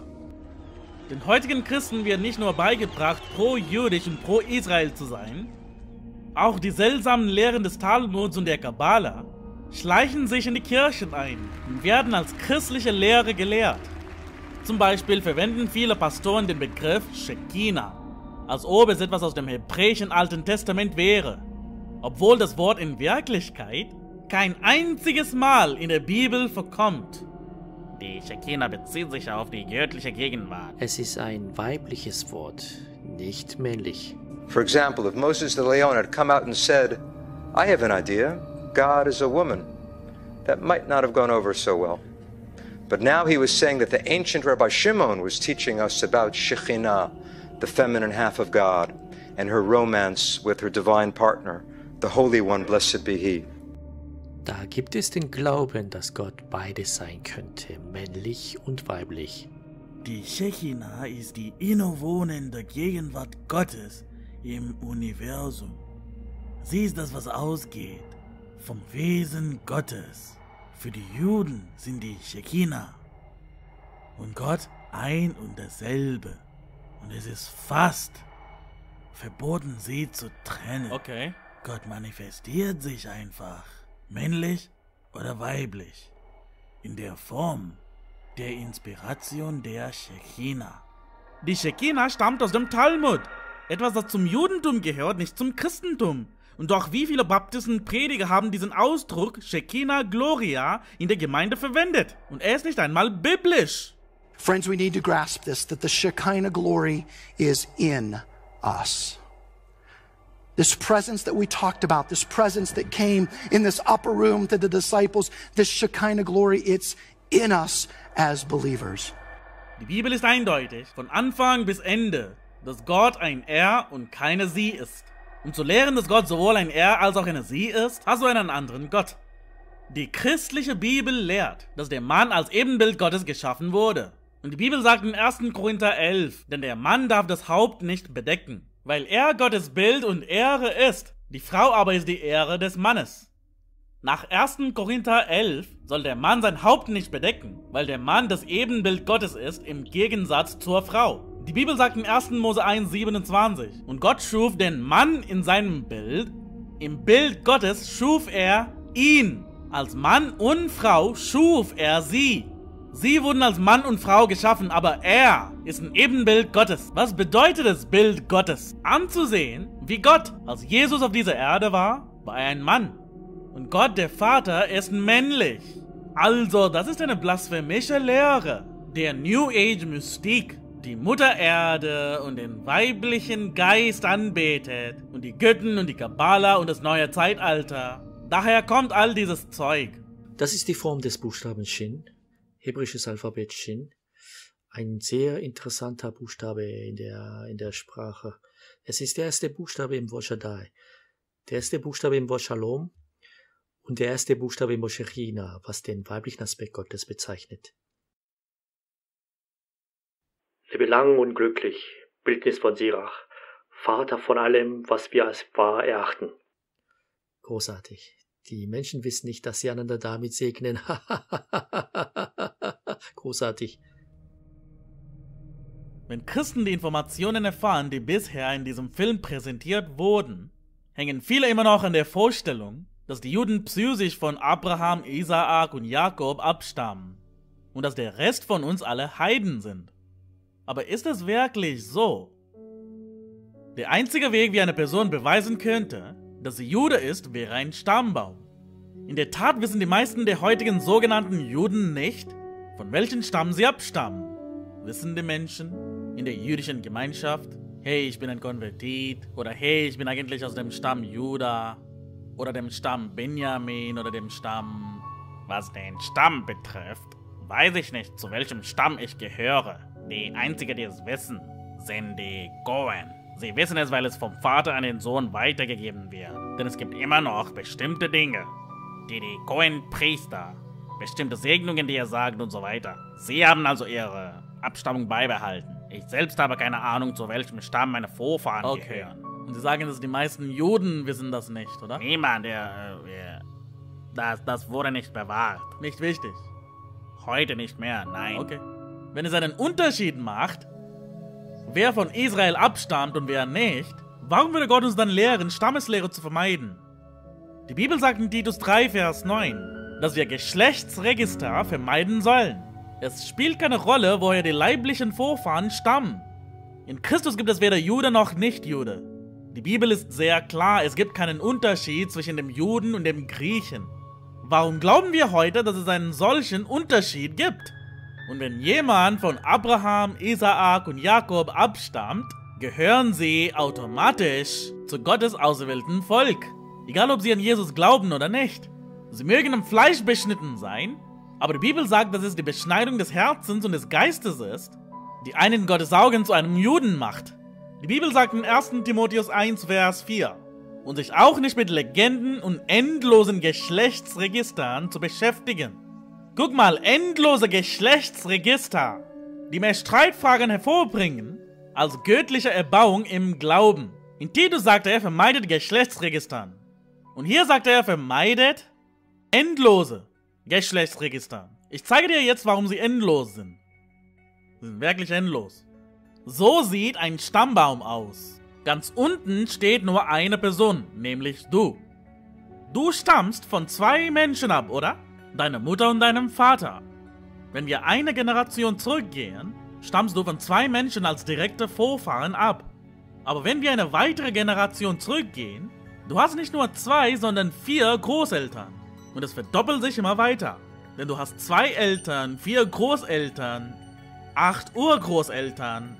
Den heutigen Christen wird nicht nur beigebracht, pro-jüdisch und pro-Israel zu sein, auch die seltsamen Lehren des Talmuds und der Kabbala schleichen sich in die Kirchen ein und werden als christliche Lehre gelehrt. Zum Beispiel verwenden viele Pastoren den Begriff Shekinah, als ob es etwas aus dem hebräischen Alten Testament wäre, obwohl das Wort in Wirklichkeit kein einziges Mal in der Bibel vorkommt. Die Shekinah bezieht sich auf die göttliche Gegenwart. Es ist ein weibliches Wort, nicht männlich. For example, if Moses de Leon had come out and said, I have an idea, God is a woman, that might not have gone over so well. But now he was saying that the ancient Rabbi Shimon was teaching us about Shekinah, the feminine half of God, and her romance with her divine partner, the Holy One, blessed be he. Da gibt es den Glauben, dass Gott beides sein könnte, männlich und weiblich. Die Shekinah ist die innewohnende Gegenwart Gottes im Universum. Sie ist das, was ausgeht vom Wesen Gottes. Für die Juden sind die Shekinah und Gott ein und dasselbe. Und es ist fast verboten, sie zu trennen. Okay. Gott manifestiert sich einfach, männlich oder weiblich, in der Form der Inspiration der Shekinah. Die Shekinah stammt aus dem Talmud. Etwas, das zum Judentum gehört, nicht zum Christentum. Und doch wie viele Baptisten Prediger haben diesen Ausdruck Shekinah Gloria in der Gemeinde verwendet? Und er ist nicht einmal biblisch. Friends, we need to grasp this, that the Shekinah glory is in us. This presence that we talked about, this presence that came in this upper room to the disciples, this Shekinah glory, it's in us as believers. Die Bibel ist eindeutig, von Anfang bis Ende, dass Gott ein Er und keine Sie ist. Um zu lehren, dass Gott sowohl ein Er als auch eine Sie ist, hast du einen anderen Gott. Die christliche Bibel lehrt, dass der Mann als Ebenbild Gottes geschaffen wurde. Und die Bibel sagt in 1. Korinther 11, denn der Mann darf das Haupt nicht bedecken. Weil er Gottes Bild und Ehre ist. Die Frau aber ist die Ehre des Mannes. Nach 1. Korinther 11 soll der Mann sein Haupt nicht bedecken, weil der Mann das Ebenbild Gottes ist, im Gegensatz zur Frau. Die Bibel sagt in 1. Mose 1,27: Und Gott schuf den Mann in seinem Bild, im Bild Gottes schuf er ihn. Als Mann und Frau schuf er sie. Sie wurden als Mann und Frau geschaffen, aber er ist ein Ebenbild Gottes. Was bedeutet das Bild Gottes? Anzusehen, wie Gott, als Jesus auf dieser Erde war er ein Mann. Und Gott, der Vater, ist männlich. Also, das ist eine blasphemische Lehre der New Age Mystik, die Mutter Erde und den weiblichen Geist anbetet und die Götten und die Kabbala und das neue Zeitalter. Daher kommt all dieses Zeug. Das ist die Form des Buchstaben Shin, hebräisches Alphabet Shin. Ein sehr interessanter Buchstabe in der Sprache. Es ist der erste Buchstabe im Wort Shaddai, der erste Buchstabe im Wort Shalom und der erste Buchstabe im Wort Shechina, was den weiblichen Aspekt Gottes bezeichnet. Lebe lang und glücklich, Bildnis von Sirach, Vater von allem, was wir als wahr erachten. Großartig. Die Menschen wissen nicht, dass sie einander damit segnen. Großartig. Wenn Christen die Informationen erfahren, die bisher in diesem Film präsentiert wurden, hängen viele immer noch an der Vorstellung, dass die Juden psychisch von Abraham, Isaak und Jakob abstammen und dass der Rest von uns alle Heiden sind. Aber ist es wirklich so? Der einzige Weg, wie eine Person beweisen könnte, dass sie Jude ist, wäre ein Stammbaum. In der Tat wissen die meisten der heutigen sogenannten Juden nicht, von welchem Stamm sie abstammen. Wissen die Menschen in der jüdischen Gemeinschaft, hey, ich bin ein Konvertit, oder hey, ich bin eigentlich aus dem Stamm Juda, oder dem Stamm Benjamin, oder dem Stamm... Was den Stamm betrifft, weiß ich nicht, zu welchem Stamm ich gehöre. Die einzigen, die es wissen, sind die Goen. Sie wissen es, weil es vom Vater an den Sohn weitergegeben wird. Denn es gibt immer noch bestimmte Dinge, die Goen-Priester, bestimmte Segnungen, die er sagt und so weiter. Sie haben also ihre Abstammung beibehalten. Ich selbst habe keine Ahnung, zu welchem Stamm meine Vorfahren gehören. Und Sie sagen, dass die meisten Juden wissen das nicht, oder? Niemand, das wurde nicht bewahrt. Nicht wichtig. Heute nicht mehr, nein. Okay. Wenn es einen Unterschied macht, wer von Israel abstammt und wer nicht, warum würde Gott uns dann lehren, Stammeslehre zu vermeiden? Die Bibel sagt in Titus 3, Vers 9, dass wir Geschlechtsregister vermeiden sollen. Es spielt keine Rolle, woher die leiblichen Vorfahren stammen. In Christus gibt es weder Jude noch Nicht-Jude. Die Bibel ist sehr klar, es gibt keinen Unterschied zwischen dem Juden und dem Griechen. Warum glauben wir heute, dass es einen solchen Unterschied gibt? Und wenn jemand von Abraham, Isaak und Jakob abstammt, gehören sie automatisch zu Gottes auserwählten Volk. Egal, ob sie an Jesus glauben oder nicht. Sie mögen im Fleisch beschnitten sein, aber die Bibel sagt, dass es die Beschneidung des Herzens und des Geistes ist, die einen in Gottes Augen zu einem Juden macht. Die Bibel sagt in 1. Timotheus 1, Vers 4, und sich auch nicht mit Legenden und endlosen Geschlechtsregistern zu beschäftigen. Guck mal, endlose Geschlechtsregister, die mehr Streitfragen hervorbringen als göttliche Erbauung im Glauben. In Titus sagt er, vermeidet Geschlechtsregistern. Und hier sagt er, vermeidet endlose Geschlechtsregister. Ich zeige dir jetzt, warum sie endlos sind. Sie sind wirklich endlos. So sieht ein Stammbaum aus. Ganz unten steht nur eine Person, nämlich du. Du stammst von 2 Menschen ab, oder? Deine Mutter und deinem Vater. Wenn wir eine Generation zurückgehen, stammst du von 2 Menschen als direkte Vorfahren ab. Aber wenn wir eine weitere Generation zurückgehen, du hast nicht nur 2, sondern 4 Großeltern. Und es verdoppelt sich immer weiter. Denn du hast 2 Eltern, 4 Großeltern, 8 Urgroßeltern,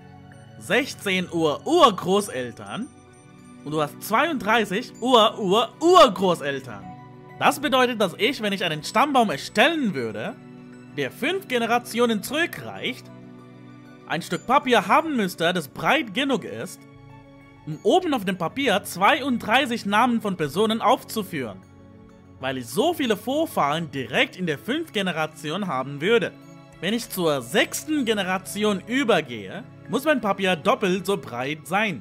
16 Urgroßeltern und du hast 32 Urgroßeltern. Das bedeutet, dass ich, wenn ich einen Stammbaum erstellen würde, der 5 Generationen zurückreicht, ein Stück Papier haben müsste, das breit genug ist, um oben auf dem Papier 32 Namen von Personen aufzuführen, weil ich so viele Vorfahren direkt in der 5. Generation haben würde. Wenn ich zur 6. Generation übergehe, muss mein Papier doppelt so breit sein.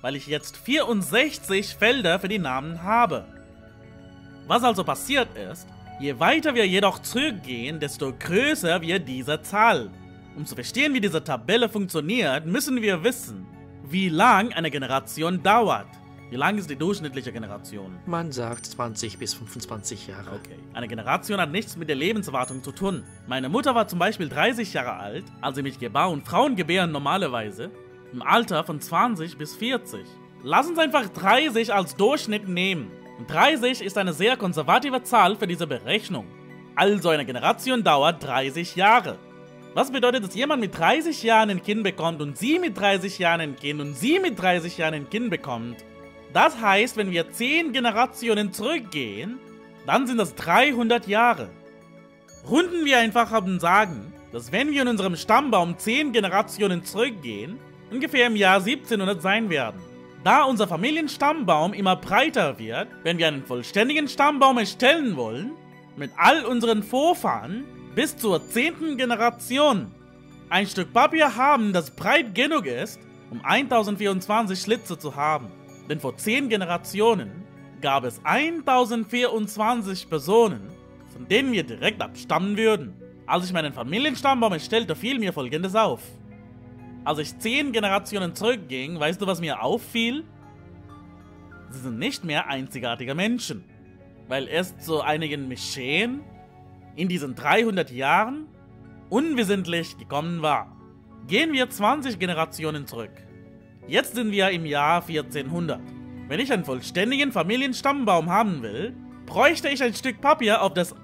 weil ich jetzt 64 Felder für die Namen habe. Was also passiert ist, je weiter wir jedoch zurückgehen, desto größer wird diese Zahl. Um zu verstehen, wie diese Tabelle funktioniert, müssen wir wissen, wie lang eine Generation dauert. Wie lang ist die durchschnittliche Generation? Man sagt 20 bis 25 Jahre. Okay. Eine Generation hat nichts mit der Lebenserwartung zu tun. Meine Mutter war zum Beispiel 30 Jahre alt, als sie mich gebar, und Frauen gebären normalerweise im Alter von 20 bis 40. Lass uns einfach 30 als Durchschnitt nehmen. Und 30 ist eine sehr konservative Zahl für diese Berechnung. Also eine Generation dauert 30 Jahre. Was bedeutet, dass jemand mit 30 Jahren ein Kind bekommt und sie mit 30 Jahren ein Kind und sie mit 30 Jahren ein Kind bekommt? Das heißt, wenn wir 10 Generationen zurückgehen, dann sind das 300 Jahre. Runden wir einfach ab und sagen, dass wenn wir in unserem Stammbaum 10 Generationen zurückgehen, ungefähr im Jahr 1700 sein werden. Da unser Familienstammbaum immer breiter wird, wenn wir einen vollständigen Stammbaum erstellen wollen, mit all unseren Vorfahren bis zur 10. Generation ein Stück Papier haben, das breit genug ist, um 1024 Schlitze zu haben. Denn vor 10 Generationen gab es 1024 Personen, von denen wir direkt abstammen würden. Als ich meinen Familienstammbaum erstellte, fiel mir Folgendes auf. Als ich 10 Generationen zurückging, weißt du, was mir auffiel? Sie sind nicht mehr einzigartige Menschen, weil es zu einigen Mischeen in diesen 300 Jahren unwissentlich gekommen war. Gehen wir 20 Generationen zurück. Jetzt sind wir im Jahr 1400. Wenn ich einen vollständigen Familienstammbaum haben will, bräuchte ich ein Stück Papier, auf das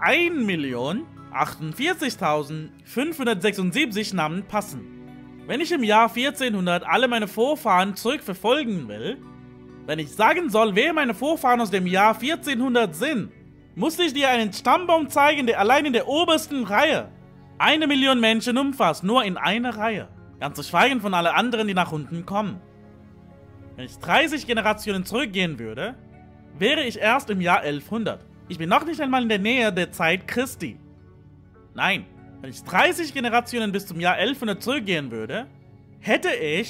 1.048.576 Namen passen. Wenn ich im Jahr 1400 alle meine Vorfahren zurückverfolgen will, wenn ich sagen soll, wer meine Vorfahren aus dem Jahr 1400 sind, muss ich dir einen Stammbaum zeigen, der allein in der obersten Reihe 1 Million Menschen umfasst, nur in einer Reihe. Ganz zu schweigen von allen anderen, die nach unten kommen. Wenn ich 30 Generationen zurückgehen würde, wäre ich erst im Jahr 1100. Ich bin noch nicht einmal in der Nähe der Zeit Christi. Nein, wenn ich 30 Generationen bis zum Jahr 1100 zurückgehen würde, hätte ich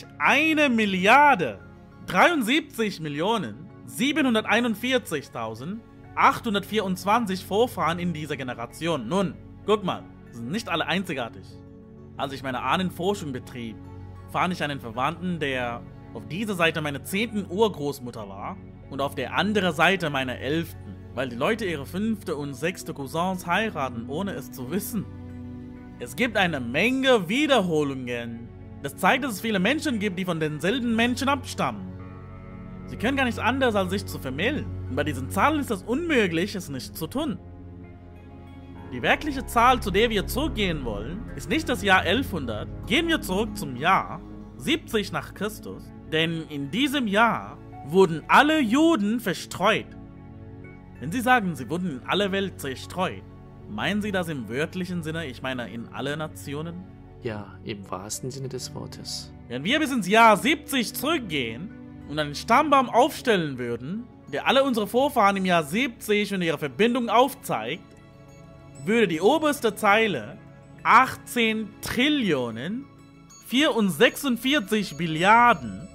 1.073.741.824 Vorfahren in dieser Generation. Nun, guck mal, sie sind nicht alle einzigartig. Als ich meine Ahnenforschung betrieb, fand ich einen Verwandten, der auf dieser Seite meine 10. Urgroßmutter war und auf der anderen Seite meine 11., weil die Leute ihre 5. und 6. Cousins heiraten, ohne es zu wissen. Es gibt eine Menge Wiederholungen. Das zeigt, dass es viele Menschen gibt, die von denselben Menschen abstammen. Sie können gar nicht anders, als sich zu vermählen. Und bei diesen Zahlen ist es unmöglich, es nicht zu tun. Die wirkliche Zahl, zu der wir zurückgehen wollen, ist nicht das Jahr 1100. Gehen wir zurück zum Jahr 70 nach Christus, denn in diesem Jahr wurden alle Juden verstreut. Wenn Sie sagen, sie wurden in alle Welt zerstreut, meinen Sie das im wörtlichen Sinne, ich meine in alle Nationen? Ja, im wahrsten Sinne des Wortes. Wenn wir bis ins Jahr 70 zurückgehen und einen Stammbaum aufstellen würden, der alle unsere Vorfahren im Jahr 70 und ihre Verbindung aufzeigt, würde die oberste Zeile 18 Trillionen 446 Billiarden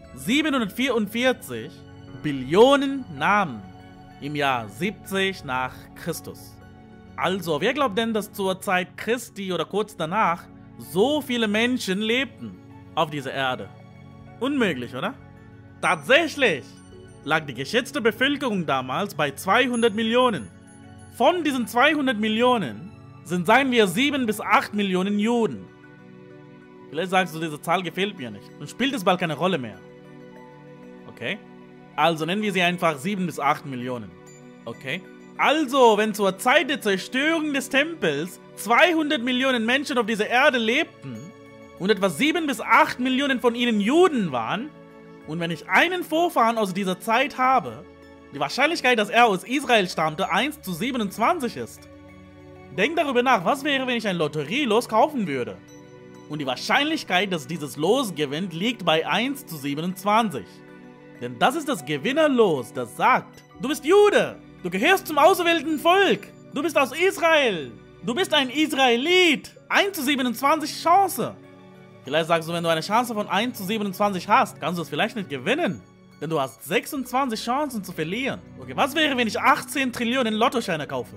744 Billionen Namen im Jahr 70 nach Christus. Also, wer glaubt denn, dass zur Zeit Christi oder kurz danach so viele Menschen lebten auf dieser Erde? Unmöglich, oder? Tatsächlich lag die geschätzte Bevölkerung damals bei 200 Millionen. Von diesen 200 Millionen sind, sagen wir, 7 bis 8 Millionen Juden. Vielleicht sagst du, diese Zahl gefällt mir nicht. Dann spielt es bald keine Rolle mehr. Okay? Also nennen wir sie einfach 7 bis 8 Millionen. Okay? Also, wenn zur Zeit der Zerstörung des Tempels 200 Millionen Menschen auf dieser Erde lebten und etwa 7 bis 8 Millionen von ihnen Juden waren, und wenn ich einen Vorfahren aus dieser Zeit habe, die Wahrscheinlichkeit, dass er aus Israel stammte, 1 zu 27 ist. Denk darüber nach, was wäre, wenn ich ein Lotterielos kaufen würde? Und die Wahrscheinlichkeit, dass dieses Los gewinnt, liegt bei 1 zu 27. Denn das ist das Gewinnerlos, das sagt, du bist Jude, du gehörst zum auserwählten Volk, du bist aus Israel, du bist ein Israelit, 1 zu 27 Chance. Vielleicht sagst du, wenn du eine Chance von 1 zu 27 hast, kannst du es vielleicht nicht gewinnen. Denn du hast 26 Chancen zu verlieren. Okay, was wäre, wenn ich 18 Trillionen Lottoscheine kaufe?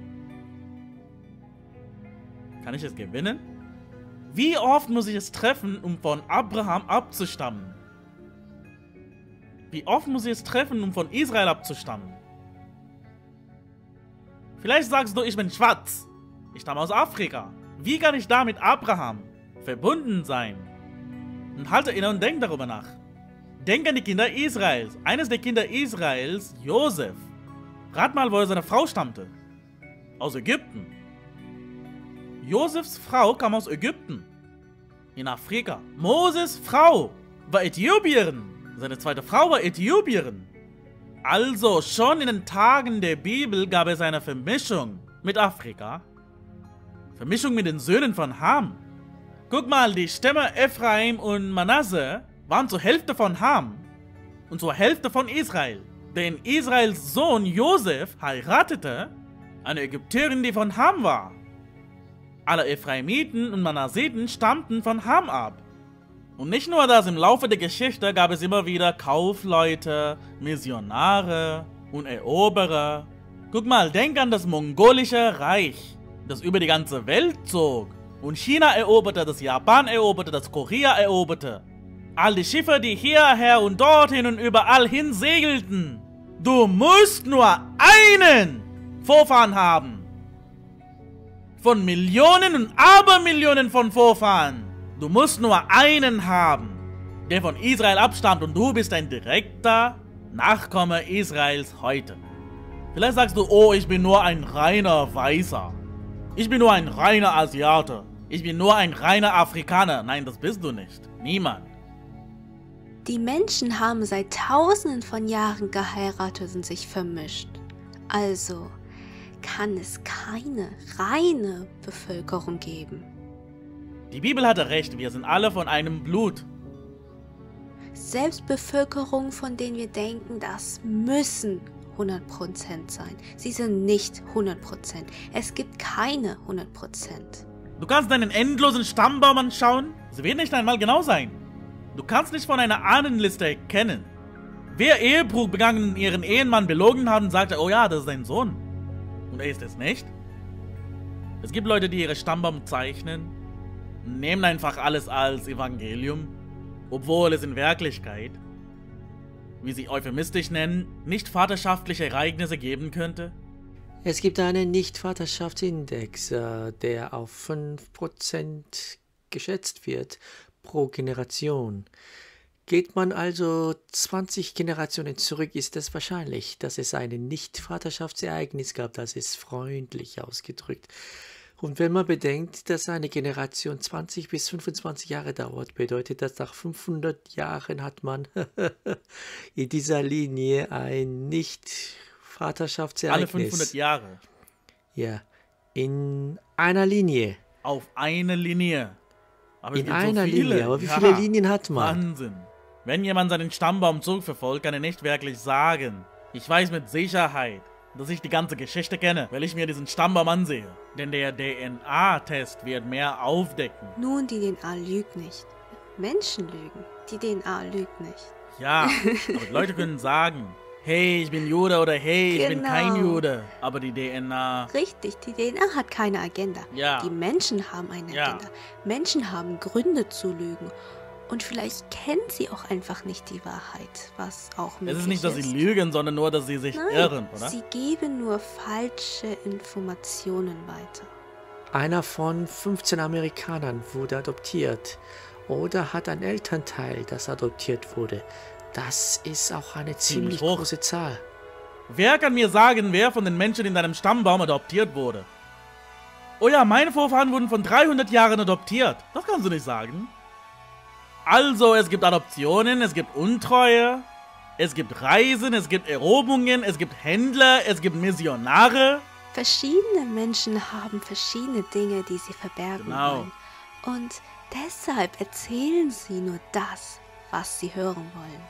Kann ich es gewinnen? Wie oft muss ich es treffen, um von Abraham abzustammen? Wie oft muss ich es treffen, um von Israel abzustammen? Vielleicht sagst du, ich bin schwarz. Ich stamme aus Afrika. Wie kann ich da mit Abraham verbunden sein? Und halte inne und denk darüber nach. Denk an die Kinder Israels. Eines der Kinder Israels, Josef. Rat mal, wo seine Frau stammte. Aus Ägypten. Josefs Frau kam aus Ägypten. In Afrika. Moses' Frau war Äthiopierin. Seine zweite Frau war Äthiopierin. Also, schon in den Tagen der Bibel gab es eine Vermischung mit Afrika. Vermischung mit den Söhnen von Ham. Guck mal, die Stämme Ephraim und Manasse waren zur Hälfte von Ham und zur Hälfte von Israel. Denn Israels Sohn Josef heiratete eine Ägypterin, die von Ham war. Alle Ephraimiten und Manasseten stammten von Ham ab. Und nicht nur das, im Laufe der Geschichte gab es immer wieder Kaufleute, Missionare und Eroberer. Guck mal, denk an das mongolische Reich, das über die ganze Welt zog. Und China eroberte, das Japan eroberte, das Korea eroberte. All die Schiffe, die hierher und dorthin und überall hin segelten. Du musst nur einen Vorfahren haben. Von Millionen und Abermillionen von Vorfahren. Du musst nur einen haben, der von Israel abstammt und du bist ein direkter Nachkomme Israels heute. Vielleicht sagst du, oh, ich bin nur ein reiner Weißer. Ich bin nur ein reiner Asiate. Ich bin nur ein reiner Afrikaner. Nein, das bist du nicht. Niemand. Die Menschen haben seit Tausenden von Jahren geheiratet und sich vermischt. Also kann es keine reine Bevölkerung geben. Die Bibel hatte recht, wir sind alle von einem Blut. Selbst Bevölkerungen, von denen wir denken, das müssen 100% sein. Sie sind nicht 100%. Es gibt keine 100%. Du kannst deinen endlosen Stammbaum anschauen. Sie wird nicht einmal genau sein. Du kannst nicht von einer Ahnenliste erkennen. Wer Ehebruch begangen und ihren Ehemann belogen hat und sagte, oh ja, das ist dein Sohn. Und er ist es nicht. Es gibt Leute, die ihre Stammbaum zeichnen. Nehmen einfach alles als Evangelium, obwohl es in Wirklichkeit, wie sie euphemistisch nennen, nicht vaterschaftliche Ereignisse geben könnte? Es gibt einen Nicht-Vaterschaftsindex, der auf 5% geschätzt wird pro Generation. Geht man also 20 Generationen zurück, ist es wahrscheinlich, dass es ein Nicht-Vaterschaftsereignis gab, das ist freundlich ausgedrückt. Und wenn man bedenkt, dass eine Generation 20 bis 25 Jahre dauert, bedeutet das, nach 500 Jahren hat man in dieser Linie ein Nicht-Vaterschaftsereignis. Alle 500 Jahre? Ja, in einer Linie. Auf eine Linie? Aber in einer Linie, aber wie viele Linien hat man? Wahnsinn. Wenn jemand seinen Stammbaum zurückverfolgt, kann er nicht wirklich sagen. Ich weiß mit Sicherheit, dass ich die ganze Geschichte kenne, weil ich mir diesen Stammbaum ansehe. Denn der DNA-Test wird mehr aufdecken. Nun, die DNA lügt nicht. Menschen lügen. Die DNA lügt nicht. Ja, aber die Leute können sagen, hey, ich bin Jude oder hey, ich bin kein Jude. Aber die DNA... Richtig, die DNA hat keine Agenda. Ja. Die Menschen haben eine Agenda. Menschen haben Gründe zu lügen. Und vielleicht kennen sie auch einfach nicht die Wahrheit, was auch möglich ist. Es ist nicht, dass sie lügen, sondern nur, dass sie sich irren, oder? Sie geben nur falsche Informationen weiter. Einer von 15 Amerikanern wurde adoptiert oder hat ein Elternteil, das adoptiert wurde. Das ist auch eine ziemlich große Zahl. Wer kann mir sagen, wer von den Menschen in deinem Stammbaum adoptiert wurde? Oh ja, meine Vorfahren wurden von 300 Jahren adoptiert. Das kannst du nicht sagen. Also, es gibt Adoptionen, es gibt Untreue, es gibt Reisen, es gibt Eroberungen, es gibt Händler, es gibt Missionare. Verschiedene Menschen haben verschiedene Dinge, die sie verbergen wollen. Und deshalb erzählen sie nur das, was sie hören wollen.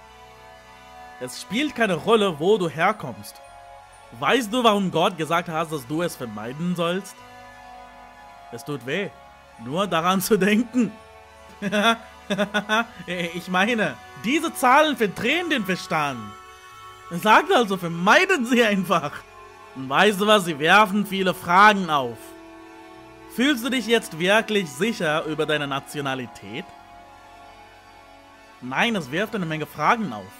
Es spielt keine Rolle, wo du herkommst. Weißt du, warum Gott gesagt hat, dass du es vermeiden sollst? Es tut weh, nur daran zu denken. Ich meine, diese Zahlen verdrehen den Verstand. Sagt also, vermeiden Sie einfach. Und weißt du was, sie werfen viele Fragen auf. Fühlst du dich jetzt wirklich sicher über deine Nationalität? Nein, es wirft eine Menge Fragen auf.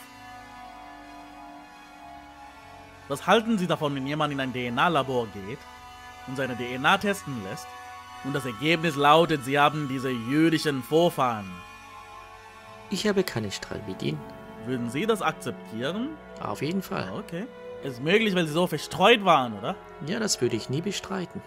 Was halten Sie davon, wenn jemand in ein DNA-Labor geht und seine DNA testen lässt und das Ergebnis lautet, Sie haben diese jüdischen Vorfahren? Ich habe keinen Streit mit Ihnen. Würden Sie das akzeptieren? Auf jeden Fall. Okay. Ist möglich, weil Sie so verstreut waren, oder? Ja, das würde ich nie bestreiten.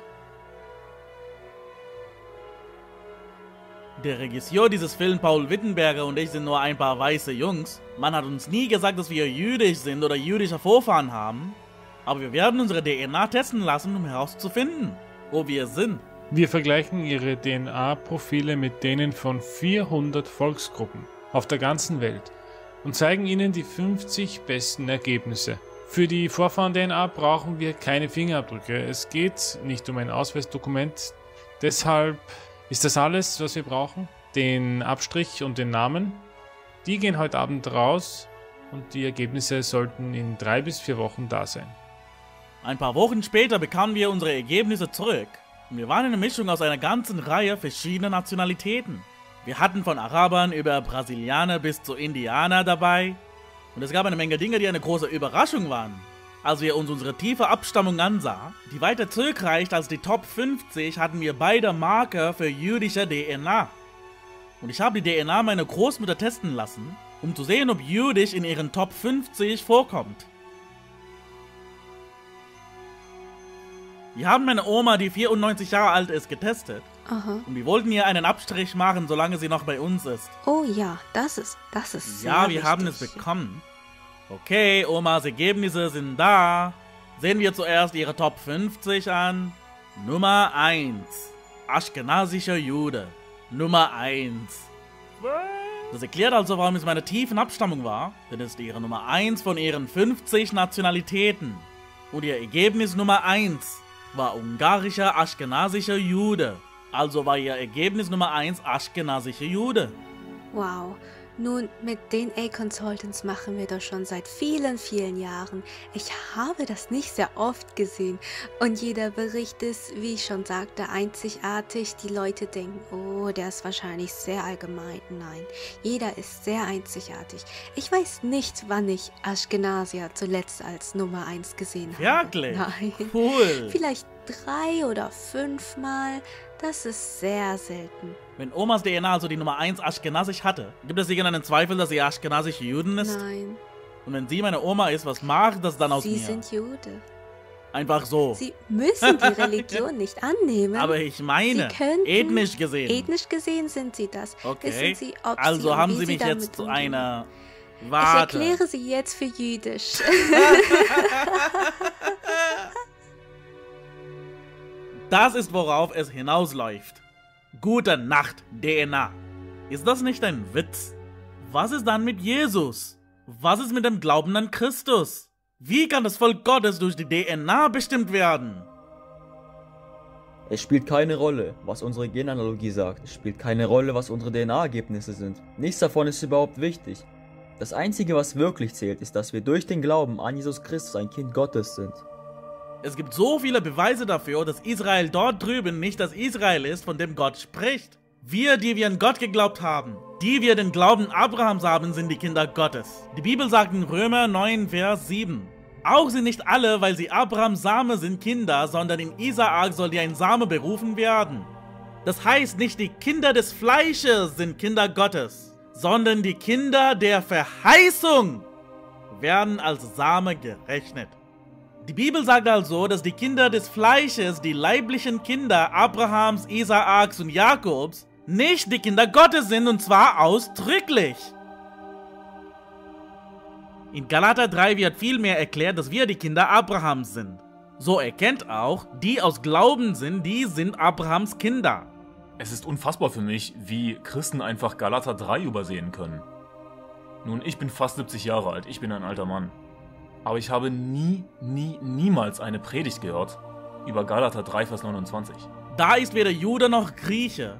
Der Regisseur dieses Films, Paul Wittenberger, und ich sind nur ein paar weiße Jungs. Man hat uns nie gesagt, dass wir jüdisch sind oder jüdische Vorfahren haben. Aber wir werden unsere DNA testen lassen, um herauszufinden, wo wir sind. Wir vergleichen ihre DNA-Profile mit denen von 400 Volksgruppen auf der ganzen Welt und zeigen ihnen die 50 besten Ergebnisse. Für die Vorfahren-DNA brauchen wir keine Fingerabdrücke. Es geht nicht um ein Ausweisdokument. Deshalb ist das alles, was wir brauchen. Den Abstrich und den Namen. Die gehen heute Abend raus und die Ergebnisse sollten in 3 bis 4 Wochen da sein. Ein paar Wochen später bekamen wir unsere Ergebnisse zurück. Und wir waren eine Mischung aus einer ganzen Reihe verschiedener Nationalitäten. Wir hatten von Arabern über Brasilianer bis zu Indianer dabei. Und es gab eine Menge Dinge, die eine große Überraschung waren. Als wir uns unsere tiefe Abstammung ansah, die weiter zurückreicht als die Top 50, hatten wir beide Marker für jüdische DNA. Und ich habe die DNA meiner Großmutter testen lassen, um zu sehen, ob jüdisch in ihren Top 50 vorkommt. Wir haben meine Oma, die 94 Jahre alt ist, getestet. Aha. Und wir wollten ihr einen Abstrich machen, solange sie noch bei uns ist. Oh ja, das ist sehr Ja, wir haben es bekommen. Okay, Omas Ergebnisse sind da. Sehen wir zuerst ihre Top 50 an. Nummer 1. Aschkenasischer Jude. Nummer 1. Das erklärt also, warum es meine tiefen Abstammung war. Denn es ist ihre Nummer 1 von ihren 50 Nationalitäten. Und ihr Ergebnis Nummer 1 war ungarischer Aschkenasischer Jude. Also war ihr Ergebnis Nummer 1 Aschkenasischer Jude. Wow. Nun, mit DNA Consultants machen wir das schon seit vielen, vielen Jahren. Ich habe das nicht sehr oft gesehen. Und jeder Bericht ist, wie ich schon sagte, einzigartig. Die Leute denken, oh, der ist wahrscheinlich sehr allgemein. Nein, jeder ist sehr einzigartig. Ich weiß nicht, wann ich Aschkenazier zuletzt als Nummer 1 gesehen habe. Wirklich? Nein. Cool. Vielleicht 3 oder 5 Mal. Das ist sehr selten. Wenn Omas DNA also die Nummer 1 Aschkenasisch hatte, gibt es irgendeinen Zweifel, dass sie aschkenasische Juden ist? Nein. Und wenn sie meine Oma ist, was macht das dann aus Sie mir? sind Jude. Einfach so. Sie müssen die Religion nicht annehmen. Aber ich meine, Sie könnten, ethnisch gesehen. Ethnisch gesehen sind sie das. Okay, Wissen Sie, ob also sie, haben wie Sie mich damit jetzt zu umgehen? einer... Ich Warte. erkläre sie jetzt für jüdisch. Das ist, worauf es hinausläuft. Gute Nacht, DNA. Ist das nicht ein Witz? Was ist dann mit Jesus? Was ist mit dem Glauben an Christus? Wie kann das Volk Gottes durch die DNA bestimmt werden? Es spielt keine Rolle, was unsere Genanalogie sagt. Es spielt keine Rolle, was unsere DNA-Ergebnisse sind. Nichts davon ist überhaupt wichtig. Das Einzige, was wirklich zählt, ist, dass wir durch den Glauben an Jesus Christus ein Kind Gottes sind. Es gibt so viele Beweise dafür, dass Israel dort drüben nicht das Israel ist, von dem Gott spricht. Wir, die wir an Gott geglaubt haben, die wir den Glauben Abrahams haben, sind die Kinder Gottes. Die Bibel sagt in Römer 9, Vers 7. Auch sind nicht alle, weil sie Abrahams Same sind, Kinder, sondern in Isaak soll dir ein Same berufen werden. Das heißt, nicht die Kinder des Fleisches sind Kinder Gottes, sondern die Kinder der Verheißung werden als Same gerechnet. Die Bibel sagt also, dass die Kinder des Fleisches, die leiblichen Kinder Abrahams, Isaaks und Jakobs, nicht die Kinder Gottes sind, und zwar ausdrücklich. In Galater 3 wird vielmehr erklärt, dass wir die Kinder Abrahams sind. So erkennt auch, die aus Glauben sind, die sind Abrahams Kinder. Es ist unfassbar für mich, wie Christen einfach Galater 3 übersehen können. Nun, ich bin fast 70 Jahre alt, ich bin ein alter Mann. Aber ich habe niemals eine Predigt gehört über Galater 3, Vers 29. Da ist weder Jude noch Grieche,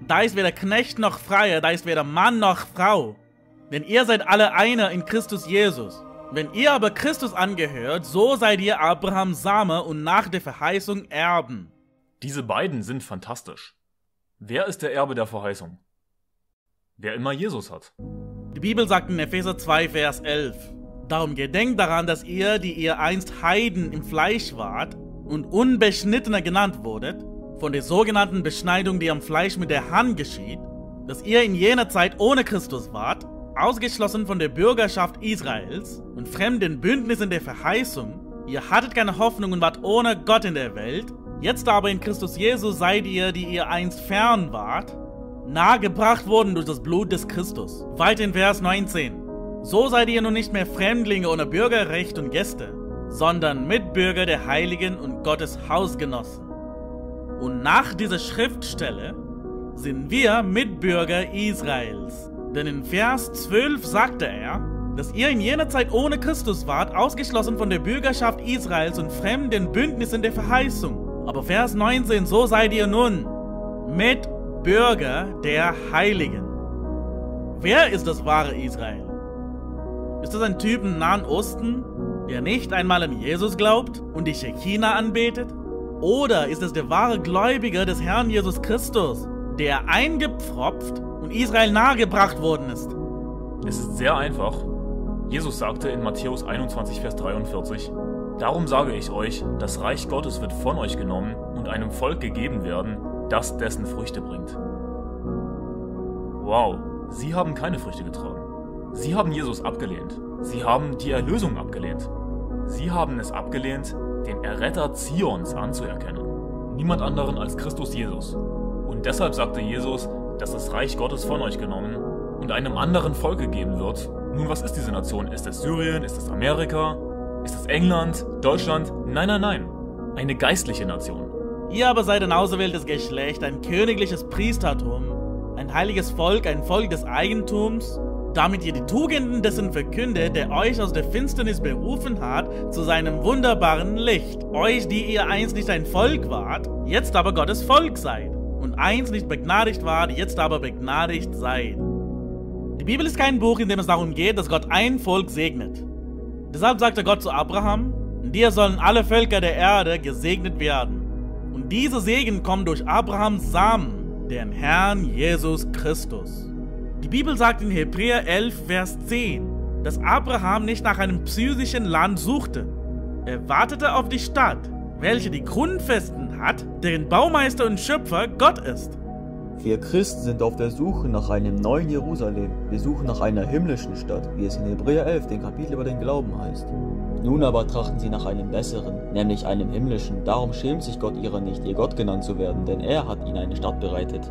Da ist weder Knecht noch Freier, da ist weder Mann noch Frau. Denn ihr seid alle einer in Christus Jesus. Wenn ihr aber Christus angehört, so seid ihr Abrahams Same und nach der Verheißung Erben. Diese beiden sind fantastisch. Wer ist der Erbe der Verheißung? Wer immer Jesus hat. Die Bibel sagt in Epheser 2, Vers 11: Darum gedenkt daran, dass ihr, die ihr einst Heiden im Fleisch wart und Unbeschnittener genannt wurdet, von der sogenannten Beschneidung, die am Fleisch mit der Hand geschieht, dass ihr in jener Zeit ohne Christus wart, ausgeschlossen von der Bürgerschaft Israels und fremd in Bündnissen der Verheißung. Ihr hattet keine Hoffnung und wart ohne Gott in der Welt. Jetzt aber in Christus Jesus seid ihr, die ihr einst fern wart, nahegebracht worden durch das Blut des Christus. Weiter in Vers 19. So seid ihr nun nicht mehr Fremdlinge ohne Bürgerrecht und Gäste, sondern Mitbürger der Heiligen und Gottes Hausgenossen. Und nach dieser Schriftstelle sind wir Mitbürger Israels. Denn in Vers 12 sagte er, dass ihr in jener Zeit ohne Christus wart, ausgeschlossen von der Bürgerschaft Israels und fremd in Bündnissen der Verheißung. Aber Vers 19, so seid ihr nun Mitbürger der Heiligen. Wer ist das wahre Israel? Ist das ein Typ im Nahen Osten, der nicht einmal an Jesus glaubt und die Schekina anbetet? Oder ist es der wahre Gläubiger des Herrn Jesus Christus, der eingepfropft und Israel nahegebracht worden ist? Es ist sehr einfach. Jesus sagte in Matthäus 21, Vers 43, Darum sage ich euch, das Reich Gottes wird von euch genommen und einem Volk gegeben werden, das dessen Früchte bringt. Wow, sie haben keine Früchte getragen. Sie haben Jesus abgelehnt. Sie haben die Erlösung abgelehnt. Sie haben es abgelehnt, den Erretter Zions anzuerkennen. Niemand anderen als Christus Jesus. Und deshalb sagte Jesus, dass das Reich Gottes von euch genommen und einem anderen Volk gegeben wird. Nun, was ist diese Nation? Ist es Syrien? Ist es Amerika? Ist es England? Deutschland? Nein, nein, nein. Eine geistliche Nation. Ihr aber seid ein auserwähltes Geschlecht, ein königliches Priestertum, ein heiliges Volk, ein Volk des Eigentums, damit ihr die Tugenden dessen verkündet, der euch aus der Finsternis berufen hat, zu seinem wunderbaren Licht. Euch, die ihr einst nicht ein Volk wart, jetzt aber Gottes Volk seid. Und einst nicht begnadigt wart, jetzt aber begnadigt seid. Die Bibel ist kein Buch, in dem es darum geht, dass Gott ein Volk segnet. Deshalb sagte Gott zu Abraham, in dir sollen alle Völker der Erde gesegnet werden. Und diese Segen kommen durch Abrahams Samen, den Herrn Jesus Christus. Die Bibel sagt in Hebräer 11, Vers 10, dass Abraham nicht nach einem psychischen Land suchte. Er wartete auf die Stadt, welche die Grundfesten hat, deren Baumeister und Schöpfer Gott ist. Wir Christen sind auf der Suche nach einem neuen Jerusalem. Wir suchen nach einer himmlischen Stadt, wie es in Hebräer 11, dem Kapitel über den Glauben heißt. Nun aber trachten sie nach einem besseren, nämlich einem himmlischen. Darum schämt sich Gott ihrer nicht, ihr Gott genannt zu werden, denn er hat ihnen eine Stadt bereitet.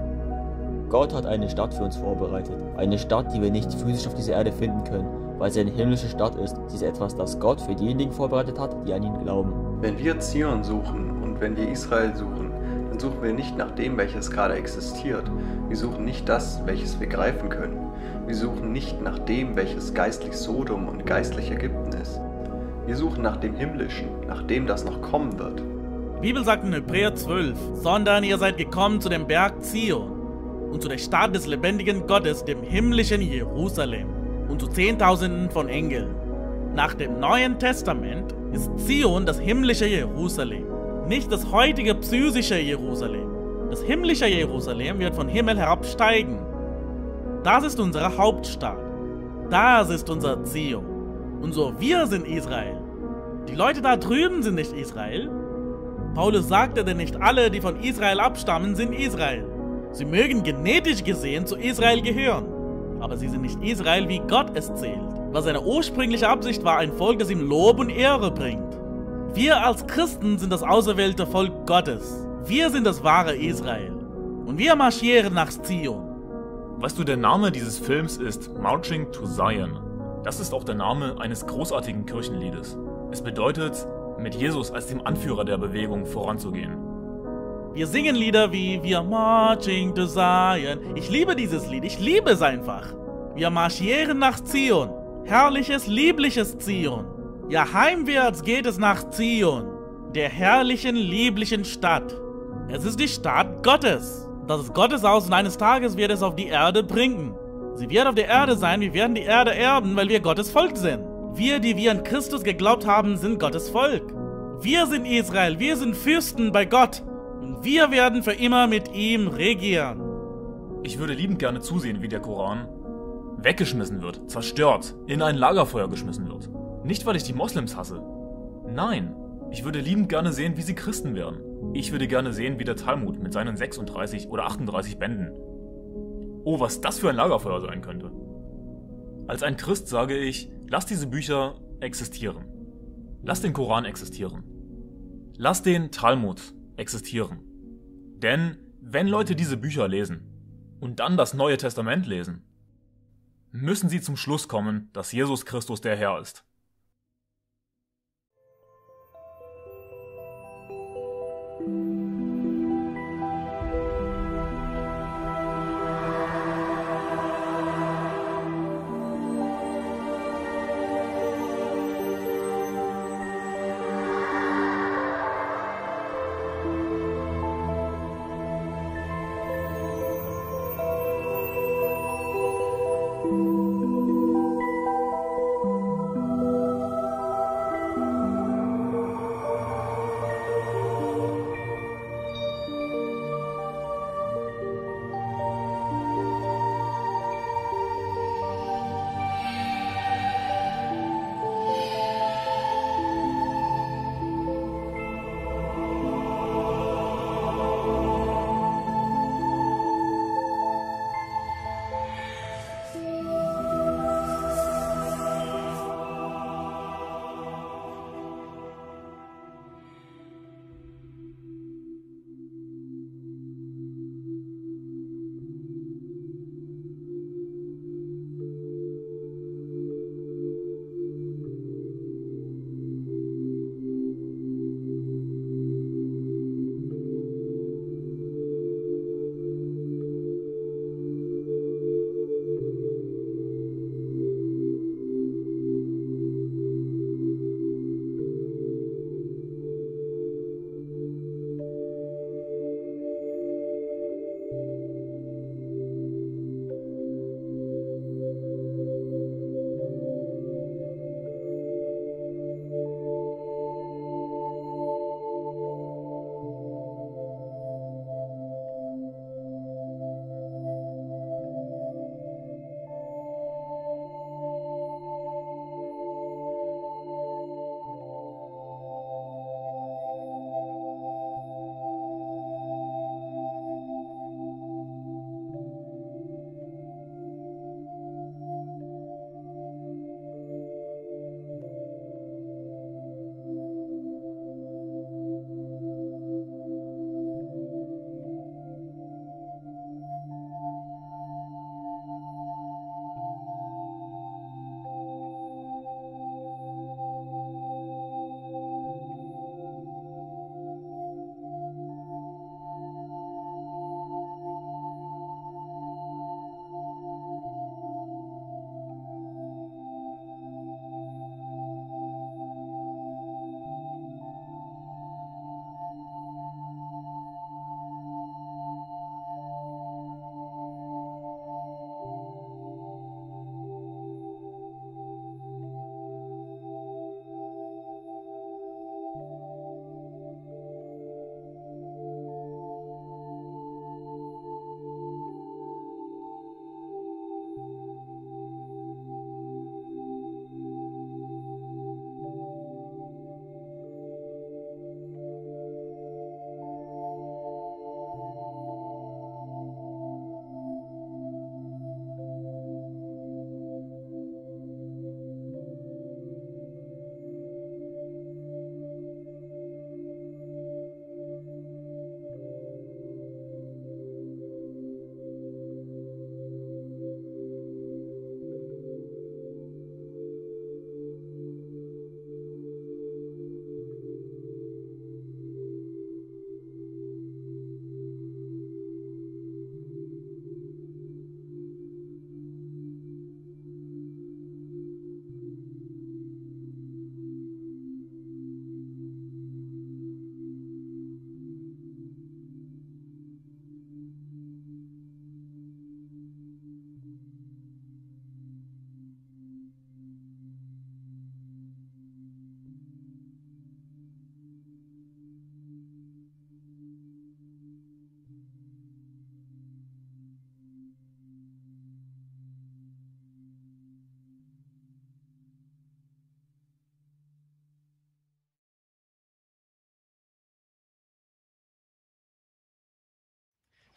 Gott hat eine Stadt für uns vorbereitet. Eine Stadt, die wir nicht physisch auf dieser Erde finden können, weil sie eine himmlische Stadt ist. Sie ist etwas, das Gott für diejenigen vorbereitet hat, die an ihn glauben. Wenn wir Zion suchen und wenn wir Israel suchen, dann suchen wir nicht nach dem, welches gerade existiert. Wir suchen nicht das, welches wir greifen können. Wir suchen nicht nach dem, welches geistlich Sodom und geistlich Ägypten ist. Wir suchen nach dem Himmlischen, nach dem, das noch kommen wird. Die Bibel sagt in Hebräer 12, sondern ihr seid gekommen zu dem Berg Zion und zu der Stadt des lebendigen Gottes, dem himmlischen Jerusalem, und zu Zehntausenden von Engeln. Nach dem Neuen Testament ist Zion das himmlische Jerusalem, nicht das heutige psychische Jerusalem. Das himmlische Jerusalem wird von Himmel herabsteigen. Das ist unsere Hauptstadt. Das ist unser Zion. Und so wir sind Israel. Die Leute da drüben sind nicht Israel. Paulus sagte, denn nicht alle, die von Israel abstammen, sind Israel. Sie mögen genetisch gesehen zu Israel gehören, aber sie sind nicht Israel, wie Gott es zählt, was seine ursprüngliche Absicht war, ein Volk, das ihm Lob und Ehre bringt. Wir als Christen sind das auserwählte Volk Gottes. Wir sind das wahre Israel. Und wir marschieren nach Zion. Weißt du, der Name dieses Films ist Marching to Zion. Das ist auch der Name eines großartigen Kirchenliedes. Es bedeutet, mit Jesus als dem Anführer der Bewegung voranzugehen. Wir singen Lieder wie Wir marching to Zion. Ich liebe dieses Lied, ich liebe es einfach. Wir marschieren nach Zion. Herrliches, liebliches Zion. Ja, heimwärts geht es nach Zion, der herrlichen, lieblichen Stadt. Es ist die Stadt Gottes. Das ist Gottes Haus und eines Tages wird es auf die Erde bringen. Sie wird auf der Erde sein, wir werden die Erde erben, weil wir Gottes Volk sind. Wir, die wir an Christus geglaubt haben, sind Gottes Volk. Wir sind Israel, wir sind Fürsten bei Gott. Und wir werden für immer mit ihm regieren. Ich würde liebend gerne zusehen, wie der Koran weggeschmissen wird, zerstört, in ein Lagerfeuer geschmissen wird. Nicht, weil ich die Moslems hasse. Nein, ich würde liebend gerne sehen, wie sie Christen werden. Ich würde gerne sehen, wie der Talmud mit seinen 36 oder 38 Bänden. Oh, was das für ein Lagerfeuer sein könnte. Als ein Christ sage ich, lass diese Bücher existieren. Lass den Koran existieren. Lass den Talmud existieren. Denn wenn Leute diese Bücher lesen und dann das Neue Testament lesen, müssen sie zum Schluss kommen, dass Jesus Christus der Herr ist.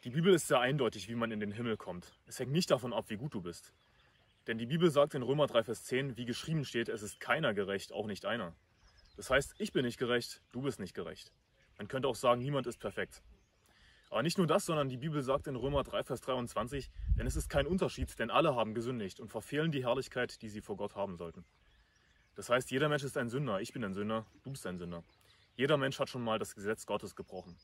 Die Bibel ist sehr eindeutig, wie man in den Himmel kommt. Es hängt nicht davon ab, wie gut du bist. Denn die Bibel sagt in Römer 3, Vers 10, wie geschrieben steht, es ist keiner gerecht, auch nicht einer. Das heißt, ich bin nicht gerecht, du bist nicht gerecht. Man könnte auch sagen, niemand ist perfekt. Aber nicht nur das, sondern die Bibel sagt in Römer 3, Vers 23, denn es ist kein Unterschied, denn alle haben gesündigt und verfehlen die Herrlichkeit, die sie vor Gott haben sollten. Das heißt, jeder Mensch ist ein Sünder, ich bin ein Sünder, du bist ein Sünder. Jeder Mensch hat schon mal das Gesetz Gottes gebrochen.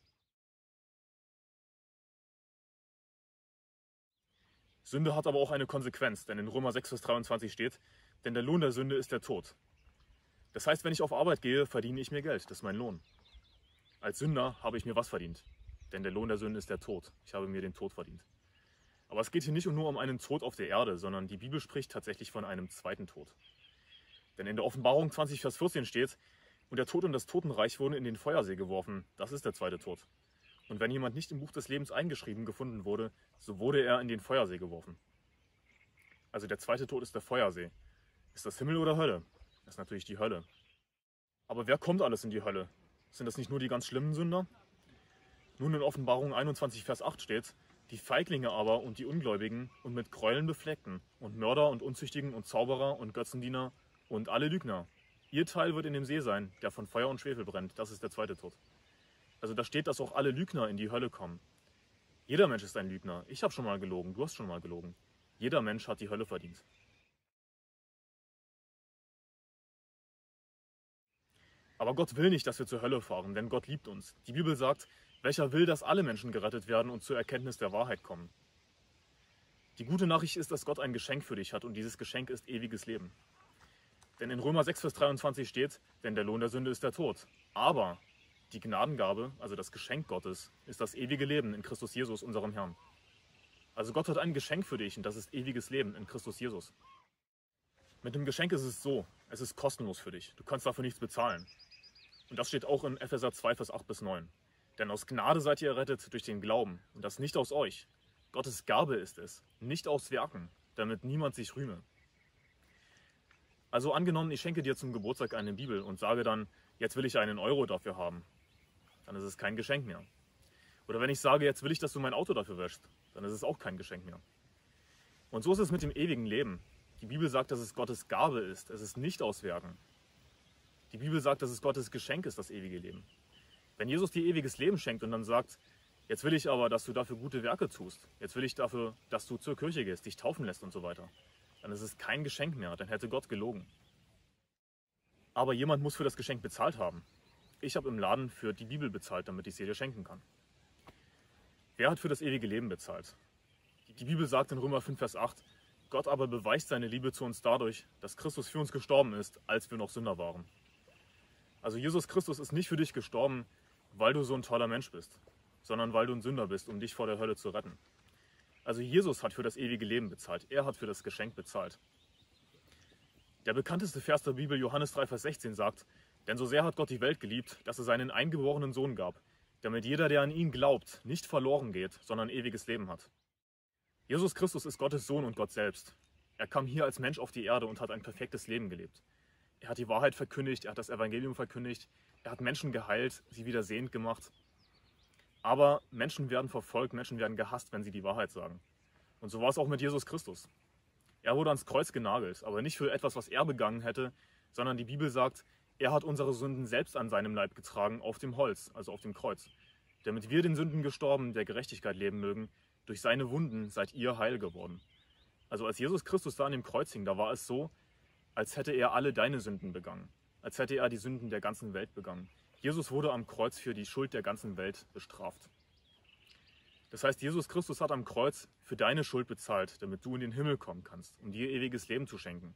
Sünde hat aber auch eine Konsequenz, denn in Römer 6, Vers 23 steht, denn der Lohn der Sünde ist der Tod. Das heißt, wenn ich auf Arbeit gehe, verdiene ich mir Geld, das ist mein Lohn. Als Sünder habe ich mir was verdient, denn der Lohn der Sünde ist der Tod. Ich habe mir den Tod verdient. Aber es geht hier nicht nur um einen Tod auf der Erde, sondern die Bibel spricht tatsächlich von einem zweiten Tod. Denn in der Offenbarung 20, Vers 14 steht, und der Tod und das Totenreich wurden in den Feuersee geworfen. Das ist der zweite Tod. Und wenn jemand nicht im Buch des Lebens eingeschrieben gefunden wurde, so wurde er in den Feuersee geworfen. Also der zweite Tod ist der Feuersee. Ist das Himmel oder Hölle? Das ist natürlich die Hölle. Aber wer kommt alles in die Hölle? Sind das nicht nur die ganz schlimmen Sünder? Nun in Offenbarung 21, Vers 8 steht, die Feiglinge aber und die Ungläubigen und mit Gräueln befleckten und Mörder und Unzüchtigen und Zauberer und Götzendiener und alle Lügner. Ihr Teil wird in dem See sein, der von Feuer und Schwefel brennt. Das ist der zweite Tod. Also da steht, dass auch alle Lügner in die Hölle kommen. Jeder Mensch ist ein Lügner. Ich habe schon mal gelogen, du hast schon mal gelogen. Jeder Mensch hat die Hölle verdient. Aber Gott will nicht, dass wir zur Hölle fahren, denn Gott liebt uns. Die Bibel sagt, welcher will, dass alle Menschen gerettet werden und zur Erkenntnis der Wahrheit kommen. Die gute Nachricht ist, dass Gott ein Geschenk für dich hat und dieses Geschenk ist ewiges Leben. Denn in Römer 6, Vers 23 steht, denn der Lohn der Sünde ist der Tod. Aber die Gnadengabe, also das Geschenk Gottes, ist das ewige Leben in Christus Jesus, unserem Herrn. Also Gott hat ein Geschenk für dich und das ist ewiges Leben in Christus Jesus. Mit dem Geschenk ist es so, es ist kostenlos für dich. Du kannst dafür nichts bezahlen. Und das steht auch in Epheser 2, Vers 8 bis 9. Denn aus Gnade seid ihr errettet durch den Glauben und das nicht aus euch. Gottes Gabe ist es, nicht aus Werken, damit niemand sich rühme. Also angenommen, ich schenke dir zum Geburtstag eine Bibel und sage dann, jetzt will ich einen Euro dafür haben. Dann ist es kein Geschenk mehr. Oder wenn ich sage, jetzt will ich, dass du mein Auto dafür wäschst, dann ist es auch kein Geschenk mehr. Und so ist es mit dem ewigen Leben. Die Bibel sagt, dass es Gottes Gabe ist, es ist nicht aus Werken. Die Bibel sagt, dass es Gottes Geschenk ist, das ewige Leben. Wenn Jesus dir ewiges Leben schenkt und dann sagt, jetzt will ich aber, dass du dafür gute Werke tust, jetzt will ich dafür, dass du zur Kirche gehst, dich taufen lässt und so weiter, dann ist es kein Geschenk mehr, dann hätte Gott gelogen. Aber jemand muss für das Geschenk bezahlt haben. Ich habe im Laden für die Bibel bezahlt, damit ich sie dir schenken kann. Wer hat für das ewige Leben bezahlt? Die Bibel sagt in Römer 5, Vers 8, Gott aber beweist seine Liebe zu uns dadurch, dass Christus für uns gestorben ist, als wir noch Sünder waren. Also Jesus Christus ist nicht für dich gestorben, weil du so ein toller Mensch bist, sondern weil du ein Sünder bist, um dich vor der Hölle zu retten. Also Jesus hat für das ewige Leben bezahlt, er hat für das Geschenk bezahlt. Der bekannteste Vers der Bibel, Johannes 3, Vers 16, sagt, denn so sehr hat Gott die Welt geliebt, dass er seinen eingeborenen Sohn gab, damit jeder, der an ihn glaubt, nicht verloren geht, sondern ewiges Leben hat. Jesus Christus ist Gottes Sohn und Gott selbst. Er kam hier als Mensch auf die Erde und hat ein perfektes Leben gelebt. Er hat die Wahrheit verkündigt, er hat das Evangelium verkündigt, er hat Menschen geheilt, sie wieder sehend gemacht. Aber Menschen werden verfolgt, Menschen werden gehasst, wenn sie die Wahrheit sagen. Und so war es auch mit Jesus Christus. Er wurde ans Kreuz genagelt, aber nicht für etwas, was er begangen hätte, sondern die Bibel sagt, er hat unsere Sünden selbst an seinem Leib getragen auf dem Holz, also auf dem Kreuz. Damit wir den Sünden gestorben, der Gerechtigkeit leben mögen, durch seine Wunden seid ihr heil geworden. Also als Jesus Christus da an dem Kreuz hing, da war es so, als hätte er alle deine Sünden begangen. Als hätte er die Sünden der ganzen Welt begangen. Jesus wurde am Kreuz für die Schuld der ganzen Welt bestraft. Das heißt, Jesus Christus hat am Kreuz für deine Schuld bezahlt, damit du in den Himmel kommen kannst, um dir ewiges Leben zu schenken.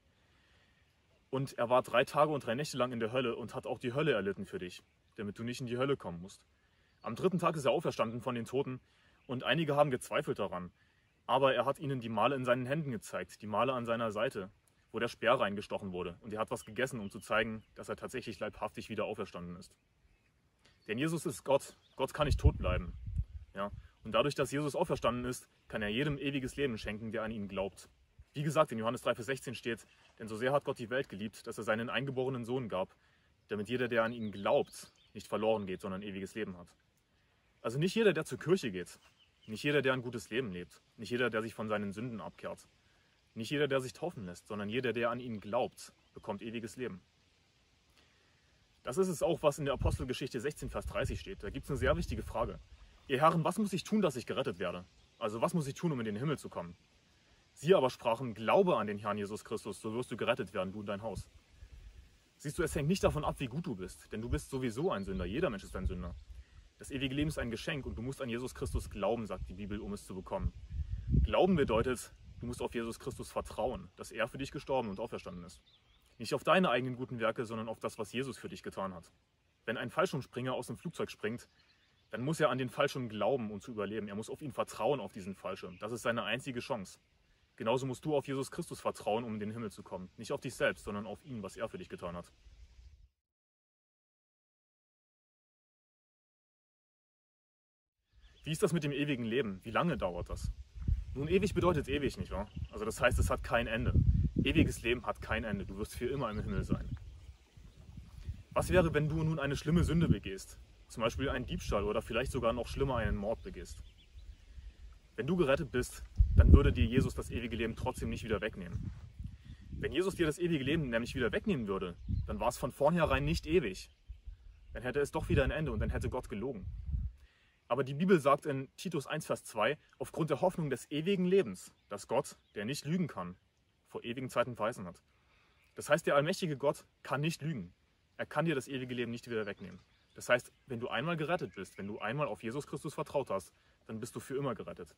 Und er war 3 Tage und 3 Nächte lang in der Hölle und hat auch die Hölle erlitten für dich, damit du nicht in die Hölle kommen musst. Am 3. Tag ist er auferstanden von den Toten und einige haben gezweifelt daran. Aber er hat ihnen die Male in seinen Händen gezeigt, die Male an seiner Seite, wo der Speer reingestochen wurde. Und er hat was gegessen, um zu zeigen, dass er tatsächlich leibhaftig wieder auferstanden ist. Denn Jesus ist Gott. Gott kann nicht tot bleiben. Ja? Und dadurch, dass Jesus auferstanden ist, kann er jedem ewiges Leben schenken, der an ihn glaubt. Wie gesagt, in Johannes 3, Vers 16 steht, denn so sehr hat Gott die Welt geliebt, dass er seinen eingeborenen Sohn gab, damit jeder, der an ihn glaubt, nicht verloren geht, sondern ewiges Leben hat. Also nicht jeder, der zur Kirche geht, Nicht jeder, der ein gutes Leben lebt. Nicht jeder, der sich von seinen Sünden abkehrt. Nicht jeder, der sich taufen lässt, sondern jeder, der an ihn glaubt, bekommt ewiges Leben. Das ist es auch, was in der Apostelgeschichte 16, Vers 30 steht. Da gibt es eine sehr wichtige Frage. Ihr Herren, was muss ich tun, dass ich gerettet werde? Also was muss ich tun, um in den Himmel zu kommen? Sie aber sprachen, glaube an den Herrn Jesus Christus, so wirst du gerettet werden, du und dein Haus. Siehst du, es hängt nicht davon ab, wie gut du bist, denn du bist sowieso ein Sünder. Jeder Mensch ist ein Sünder. Das ewige Leben ist ein Geschenk und du musst an Jesus Christus glauben, sagt die Bibel, um es zu bekommen. Glauben bedeutet, du musst auf Jesus Christus vertrauen, dass er für dich gestorben und auferstanden ist. Nicht auf deine eigenen guten Werke, sondern auf das, was Jesus für dich getan hat. Wenn ein Fallschirmspringer aus dem Flugzeug springt, dann muss er an den Fallschirm glauben, um zu überleben. Er muss auf ihn vertrauen, auf diesen Fallschirm. Das ist seine einzige Chance. Genauso musst du auf Jesus Christus vertrauen, um in den Himmel zu kommen. Nicht auf dich selbst, sondern auf ihn, was er für dich getan hat. Wie ist das mit dem ewigen Leben? Wie lange dauert das? Nun, ewig bedeutet ewig, nicht wahr? Also das heißt, es hat kein Ende. Ewiges Leben hat kein Ende. Du wirst für immer im Himmel sein. Was wäre, wenn du nun eine schlimme Sünde begehst? Zum Beispiel einen Diebstahl oder vielleicht sogar noch schlimmer einen Mord begehst. Wenn du gerettet bist, dann würde dir Jesus das ewige Leben trotzdem nicht wieder wegnehmen. Wenn Jesus dir das ewige Leben nämlich wieder wegnehmen würde, dann war es von vornherein nicht ewig. Dann hätte es doch wieder ein Ende und dann hätte Gott gelogen. Aber die Bibel sagt in Titus 1, Vers 2, aufgrund der Hoffnung des ewigen Lebens, dass Gott, der nicht lügen kann, vor ewigen Zeiten verheißen hat. Das heißt, der allmächtige Gott kann nicht lügen. Er kann dir das ewige Leben nicht wieder wegnehmen. Das heißt, wenn du einmal gerettet bist, wenn du einmal auf Jesus Christus vertraut hast, dann bist du für immer gerettet.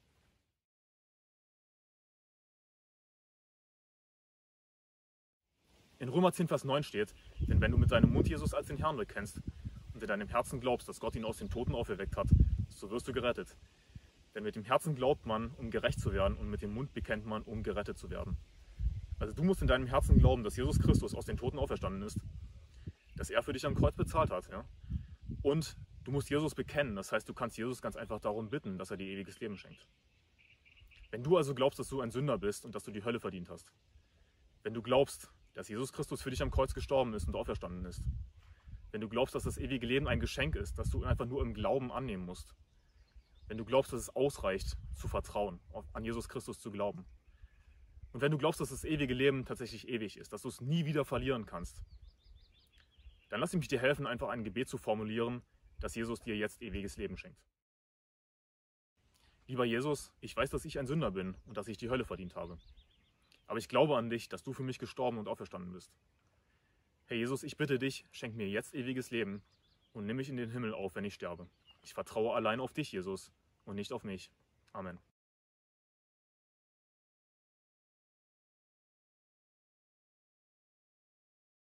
In Römer 10, Vers 9 steht, denn wenn du mit deinem Mund Jesus als den Herrn bekennst und in deinem Herzen glaubst, dass Gott ihn aus den Toten auferweckt hat, so wirst du gerettet. Denn mit dem Herzen glaubt man, um gerecht zu werden, und mit dem Mund bekennt man, um gerettet zu werden. Also du musst in deinem Herzen glauben, dass Jesus Christus aus den Toten auferstanden ist, dass er für dich am Kreuz bezahlt hat. Ja? Und du musst Jesus bekennen, das heißt, du kannst Jesus ganz einfach darum bitten, dass er dir ewiges Leben schenkt. Wenn du also glaubst, dass du ein Sünder bist und dass du die Hölle verdient hast, wenn du glaubst, dass Jesus Christus für dich am Kreuz gestorben ist und auferstanden ist, wenn du glaubst, dass das ewige Leben ein Geschenk ist, das du einfach nur im Glauben annehmen musst, wenn du glaubst, dass es ausreicht, zu vertrauen, an Jesus Christus zu glauben, und wenn du glaubst, dass das ewige Leben tatsächlich ewig ist, dass du es nie wieder verlieren kannst, dann lass mich dir helfen, einfach ein Gebet zu formulieren, dass Jesus dir jetzt ewiges Leben schenkt. Lieber Jesus, ich weiß, dass ich ein Sünder bin und dass ich die Hölle verdient habe. Aber ich glaube an dich, dass du für mich gestorben und auferstanden bist. Herr Jesus, ich bitte dich, schenk mir jetzt ewiges Leben und nimm mich in den Himmel auf, wenn ich sterbe. Ich vertraue allein auf dich, Jesus, und nicht auf mich. Amen.